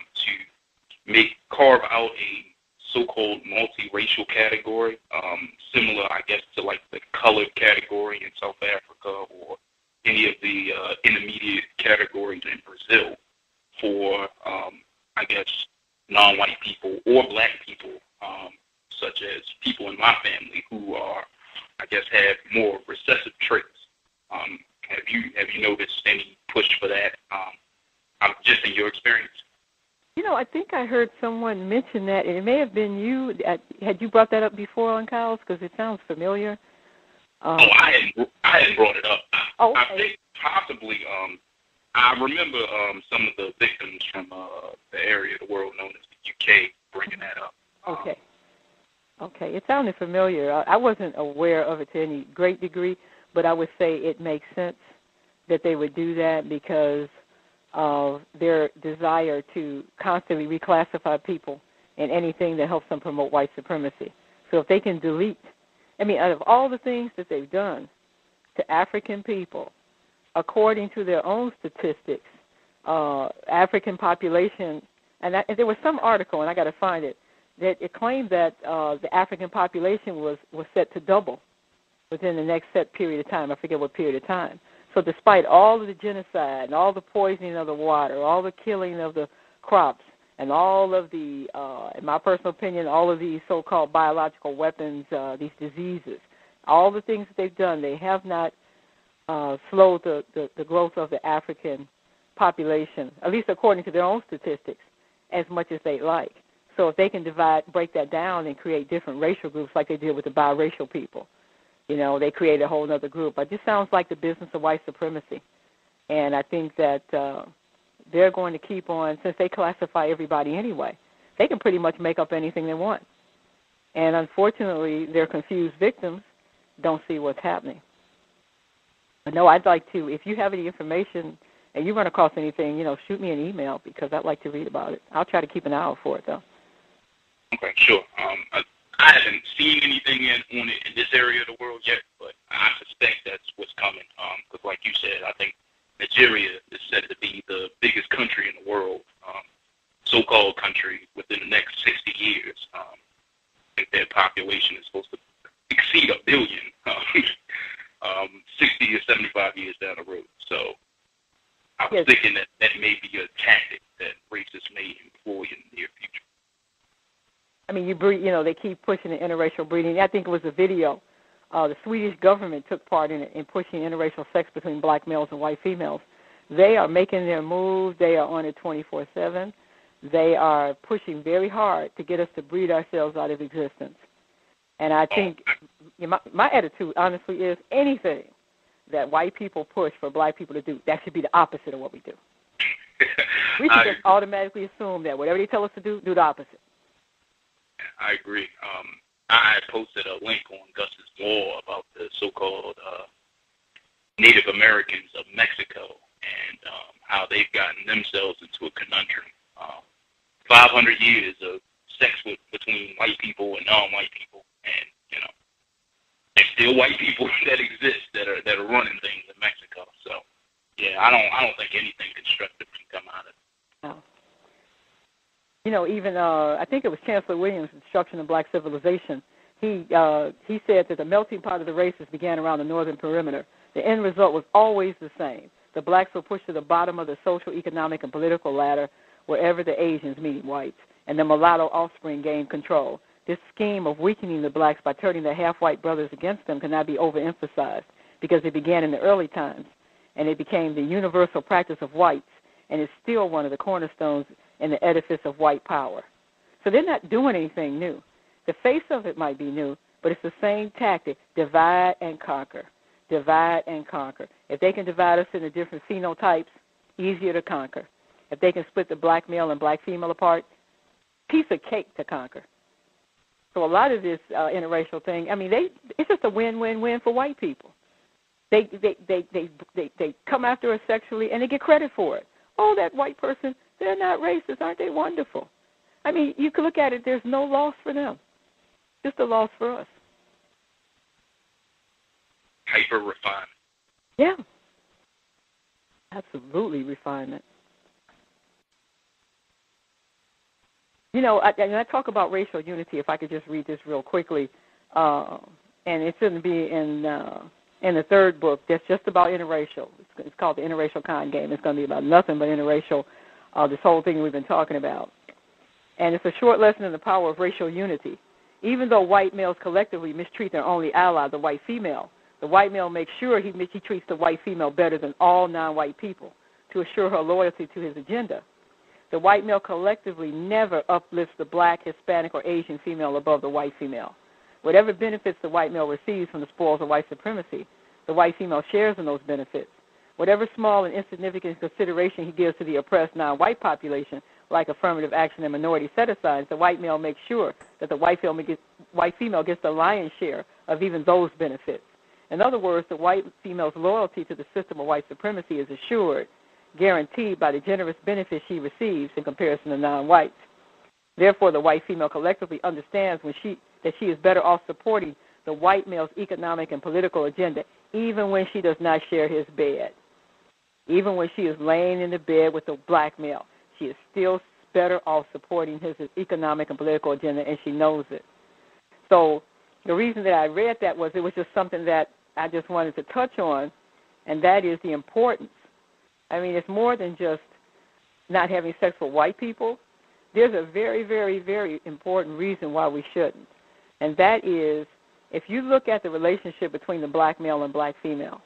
to carve out a so-called multiracial category, similar, I guess, to like the colored category in South Africa or any of the intermediate categories in Brazil for, I guess, non-white people or black people, such as people in my family who are, I guess, have more recessive traits. Have you noticed any push for that, just in your experience?
I think I heard someone mention that, and it may have been you. Had you brought that up before on Kyle's? Because it sounds familiar.
I hadn't brought it up.
Oh, okay.
I think possibly, I remember some of the victims from the area of the world known as the UK bringing that up.
Okay, it sounded familiar. I wasn't aware of it to any great degree, but I would say it makes sense that they would do that because of their desire to constantly reclassify people in anything that helps them promote white supremacy. So if they can delete, out of all the things that they've done to African people, according to their own statistics, African population, and there was some article, and I got to find it, that it claimed that the African population was set to double within the next set period of time. I forget what period of time. So despite all of the genocide and all the poisoning of the water, all the killing of the crops, and all of the, in my personal opinion, all of these so-called biological weapons, these diseases, all the things that they've done, they have not slowed the growth of the African population, at least according to their own statistics, as much as they'd like. So if they can break that down and create different racial groups like they did with the biracial people, they create a whole other group. It just sounds like the business of white supremacy. And I think that they're going to keep on, since they classify everybody anyway, they can pretty much make up anything they want. And unfortunately, their confused victims don't see what's happening. But no, I'd like to, if you have any information and you run across anything, shoot me an email because I'd like to read about it. I'll try to keep an eye out for it, though.
Okay, sure. I haven't seen anything on it in this area of the world yet, but I suspect that's what's coming. Because, like you said, I think Nigeria is said to be the biggest country in the world, so-called country, within the next 60 years. I think their population is supposed to exceed 1 billion 60 or 75 years down the road. So I was thinking that may be a tactic that racists may employ in the near future.
I mean, they keep pushing the interracial breeding. I think it was a video. The Swedish government took part in it in pushing interracial sex between black males and white females. They are making their move. They are on it 24/7. They are pushing very hard to get us to breed ourselves out of existence. And I think my attitude, honestly, is anything that white people push for black people to do, that should be the opposite of what we do. We should just automatically assume that whatever they tell us to do the opposite.
I agree. I posted a link on Gus's wall about the so-called Native Americans of Mexico and how they've gotten themselves into a conundrum. 500 years of sex between white people and non-white people, and there's still white people that exist that are running things in Mexico. So, yeah, I don't think anything constructive can come out of it.
No. Even I think it was Chancellor Williams' Destruction of Black Civilization. He said that the melting pot of the races began around the northern perimeter. The end result was always the same. The blacks were pushed to the bottom of the social, economic, and political ladder wherever the Asians meet whites, and the mulatto offspring gained control. This scheme of weakening the blacks by turning their half-white brothers against them cannot be overemphasized because it began in the early times, and it became the universal practice of whites, and is still one of the cornerstones in the edifice of white power. So they're not doing anything new. The face of it might be new, but it's the same tactic, divide and conquer. Divide and conquer. If they can divide us into different phenotypes, easier to conquer. If they can split the black male and black female apart, piece of cake to conquer. So a lot of this interracial thing, I mean, it's just a win-win-win for white people. They come after us sexually, and they get credit for it. Oh, that white person, they're not racist. Aren't they wonderful? I mean, you can look at it. There's no loss for them, just a loss for us.
Hyper-refinement.
Yeah. Absolutely refinement. I talk about racial unity, if I could just read this real quickly, and it's going to be in the third book that's just about interracial. It's called The Interracial Con Game. It's going to be about nothing but interracial, this whole thing we've been talking about. And it's a short lesson in the power of racial unity. Even though white males collectively mistreat their only ally, the white female, the white male makes sure he treats the white female better than all non-white people to assure her loyalty to his agenda. The white male collectively never uplifts the black, Hispanic, or Asian female above the white female. Whatever benefits the white male receives from the spoils of white supremacy, the white female shares in those benefits. Whatever small and insignificant consideration he gives to the oppressed non-white population, like affirmative action and minority set-asides, the white male makes sure that the white female gets the lion's share of even those benefits. In other words, the white female's loyalty to the system of white supremacy is assured, guaranteed by the generous benefits she receives in comparison to non-whites. Therefore, the white female collectively understands that she is better off supporting the white male's economic and political agenda, even when she does not share his bed. Even when she is laying in the bed with the black male, she is still better off supporting his economic and political agenda, and she knows it. So the reason that I read that was it was just something that I just wanted to touch on, and that is the importance. I mean, it's more than just not having sex with white people. There's a very, very, very important reason why we shouldn't, and that is if you look at the relationship between the black male and black female,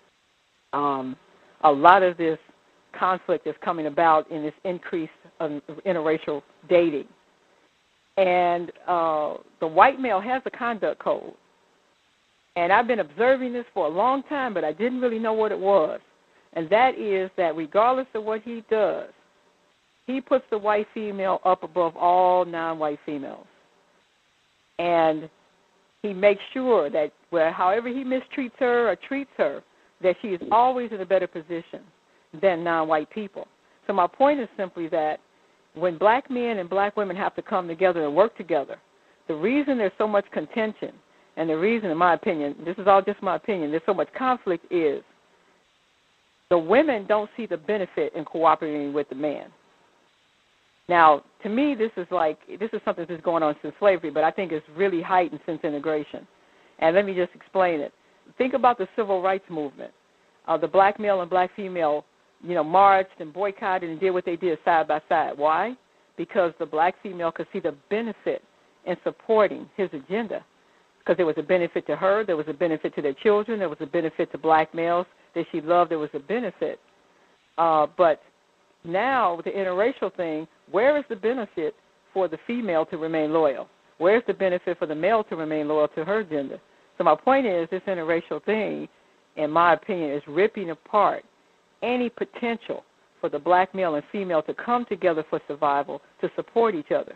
a lot of this conflict is coming about in this increase of interracial dating. And the white male has a conduct code. And I've been observing this for a long time, but I didn't really know what it was. And that is that regardless of what he does, he puts the white female up above all non-white females. And he makes sure that however he mistreats her or treats her, that she is always in a better position. than non-white people. So my point is simply that when black men and black women have to come together and work together, the reason there's so much contention and the reason, in my opinion, this is all just my opinion, there's so much conflict is the women don't see the benefit in cooperating with the man. Now, to me, this is something that's going on since slavery, but I think it's really heightened since integration. And let me just explain it. Think about the civil rights movement. The black male and black female, marched and boycotted and did what they did side by side. Why? Because the black female could see the benefit in supporting his agenda. Because there was a benefit to her, there was a benefit to their children, there was a benefit to black males that she loved, there was a benefit. But now, with the interracial thing, where is the benefit for the female to remain loyal? Where is the benefit for the male to remain loyal to her agenda? So my point is, this interracial thing, in my opinion, is ripping apart any potential for the black male and female to come together for survival, to support each other.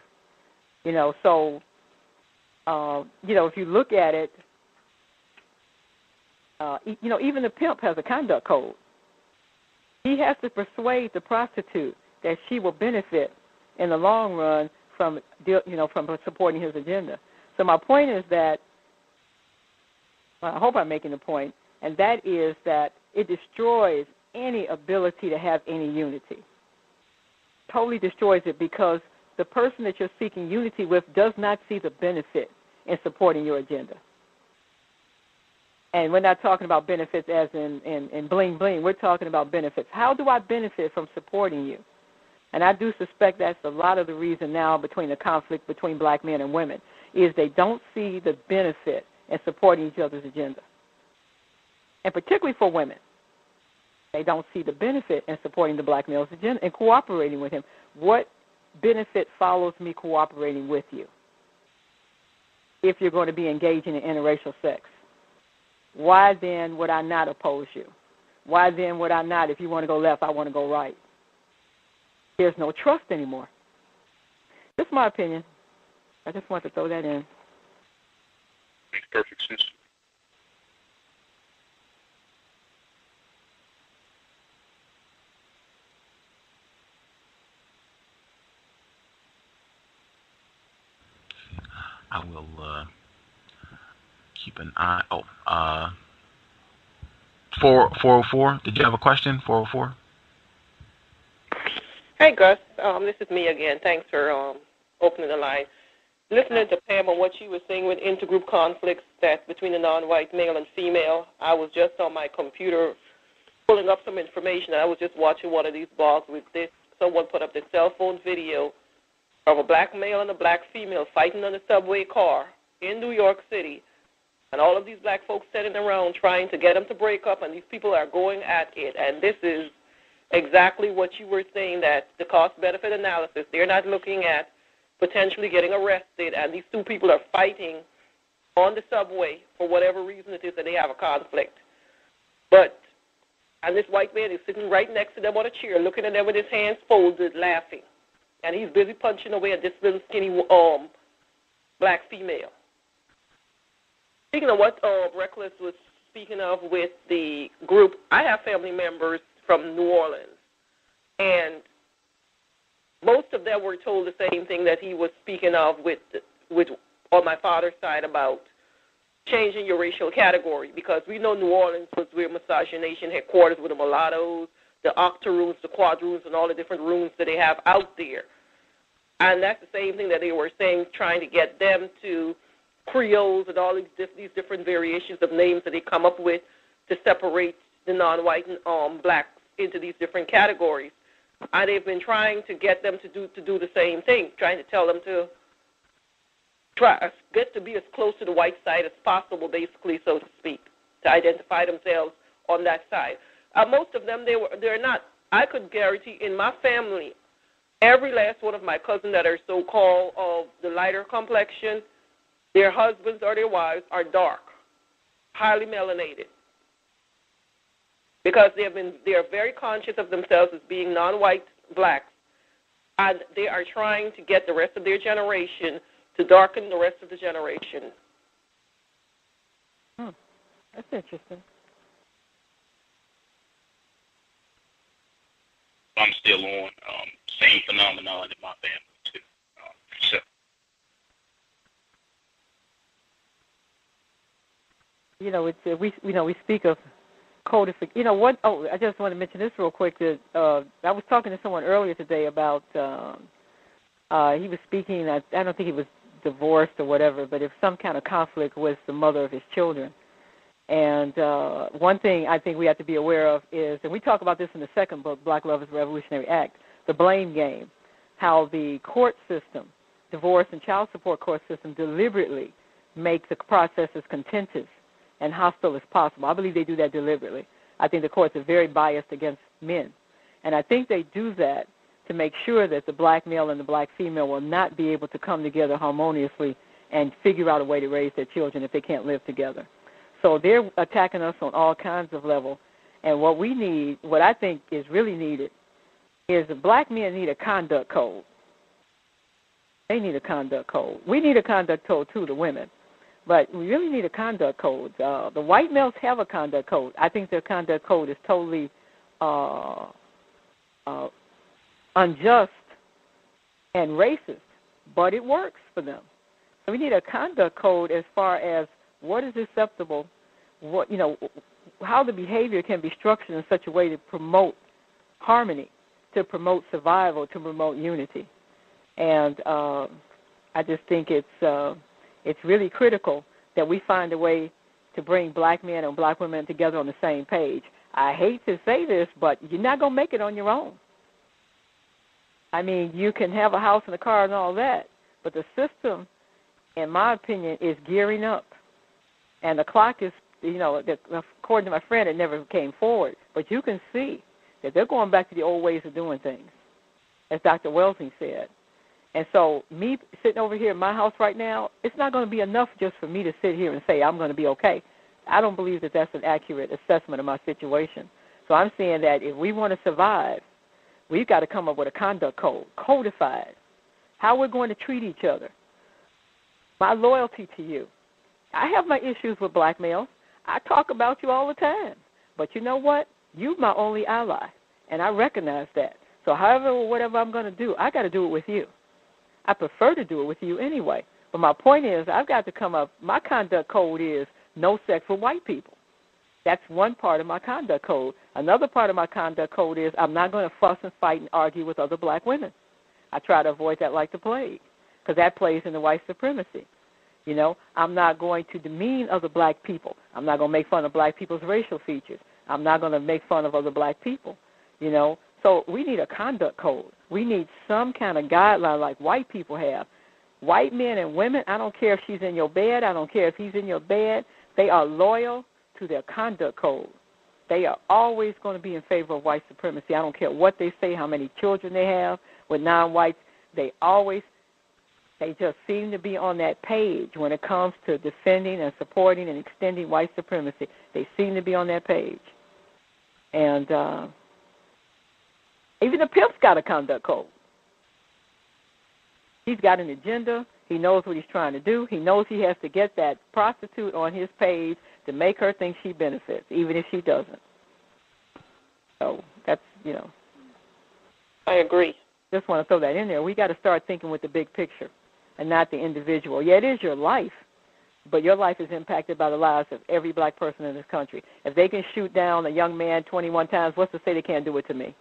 If you look at it, even the pimp has a conduct code. He has to persuade the prostitute that she will benefit in the long run from supporting his agenda. So my point is that, I hope I'm making the point, and that is that it destroys any ability to have any unity. Totally destroys it because the person that you're seeking unity with does not see the benefit in supporting your agenda. And we're not talking about benefits as in bling bling. We're talking about benefits. How do I benefit from supporting you? And I do suspect that's a lot of the reason now between the conflict between black men and women is they don't see the benefit in supporting each other's agenda. And particularly for women, they don't see the benefit in supporting the black male's agenda and cooperating with him. What benefit follows me cooperating with you if you're going to be engaging in interracial sex? Why then would I not oppose you? Why then would I not, if you want to go left, I want to go right? There's no trust anymore. That's my opinion. I just want to throw that in.
Makes perfect sense.
I will keep an eye. 404. Did you have a question? 404.
Hey, Gus. This is me again. Thanks for opening the line. Listening to Pam on what she was saying with intergroup conflicts that's between the non-white male and female, I was just on my computer pulling up some information. I was just watching one of these blogs with this. Someone put up this cell phone video of a black male and a black female fighting on a subway car in New York City, and all of these black folks sitting around trying to get them to break up, and these people are going at it. And this is exactly what you were saying, that the cost-benefit analysis, they're not looking at potentially getting arrested, and these two people are fighting on the subway for whatever reason it is that they have a conflict. And this white man is sitting right next to them on a chair, looking at them with his hands folded, laughing. And he's busy punching away at this little skinny black female. Speaking of what Reckless was speaking of with the group, I have family members from New Orleans, and most of them were told the same thing that he was speaking of with on my father's side about changing your racial category, because we know New Orleans was where miscegenation headquarters with the mulattoes, the octoroons, the quadroons, and all the different rooms that they have out there. And that's the same thing that they were saying, trying to get them to Creoles and all these different variations of names that they come up with to separate the non-white and blacks into these different categories. And they've been trying to get them to do the same thing, trying to tell them to get to be as close to the white side as possible, basically, so to speak, to identify themselves on that side. Most of them, they're not. I could guarantee in my family, every last one of my cousins that are so-called of the lighter complexion, their husbands or their wives are dark, highly melanated, because they are very conscious of themselves as being non-white blacks, and they are trying to get the rest of their generation to darken the rest of the generation.
That's interesting.
I'm still on. Same phenomenon in my family too. So.
We speak of codification. You know what? Oh, I just want to mention this real quick. That I was talking to someone earlier today about. He was speaking. I don't think he was divorced or whatever, but if some kind of conflict with the mother of his children. And one thing I think we have to be aware of is, and we talk about this in the second book, Black Love is a Revolutionary Act, the blame game, how the court system, divorce and child support court system, deliberately make the process as contentious and hostile as possible. I believe they do that deliberately. I think the courts are very biased against men. And I think they do that to make sure that the black male and the black female will not be able to come together harmoniously and figure out a way to raise their children if they can't live together. So they're attacking us on all kinds of levels. And what we need, what I think is really needed, is the black men need a conduct code. They need a conduct code. We need a conduct code, too, the women. But we really need a conduct code. The white males have a conduct code. I think their conduct code is totally unjust and racist, but it works for them. So we need a conduct code as far as what is acceptable, what, how the behavior can be structured in such a way to promote harmony, to promote survival, to promote unity. And I just think it's really critical that we find a way to bring black men and black women together on the same page. I hate to say this, but you're not going to make it on your own. I mean, you can have a house and a car and all that, but the system, in my opinion, is gearing up. And the clock is, according to my friend, it never came forward. But you can see that they're going back to the old ways of doing things, as Dr. Welsing said. And so me sitting over here in my house right now, it's not going to be enough just for me to sit here and say I'm going to be okay. I don't believe that that's an accurate assessment of my situation. So I'm saying that if we want to survive, we've got to come up with a conduct code, codified, how we're going to treat each other, my loyalty to you. I have my issues with black males. I talk about you all the time. But you know what? You're my only ally, and I recognize that. So however or whatever I'm going to do, I got to do it with you. I prefer to do it with you anyway. But my point is I've got to come up, my conduct code is no sex with white people. That's one part of my conduct code. Another part of my conduct code is I'm not going to fuss and fight and argue with other black women. I try to avoid that like the plague because that plays into white supremacy. I'm not going to demean other black people. I'm not going to make fun of black people's racial features. I'm not going to make fun of other black people, So we need a conduct code. We need some kind of guideline like white people have. White men and women, I don't care if she's in your bed. I don't care if he's in your bed. They are loyal to their conduct code. They are always going to be in favor of white supremacy. I don't care what they say, how many children they have with non-whites. They just seem to be on that page when it comes to defending and supporting and extending white supremacy. They seem to be on that page. And even the pimp's got a conduct code. He's got an agenda. He knows what he's trying to do. He knows he has to get that prostitute on his page to make her think she benefits, even if she doesn't. So that's,
I agree.
Just want to throw that in there. We got to start thinking with the big picture and not the individual. Yeah, it is your life, but your life is impacted by the lives of every black person in this country. If they can shoot down a young man 21 times, what's to say they can't do it to me?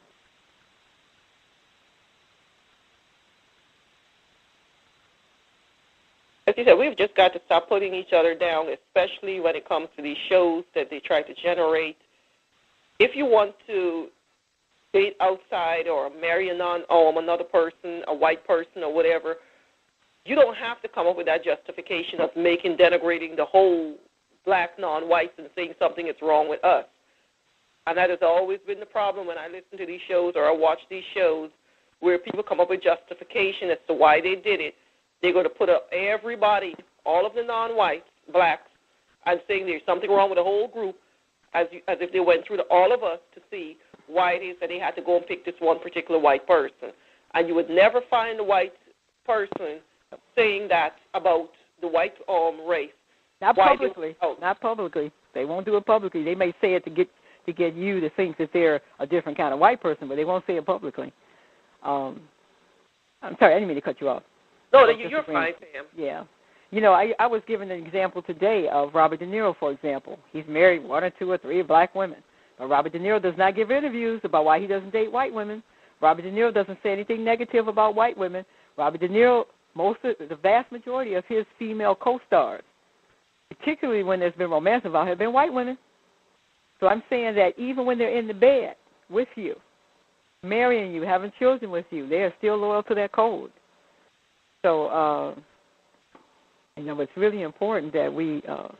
As you said, we've just got to stop putting each other down, especially when it comes to these shows that they try to generate. If you want to date outside or marry another person, a white person or whatever, you don't have to come up with that justification of denigrating the whole black non-whites and saying something is wrong with us. And that has always been the problem when I listen to these shows or I watch these shows where people come up with justification as to why they did it. They're going to put up everybody, all of the non-whites, blacks, and saying there's something wrong with the whole group as if they went through all of us to see why it is that they had to go and pick this one particular white person. And you would never find a white person saying that about the white race.
Not publicly. Not publicly. They won't do it publicly. They may say it to to get you to think that they're a different kind of white person, but they won't say it publicly. I'm sorry, I didn't mean to cut you off.
No, you're fine, Pam.
Yeah. You know, I was given an example today of Robert De Niro, for example. He's married 1 or 2 or 3 black women. But Robert De Niro does not give interviews about why he doesn't date white women. Robert De Niro doesn't say anything negative about white women. Robert De Niro, the vast majority of his female co-stars, particularly when there's been romance involved, have been white women. So I'm saying that even when they're in the bed with you, marrying you, having children with you, they are still loyal to their code. So, it's really important that we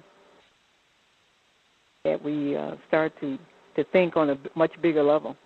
start to think on a much bigger level.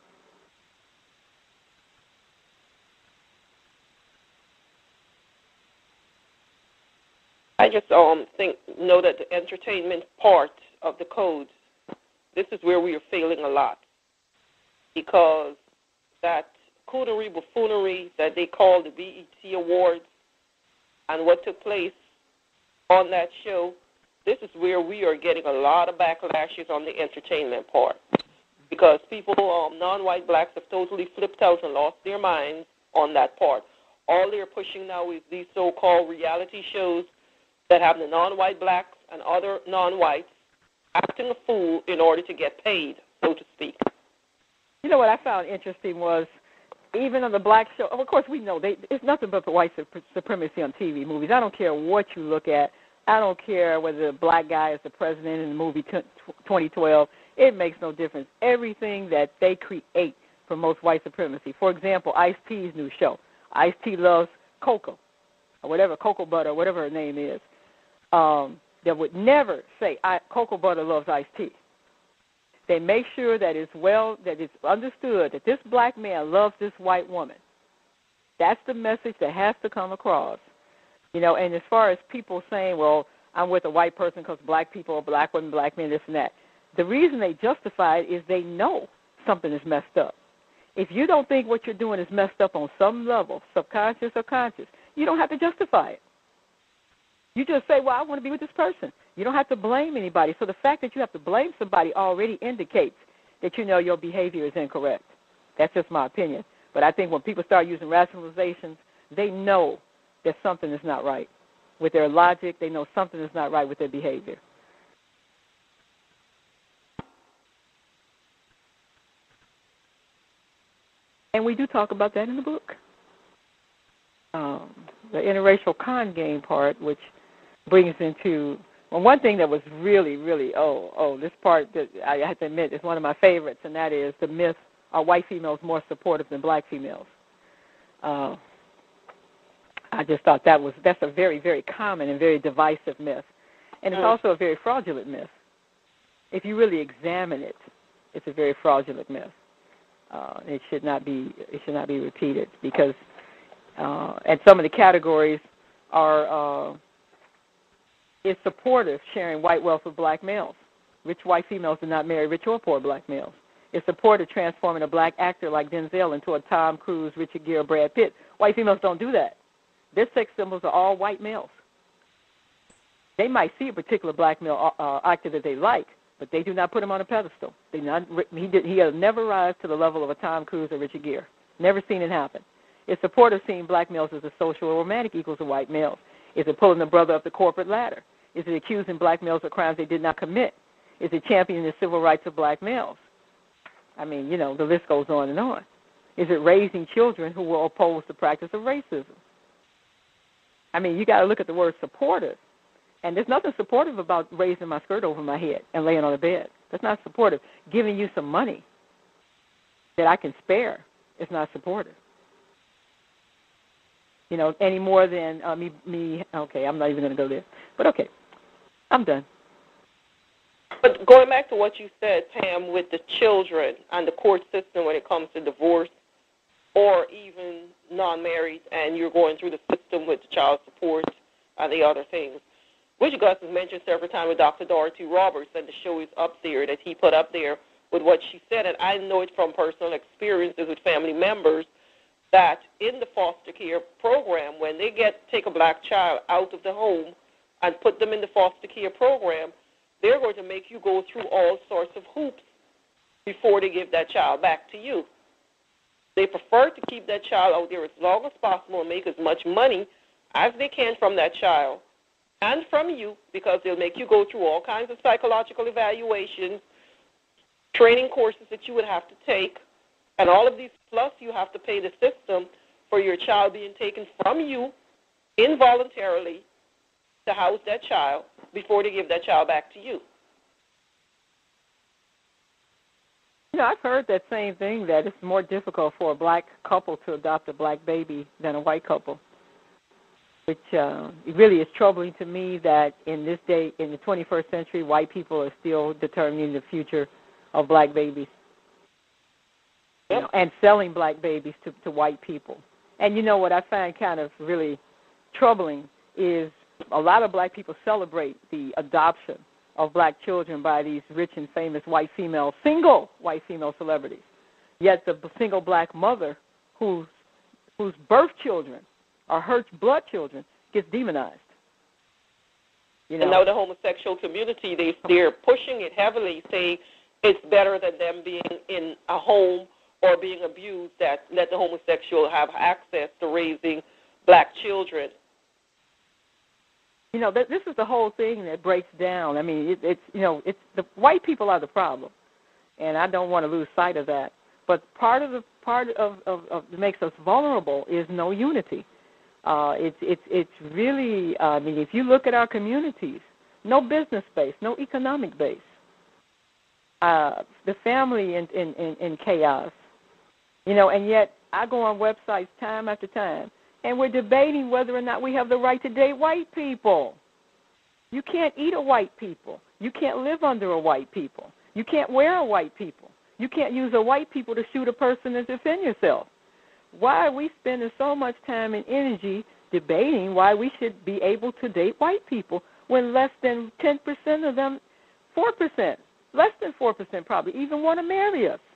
I just know that the entertainment part of the code, this is where we are failing a lot, because that coonery buffoonery that they call the BET Awards and what took place on that show, this is where we are getting a lot of backlashes on the entertainment part, because people, non-white blacks, have totally flipped out and lost their minds on that part. All they're pushing now is these so-called reality shows that have the non-white blacks and other non-whites acting a fool in order to get paid, so to speak.
You know what I found interesting was, even on the black show, of course we know it's nothing but the white supremacy on TV movies. I don't care what you look at. I don't care whether the black guy is the president in the movie 2012. It makes no difference. Everything that they create promotes white supremacy. For example, Ice-T's new show. Ice-T loves cocoa, or whatever, cocoa butter, whatever her name is. That would never say cocoa butter loves iced tea. They make sure that it's understood that this black man loves this white woman. That's the message that has to come across. And as far as people saying, well, I'm with a white person because black people, black women, black men, this and that, the reason they justify it is they know something is messed up. If you don't think what you're doing is messed up on some level, subconscious or conscious, you don't have to justify it. You just say, well, I want to be with this person. You don't have to blame anybody. So the fact that you have to blame somebody already indicates that your behavior is incorrect. That's just my opinion. But I think when people start using rationalizations, they know that something is not right. With their logic, they know something is not right with their behavior. And we do talk about that in the book. The interracial con game part, which brings into one thing that was really, really, this part that I have to admit is one of my favorites, and that is the myth, are white females more supportive than black females? I just thought that's a very, very common and very divisive myth. And it's also a very fraudulent myth. If you really examine it, it's a very fraudulent myth. It should not be repeated, because and some of the categories are is supportive sharing white wealth with black males. Rich white females do not marry rich or poor black males. It's supportive transforming a black actor like Denzel into a Tom Cruise, Richard Gere, Brad Pitt. White females don't do that. Their sex symbols are all white males. They might see a particular black male actor that they like, but they do not put him on a pedestal. He has never rise to the level of a Tom Cruise or Richard Gere. Never seen it happen. It's supportive seeing black males as a social or romantic equals to white males. Is it pulling the brother up the corporate ladder? Is it accusing black males of crimes they did not commit? Is it championing the civil rights of black males? I mean, the list goes on and on. Is it raising children who will oppose the practice of racism? I mean, you got to look at the word supportive. And there's nothing supportive about raising my skirt over my head and laying on the bed. That's not supportive. Giving you some money that I can spare is not supportive. Any more than me. Okay, I'm not even going to go there. But okay, I'm done.
But going back to what you said, Pam, with the children and the court system when it comes to divorce or even non-married, and you're going through the system with the child support and the other things, which Gus has mentioned several times with Dr. Dorothy Roberts, and the show is up there that he put up there with what she said, and I know it from personal experiences with family members, that in the foster care program, when they take a black child out of the home and put them in the foster care program, they're going to make you go through all sorts of hoops before they give that child back to you. They prefer to keep that child out there as long as possible and make as much money as they can from that child and from you, because they'll make you go through all kinds of psychological evaluations, training courses that you would have to take, and all of these, plus you have to pay the system for your child being taken from you involuntarily to house that child before they give that child back to you.
You know, I've heard that same thing, that it's more difficult for a black couple to adopt a black baby than a white couple, which it really is troubling to me that in this day, in the 21st century, white people are still determining the future of black babies, you know, and selling black babies to white people. And you know what I find kind of really troubling is a lot of black people celebrate the adoption of black children by these rich and famous white female, single white female celebrities. Yet the single black mother whose birth children are her blood children gets demonized. You know?
And now the homosexual community, they're pushing it heavily, saying it's better than them being in a home or being abused, that let the homosexual have access to raising black children.
You know, this is the whole thing that breaks down. I mean, it's the white people are the problem, and I don't want to lose sight of that. But part of that makes us vulnerable is no unity. It's really, I mean, if you look at our communities, no business base, no economic base. The family in chaos, you know, and yet I go on websites time after time, and we're debating whether or not we have the right to date white people. You can't eat a white people. You can't live under a white people. You can't wear a white people. You can't use a white people to shoot a person and defend yourself. Why are we spending so much time and energy debating why we should be able to date white people when less than 10% of them, 4%, less than 4% probably even want to marry us?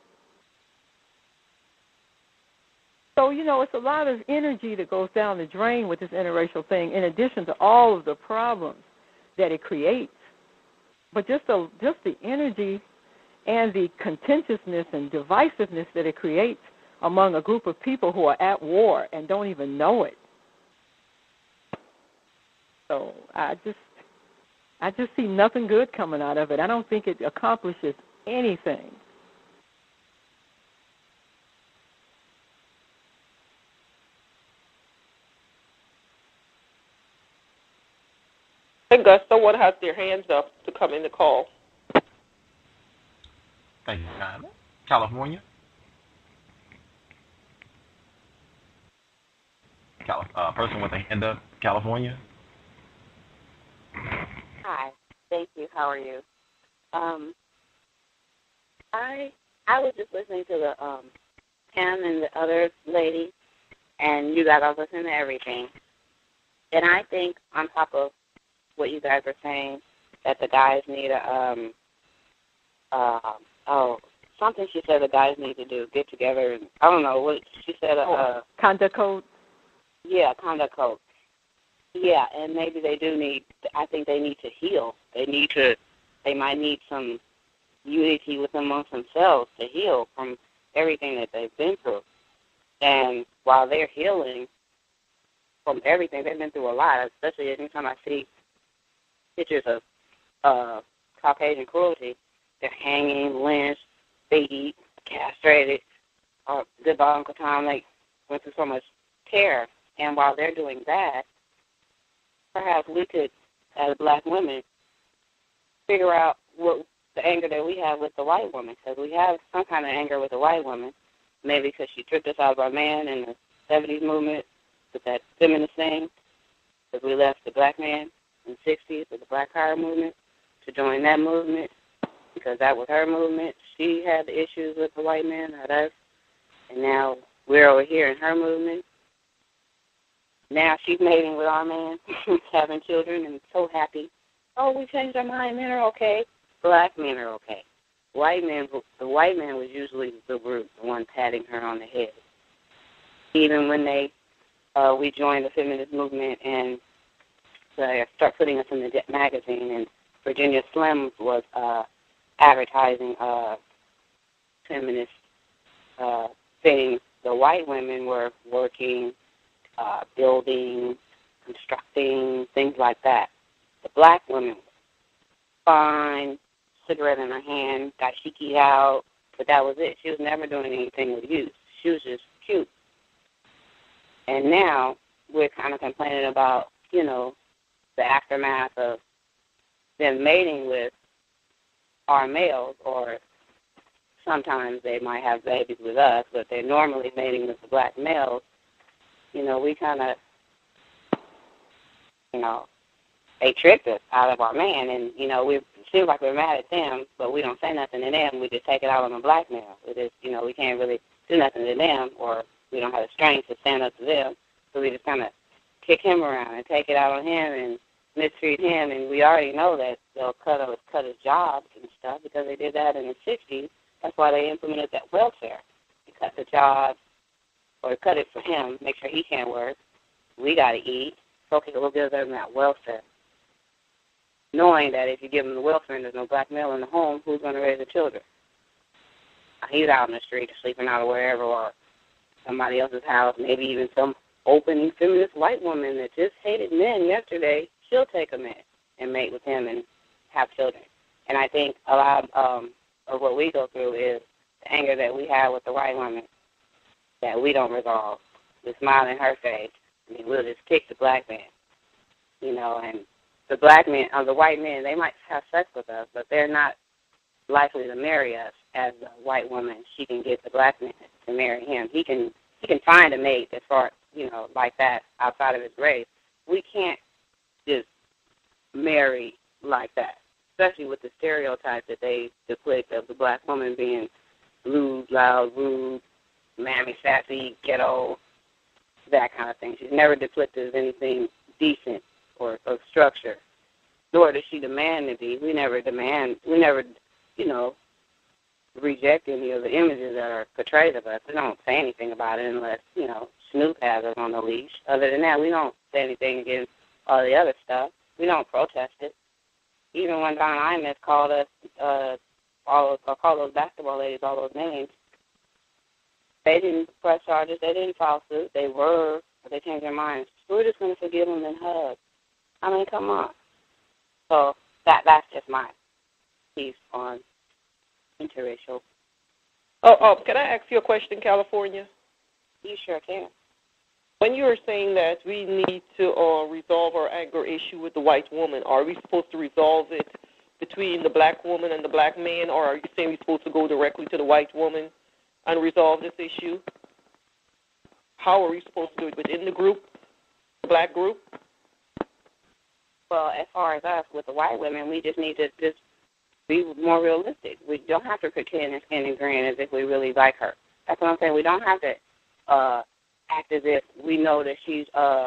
So, you know, it's a lot of energy that goes down the drain with this interracial thing, in addition to all of the problems that it creates. But just the energy and the contentiousness and divisiveness that it creates among a group of people who are at war and don't even know it. So I just see nothing good coming out of it. I don't think it accomplishes anything.
Hey, Gus, someone has their hands up to come in the call.
Thank you, California. Person with a hand up, California.
Hi, thank you. How are you? I was just listening to the Pam and the other lady, and you guys are listening to everything. And I think on top of what you guys are saying, that the guys need something she said the guys need to do, get together, and I don't know what she said.
Conduct code.
Yeah, conduct code. Yeah, and maybe they do need. I think they need to heal. They might need some unity with amongst themselves to heal from everything that they've been through. And while they're healing from everything, they've been through a lot. Especially anytime I see pictures of Caucasian cruelty, they're hanging, lynched, beat, castrated. Goodbye, Uncle Tom. They went through so much terror. And while they're doing that, perhaps we could, as black women, figure out what the anger that we have with the white woman, because we have some kind of anger with the white woman, maybe because she tripped us out of our man in the 70s movement with that feminist thing, because we left the black man in the 60s with the Black Power movement to join that movement, because that was her movement. She had the issues with the white man, not us, and now we're over here in her movement. Now she's mating with our man, having children, and so happy. Oh, we changed our mind. Men are okay. Black men are okay. The white man was usually the group, the one patting her on the head. Even when we joined the feminist movement and they start putting us in the magazine, and Virginia Slim was advertising feminist things. The white women were working, building, constructing, things like that. The black women, fine, cigarette in her hand, dashiki out, but that was it. She was never doing anything with youth. She was just cute. And now we're kind of complaining about, you know, the aftermath of them mating with our males, or sometimes they might have babies with us, but they're normally mating with the black males. You know, we kind of, you know, they tricked us out of our man, and, you know, it seems like we're mad at them, but we don't say nothing to them. We just take it out on the black male. It is, you know, we can't really do nothing to them, or we don't have the strength to stand up to them, so we just kind of kick him around and take it out on him and mistreat him, and we already know that they'll cut his jobs and stuff because they did that in the 60s. That's why they implemented that welfare. They cut the jobs, or cut it for him, make sure he can't work. We got to eat. So, okay, we'll give them that welfare, knowing that if you give them the welfare and there's no black male in the home, who's going to raise the children? He's out in the street or sleeping out or wherever, or somebody else's house, maybe even some open feminist white woman that just hated men yesterday. She'll take a man and mate with him and have children. And I think a lot of what we go through is the anger that we have with the white woman that we don't resolve. The smile in her face. I mean, we'll just kick the black man, you know, and the black men, the white men, they might have sex with us, but they're not likely to marry us as a white woman. She can get the black man to marry him. He can find a mate as far, you know, like that outside of his race. We can't just marry like that, especially with the stereotype that they depict of the black woman being rude, loud, rude, mammy, sassy, ghetto, that kind of thing. She's never depicted as anything decent or of structure, nor does she demand to be. We never, you know, reject any of the images that are portrayed of us. We don't say anything about it unless, you know, Snoop has us on the leash. Other than that, we don't say anything against all the other stuff. We don't protest it. Even when Don Imus called us, call those basketball ladies all those names, they didn't press charges. They didn't file suit. They were, but they changed their minds. We're just going to forgive them and hug. I mean, come on. So that's just my piece on interracial.
Oh, can I ask you a question, California?
You sure can.
When you were saying that we need to resolve our anger issue with the white woman, are we supposed to resolve it between the black woman and the black man, or are you saying we're supposed to go directly to the white woman and resolve this issue? How are we supposed to do it? Within the group, the black group?
Well, as far as us, with the white women, we just need to just be more realistic. We don't have to pretend and skin and grin as if we really like her. That's what I'm saying. We don't have to act as if we know that she's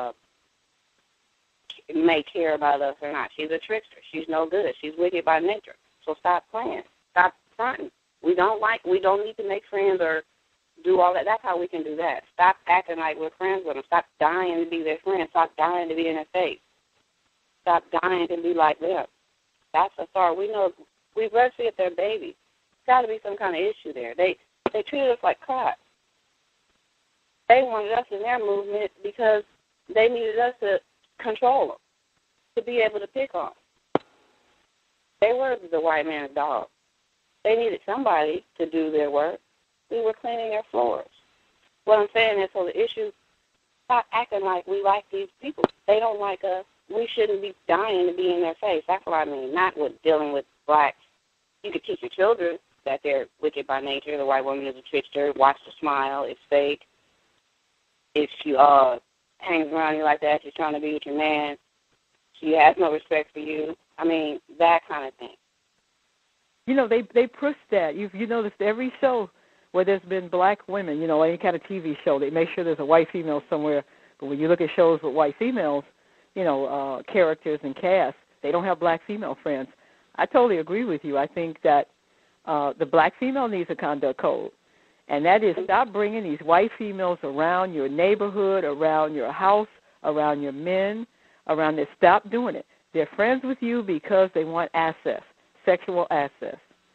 may care about us or not. She's a trickster. She's no good. She's wicked by nature. So stop playing. Stop fronting. We don't need to make friends or do all that. That's how we can do that. Stop acting like we're friends with them. Stop dying to be their friend. Stop dying to be in their face. Stop dying to be like them. That's the start. We know we breastfeed their babies. There's got to be some kind of issue there. They treated us like crap. They wanted us in their movement because they needed us to control them, to be able to pick on them. They were the white man's dog. They needed somebody to do their work. We were cleaning their floors. What I'm saying is, so the issue, stop acting like we like these people. They don't like us. We shouldn't be dying to be in their face. That's what I mean, not with dealing with blacks. You could teach your children that they're wicked by nature. The white woman is a trickster. Watch the smile. It's fake. If she hangs around you like that, she's trying to be with your man. She has no respect for you. I mean, that kind of thing.
You know, they push that. You noticed every show where there's been black women, you know, any kind of TV show, they make sure there's a white female somewhere. But when you look at shows with white females, you know, characters and cast, they don't have black female friends. I totally agree with you. I think that the black female needs a conduct code. And that is, stop bringing these white females around your neighborhood, around your house, around your men, around this. Stop doing it. They're friends with you because they want access, sexual access.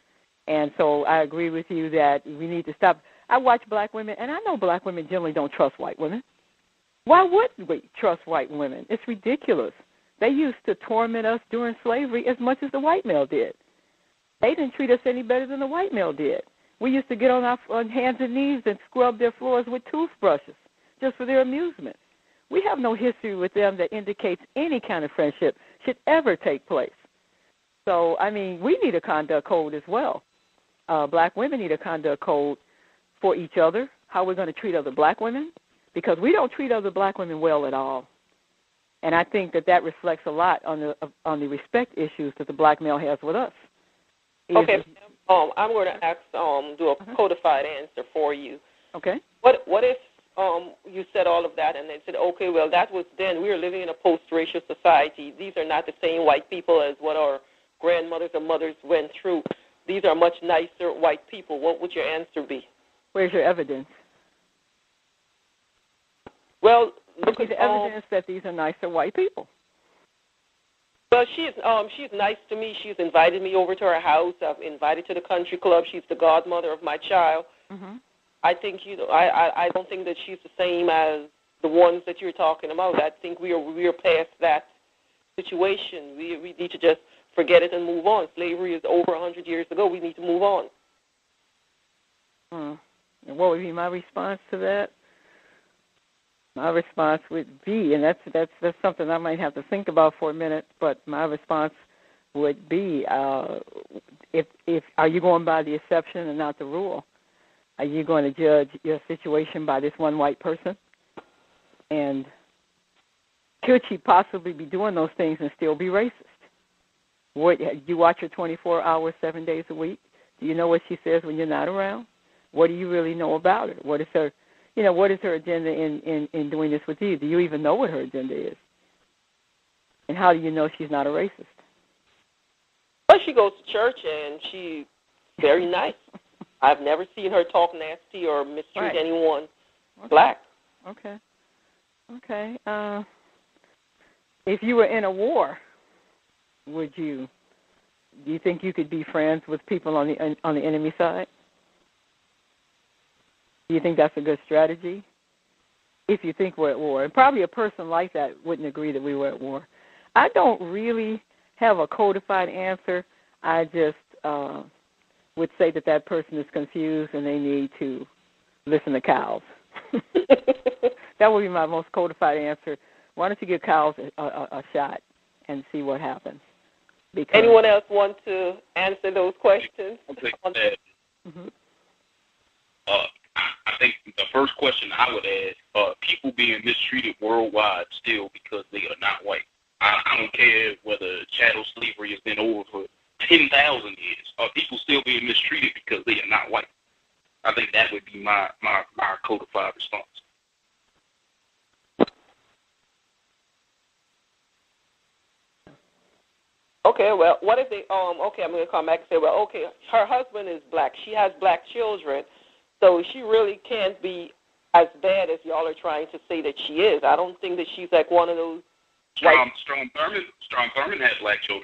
And so I agree with you that we need to stop. I watch black women, and I know black women generally don't trust white women. Why would we trust white women? It's ridiculous. They used to torment us during slavery as much as the white male did. They didn't treat us any better than the white male did. We used to get on our hands and knees and scrub their floors with toothbrushes just for their amusement. We have no history with them that indicates any kind of friendship should ever take place. So, I mean, we need a conduct code as well. Black women need a conduct code for each other, how we're going to treat other black women, because we don't treat other black women well at all. And I think that reflects a lot on the respect issues that the black male has with us.
Okay, I'm going to ask, do a codified answer for you.
Okay.
What if you said all of that and they said, okay, well, that was then. We were living in a post-racial society. These are not the same white people as what our grandmothers or mothers went through. These are much nicer white people. What would your answer be?
Where's your evidence?
Well,
look at the evidence that these are nicer white people.
Well, she's nice to me. She's invited me over to her house. I've invited to the country club. She's the godmother of my child.
Mm-hmm.
I think I don't think that she's the same as the ones that you're talking about. I think we are past that situation. We need to just forget it and move on. Slavery is over 100 years ago. We need to move on.
And what would be my response to that? My response would be, and that's something I might have to think about for a minute, but my response would be, if are you going by the exception and not the rule? Are you going to judge your situation by this one white person? And could she possibly be doing those things and still be racist? You watch her 24 hours, 7 days a week? Do you know what she says when you're not around? What do you really know about her? What is her agenda in doing this with you? Do you even know what her agenda is? And how do you know she's not a racist?
Well, she goes to church and she's very nice. I've never seen her talk nasty or mistreat anyone black.
Okay. If you were in a war, do you think you could be friends with people on the enemy side? Do you think that's a good strategy? If you think we're at war. And probably a person like that wouldn't agree that we were at war. I don't really have a codified answer. I just would say that person is confused and they need to listen to cows. That would be my most codified answer. Why don't you give cows a shot and see what happens? Because
anyone else want to answer those questions?
Mm-hmm. I think the first question I would ask, people being mistreated worldwide still because they are not white. I don't care whether chattel slavery has been over for 10,000 years. Are people still being mistreated because they are not white? I think that would be my codified response.
Okay, well, what if they, I'm going to come back and say, well, okay, her husband is black. She has black children, so she really can't be as bad as y'all are trying to say that she is. I don't think that she's like one of those
Strom Thurmond had black children.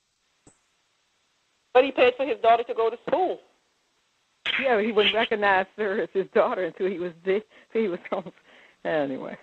But he paid for his daughter to go to school.
Yeah, he wouldn't recognize her as his daughter until he was home. Anyway.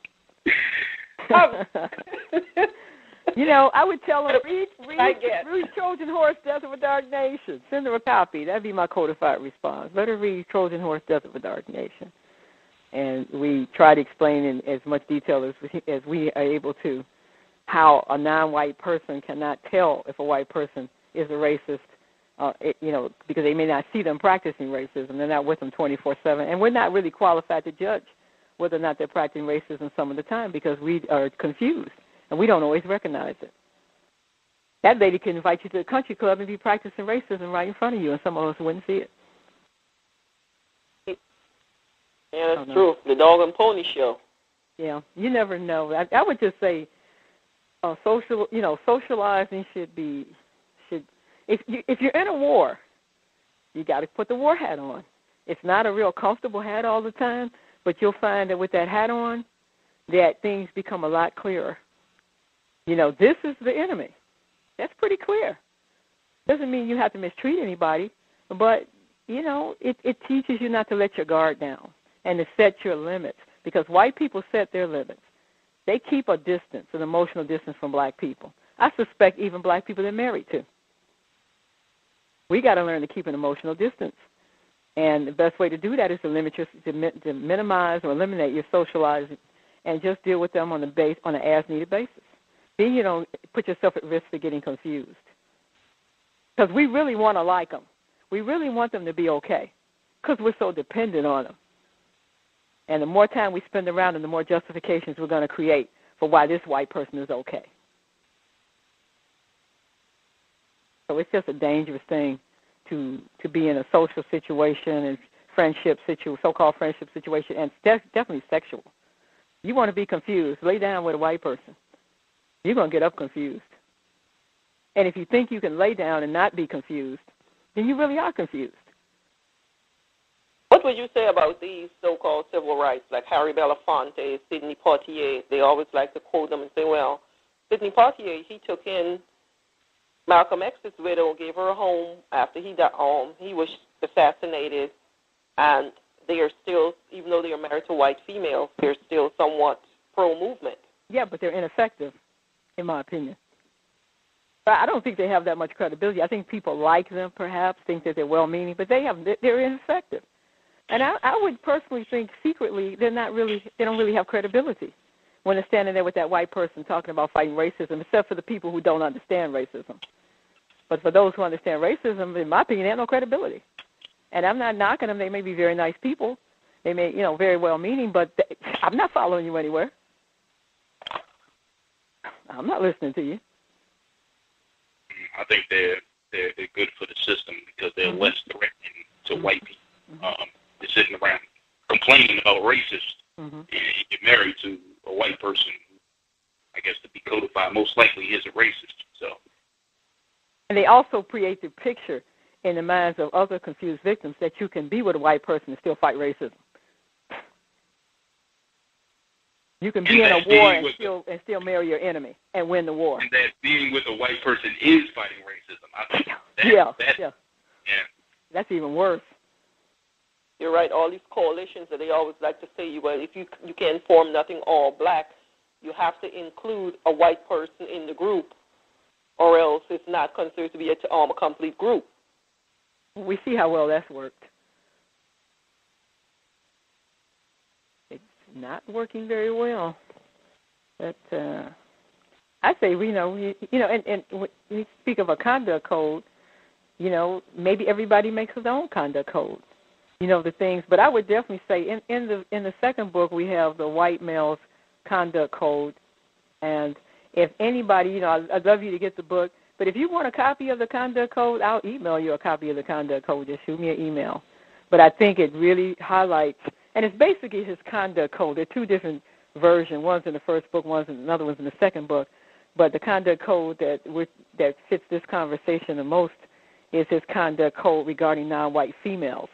I would tell her, read Trojan Horse, Death of a Dark Nation. Send her a copy. That'd be my codified response. Let her read Trojan Horse, Death of a Dark Nation. And we try to explain in as much detail as we are able to how a non-white person cannot tell if a white person is a racist, because they may not see them practicing racism. They're not with them 24/7. And we're not really qualified to judge whether or not they're practicing racism some of the time because we are confused. And we don't always recognize it. That lady could invite you to the country club and be practicing racism right in front of you, and some of us wouldn't see it.
Yeah, that's true. The dog and pony show.
Yeah, you never know. I would just say, socializing should. If you're in a war, you got to put the war hat on. It's not a real comfortable hat all the time, but you'll find that with that hat on, that things become a lot clearer. This is the enemy. That's pretty clear. Doesn't mean you have to mistreat anybody, But, you know, it teaches you not to let your guard down and to set your limits, because white people set their limits. They keep a distance, an emotional distance from black people. I suspect even black people they're married to. We got to learn to keep an emotional distance. And the best way to do that is to limit to minimize or eliminate your socializing and just deal with them on an as-needed basis. Then you don't put yourself at risk for getting confused. Because we really want to like them. We really want them to be okay because we're so dependent on them. And the more time we spend around them, the more justifications we're going to create for why this white person is okay. So it's just a dangerous thing to be in a social situation and so-called friendship situation, and definitely sexual. You want to be confused, lay down with a white person. You're going to get up confused. And if you think you can lay down and not be confused, then you really are confused.
What would you say about these so-called civil rights, like Harry Belafonte, Sidney Poitier? They always like to quote them and say, well, Sidney Poitier, he took in Malcolm X's widow, gave her a home after he was assassinated, and they are still, even though they are married to white females, they're still somewhat pro-movement.
Yeah, but they're ineffective, in my opinion. But I don't think they have that much credibility. I think people like them, perhaps, think that they're well-meaning, but they're ineffective. And I would personally think secretly they don't really have credibility when they're standing there with that white person talking about fighting racism, except for the people who don't understand racism. But for those who understand racism, in my opinion, they have no credibility. And I'm not knocking them. They may be very nice people. They may, very well-meaning, but I'm not following you anywhere. I'm not listening to you.
I think they're good for the system because they're less threatening to white people. They're sitting around complaining about racist, and you're married to a white person who, I guess, to be codified, most likely is a racist. So,
and they also create the picture in the minds of other confused victims that you can be with a white person and still fight racism. You can be in a war and still marry your enemy and win the war.
And that being with a white person is fighting racism. I think
that's even worse.
You're right. All these coalitions that they always like to say, well, if you can't form nothing all black, you have to include a white person in the group, or else it's not considered to be a complete group.
We see how well that's worked. It's not working very well. But I say, and when we speak of a conduct code, maybe everybody makes his own conduct code. The things. But I would definitely say in the second book we have the white male's conduct code, and if anybody, I'd love you to get the book. But if you want a copy of the conduct code, I'll email you a copy of the conduct code. Just shoot me an email. But I think it really highlights, and it's basically his conduct code. There are two different versions. One's in the first book, another one's in the second book. But the conduct code that fits this conversation the most is his conduct code regarding non-white females.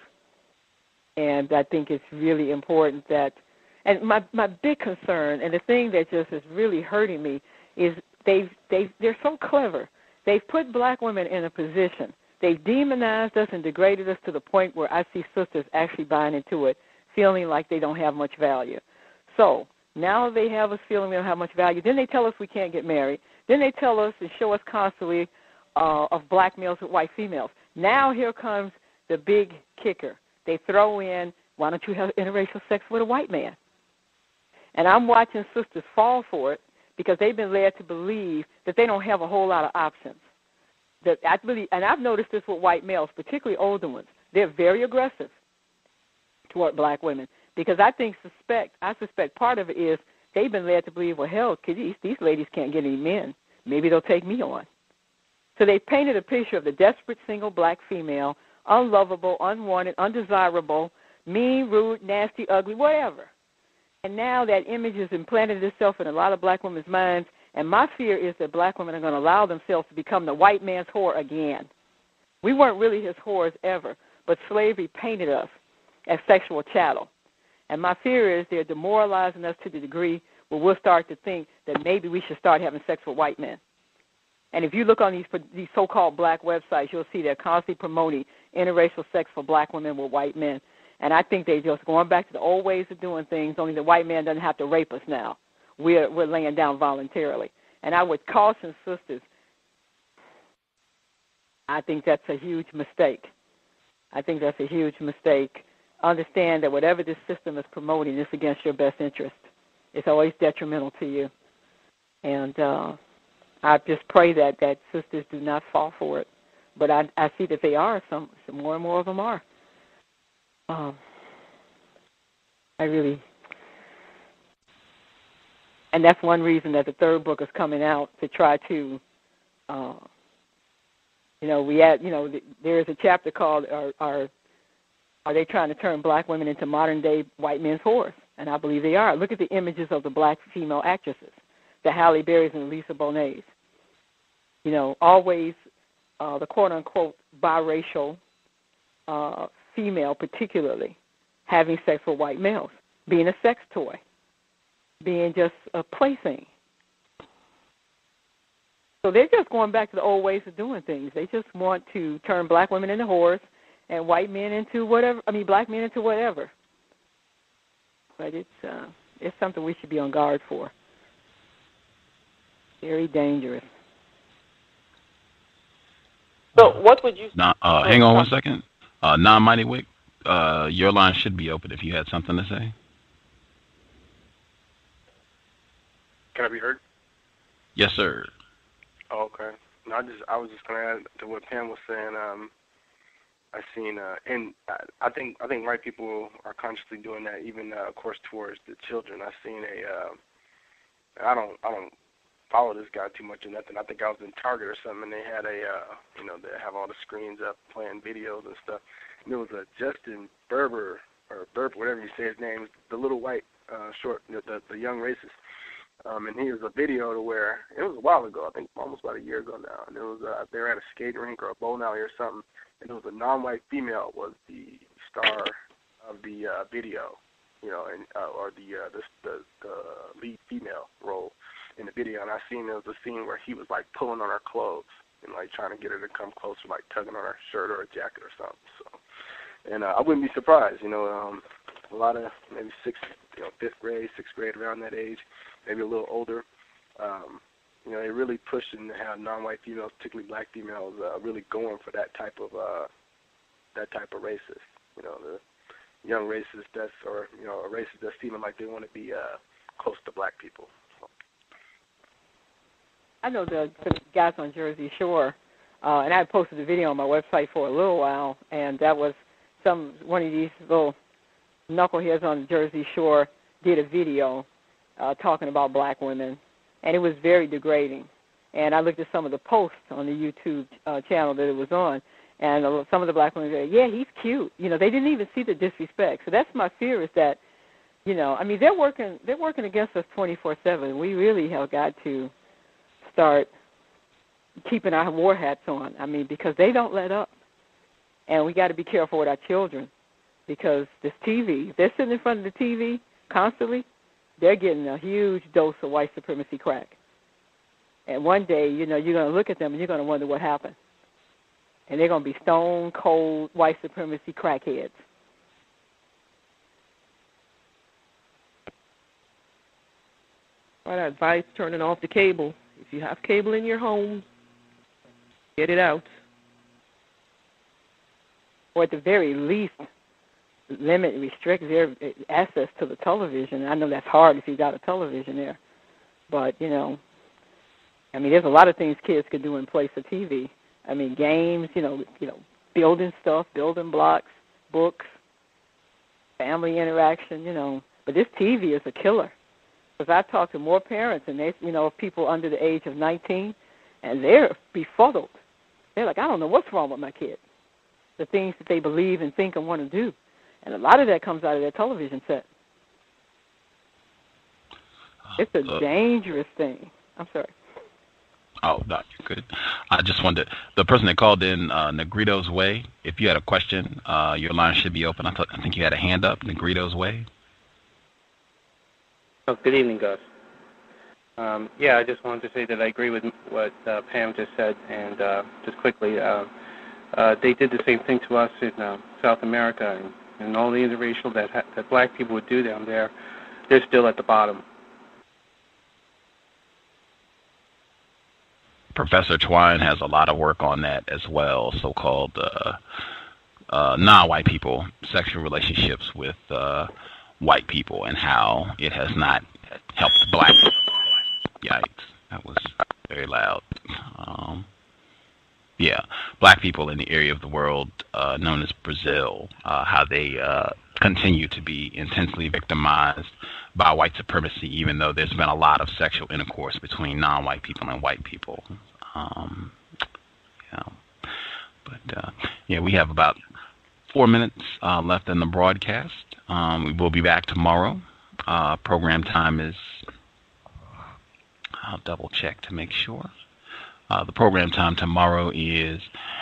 And I think it's really important that, and my big concern, and the thing that just is really hurting me, is they're so clever. They've put black women in a position. They've demonized us and degraded us to the point where I see sisters actually buying into it, feeling like they don't have much value. So now they have us feeling we don't have much value. Then they tell us we can't get married. Then they tell us and show us constantly of black males with white females. Now here comes the big kicker. They throw in, why don't you have interracial sex with a white man? And I'm watching sisters fall for it because they've been led to believe that they don't have a whole lot of options. And I've noticed this with white males, particularly older ones. They're very aggressive toward black women because I suspect part of it is they've been led to believe, well, hell, these ladies can't get any men. Maybe they'll take me on. So they painted a picture of the desperate single black female, unlovable, unwanted, undesirable, mean, rude, nasty, ugly, whatever. And now that image has implanted itself in a lot of black women's minds, and my fear is that black women are going to allow themselves to become the white man's whore again. We weren't really his whores ever, but slavery painted us as sexual chattel. And my fear is they're demoralizing us to the degree where we'll start to think that maybe we should start having sex with white men. And if you look on these so-called black websites, you'll see they're constantly promoting interracial sex for black women with white men. And I think they're just going back to the old ways of doing things, only the white man doesn't have to rape us now. We're laying down voluntarily. And I would caution sisters, I think that's a huge mistake. I think that's a huge mistake. Understand that whatever this system is promoting is against your best interest. It's always detrimental to you. And I just pray that sisters do not fall for it. But I see that they are. Some more and more of them are. And that's one reason that the third book is coming out, to try to, there is a chapter called Are they trying to turn black women into modern-day white men's whores? And I believe they are. Look at the images of the black female actresses, the Halle Berrys and Lisa Bonets. Always the quote-unquote biracial female particularly having sex with white males, being a sex toy, being just a plaything. So they're just going back to the old ways of doing things. They just want to turn black women into whores and white men into whatever. Black men into whatever. But it's something we should be on guard for. Very dangerous.
So what would you?
Hang on 1 second. Non-Mighty Wick, your line should be open if you had something to say.
Can I be heard?
Yes, sir.
Oh, okay. No, I was just going to add to what Pam was saying. I seen, and I think white people are consciously doing that, even of course towards the children. I seen I don't follow this guy too much or nothing. I think I was in Target or something, and they had they have all the screens up playing videos and stuff. And there was a Justin Berber, or Burp, whatever you say his name, the little white short, the young racist. And he was a video to where, it was a while ago, I think almost about a year ago now, and it was they were at a skating rink or a bowling alley or something, and it was a non-white female was the star of the video, and or the lead female role in the video. And I seen there was a scene where he was like pulling on her clothes and like trying to get her to come closer, like tugging on her shirt or a jacket or something. So, and I wouldn't be surprised, a lot of maybe fifth grade, sixth grade, around that age, maybe a little older. They're really pushing to have non-white females, particularly black females, really going for that type of racist. The young racist a racist that's feeling like they want to be close to black people. So.
I know the guys on Jersey Shore, and I posted a video on my website for a little while, and that was one of these little knuckleheads on Jersey Shore did a video talking about black women, and it was very degrading. And I looked at some of the posts on the YouTube channel that it was on, and some of the black women said, yeah, he's cute. They didn't even see the disrespect. So that's my fear, is that, they're working against us 24/7. We really have got to start keeping our war hats on, because they don't let up. And we got to be careful with our children, because this TV, if they're sitting in front of the TV constantly, they're getting a huge dose of white supremacy crack. And one day, you're going to look at them and you're going to wonder what happened. And they're going to be stone cold white supremacy crackheads.
I advise turning off the cable. If you have cable in your home, get it out.
Or at the very least, limit and restrict their access to the television. I know that's hard if you've got a television there. But, there's a lot of things kids could do in place of TV. Games, building stuff, building blocks, books, family interaction, But this TV is a killer. Because I've talked to more parents, and they, people under the age of 19, and they're befuddled. They're like, I don't know what's wrong with my kids. The things that they believe and think and want to do. And a lot of that comes out of their television set. It's a dangerous thing. I'm sorry.
Oh, no, you're good. I just wanted the person that called in, Negrito's Way. If you had a question, your line should be open. I think you had a hand up, Negrito's Way.
Oh, good evening, Gus. I just wanted to say that I agree with what Pam just said, and just quickly, they did the same thing to us in South America, and all the interracial that black people would do down there, they're still at the bottom.
Professor Twine has a lot of work on that as well, so-called non-white people, sexual relationships with white people, and how it has not helped black people. Yikes, that was very loud. Yeah, black people in the area of the world known as Brazil, how they continue to be intensely victimized by white supremacy, even though there's been a lot of sexual intercourse between non-white people and white people. Yeah, we have about 4 minutes left in the broadcast. We will be back tomorrow. Program time is, I'll double check to make sure. The program time tomorrow is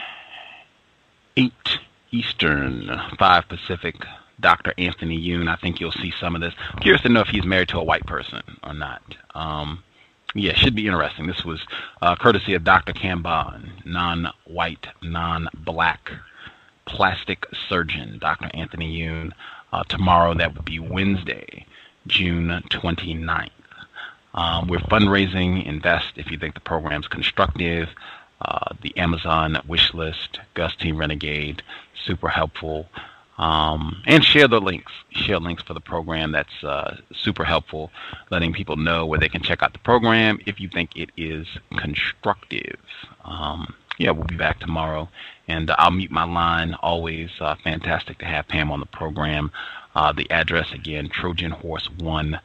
8 Eastern, 5 Pacific. Dr. Anthony Yoon, I think you'll see some of this. I'm curious to know if he's married to a white person or not. Yeah, should be interesting. This was courtesy of Dr. Kamban, non-white, non-black plastic surgeon, Dr. Anthony Yoon. Tomorrow, that would be Wednesday, June 29th. We're fundraising. Invest if you think the program's constructive. The Amazon wish list, Gus T Renegade, super helpful. And share the links. Share links for the program. That's super helpful, letting people know where they can check out the program if you think it is constructive. Yeah, we'll be back tomorrow, and I'll mute my line. Always fantastic to have Pam on the program. The address again, TrojanHorse1.com.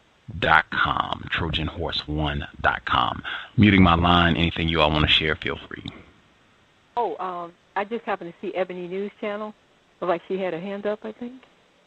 TrojanHorse1.com. Muting my line. Anything you all want to share, feel free.
Oh, I just happened to see Ebony News Channel. Looked like she had a hand up, I think.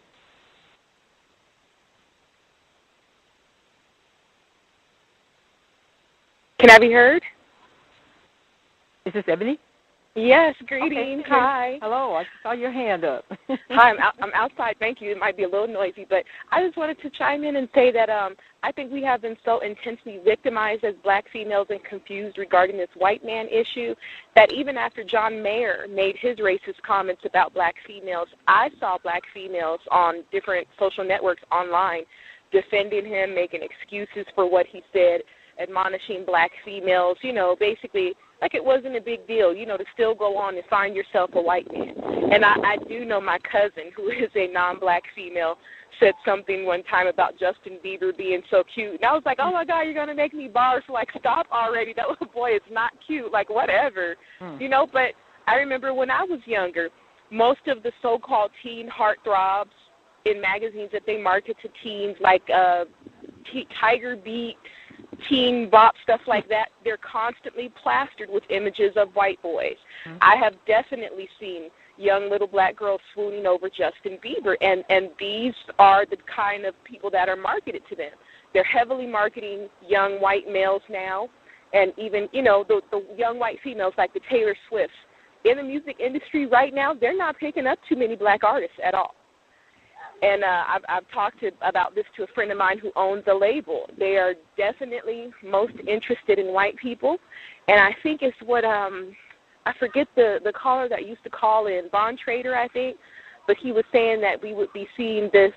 Can I be heard?
Is this Ebony?
Yes, greetings.
Okay.
Hi.
Hello, I saw your hand up.
Hi, I'm outside. Thank you. It might be a little noisy, but I just wanted to chime in and say that I think we have been so intensely victimized as black females and confused regarding this white man issue that even after John Mayer made his racist comments about black females, I saw black females on different social networks online defending him, making excuses for what he said, admonishing black females, basically like it wasn't a big deal, to still go on and find yourself a white man. And I do know my cousin, who is a non-black female, said something one time about Justin Bieber being so cute. And I was like, oh, my God, you're going to make me barf. Like, stop already. That little boy is not cute. Like, whatever. But I remember when I was younger, most of the so-called teen heartthrobs in magazines that they market to teens, like Tiger Beat, Teen Bop, stuff like that, they're constantly plastered with images of white boys. I have definitely seen young little black girls swooning over Justin Bieber, and these are the kind of people that are marketed to them. They're heavily marketing young white males now, and even, the young white females like the Taylor Swifts. In the music industry right now, they're not picking up too many black artists at all. And I've talked about this to a friend of mine who owns a label. They are definitely most interested in white people. And I think it's what, I forget the caller that used to call in, Von Trader, I think, but he was saying that we would be seeing this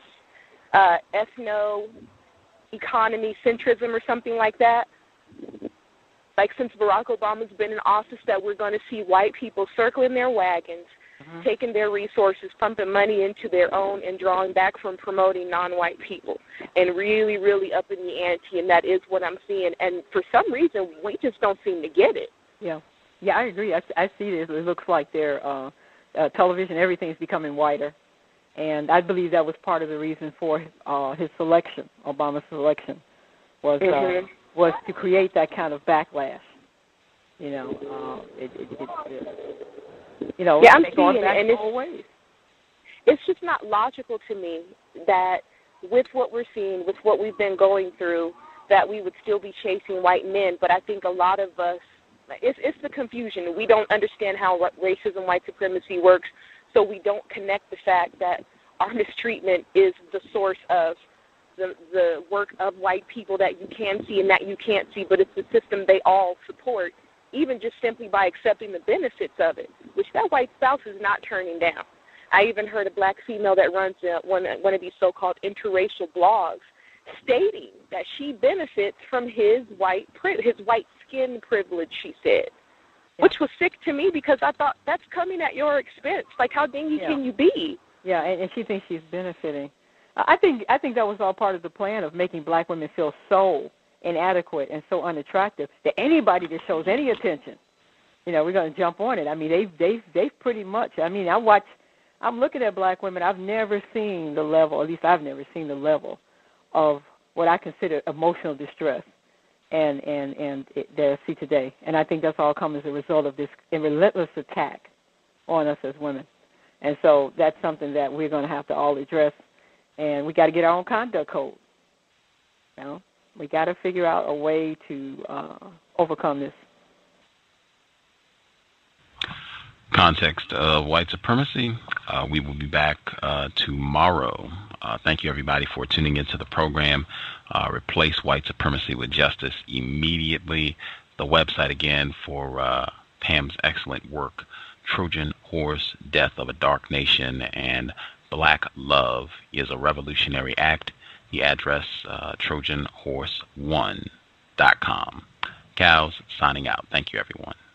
ethno-economy centrism or something like that. Like since Barack Obama's been in office, that we're going to see white people circling their wagons, taking their resources, pumping money into their own, and drawing back from promoting non-white people, and really, really upping the ante, and that is what I'm seeing. And for some reason, we just don't seem to get it.
Yeah, I agree. I see this. It looks like their television, everything is becoming whiter, and I believe that was part of the reason for his selection, Obama's selection, was to create that kind of backlash.
I'm seeing it, and it's just not logical to me that with what we're seeing, with what we've been going through, that we would still be chasing white men. But I think a lot of us, it's the confusion. We don't understand how racism, white supremacy works, so we don't connect the fact that our mistreatment is the source of the work of white people that you can see and that you can't see, but it's the system they all support. even just simply by accepting the benefits of it, which that white spouse is not turning down. I even heard a black female that runs one of these so-called interracial blogs stating that she benefits from his white skin privilege, she said, which was sick to me because I thought that's coming at your expense. Like, how dingy can you be?
Yeah, and she thinks she's benefiting. I think that was all part of the plan of making black women feel so inadequate and so unattractive that anybody that shows any attention, we're going to jump on it. I mean, they've pretty much. I mean, I'm looking at black women. I've never seen the level, at least I've never seen the level of what I consider emotional distress and that I see today. And I think that's all come as a result of this relentless attack on us as women. And so that's something that we're going to have to all address. And we got to get our own conduct code. We got to figure out a way to overcome this.
Context of White Supremacy. We will be back tomorrow. Thank you, everybody, for tuning into the program. Replace white supremacy with justice immediately. The website again for Pam's excellent work, Trojan Horse, Death of a Dark Nation, and Black Love is a Revolutionary Act. The address, TrojanHorse1.com. Cows signing out. Thank you, everyone.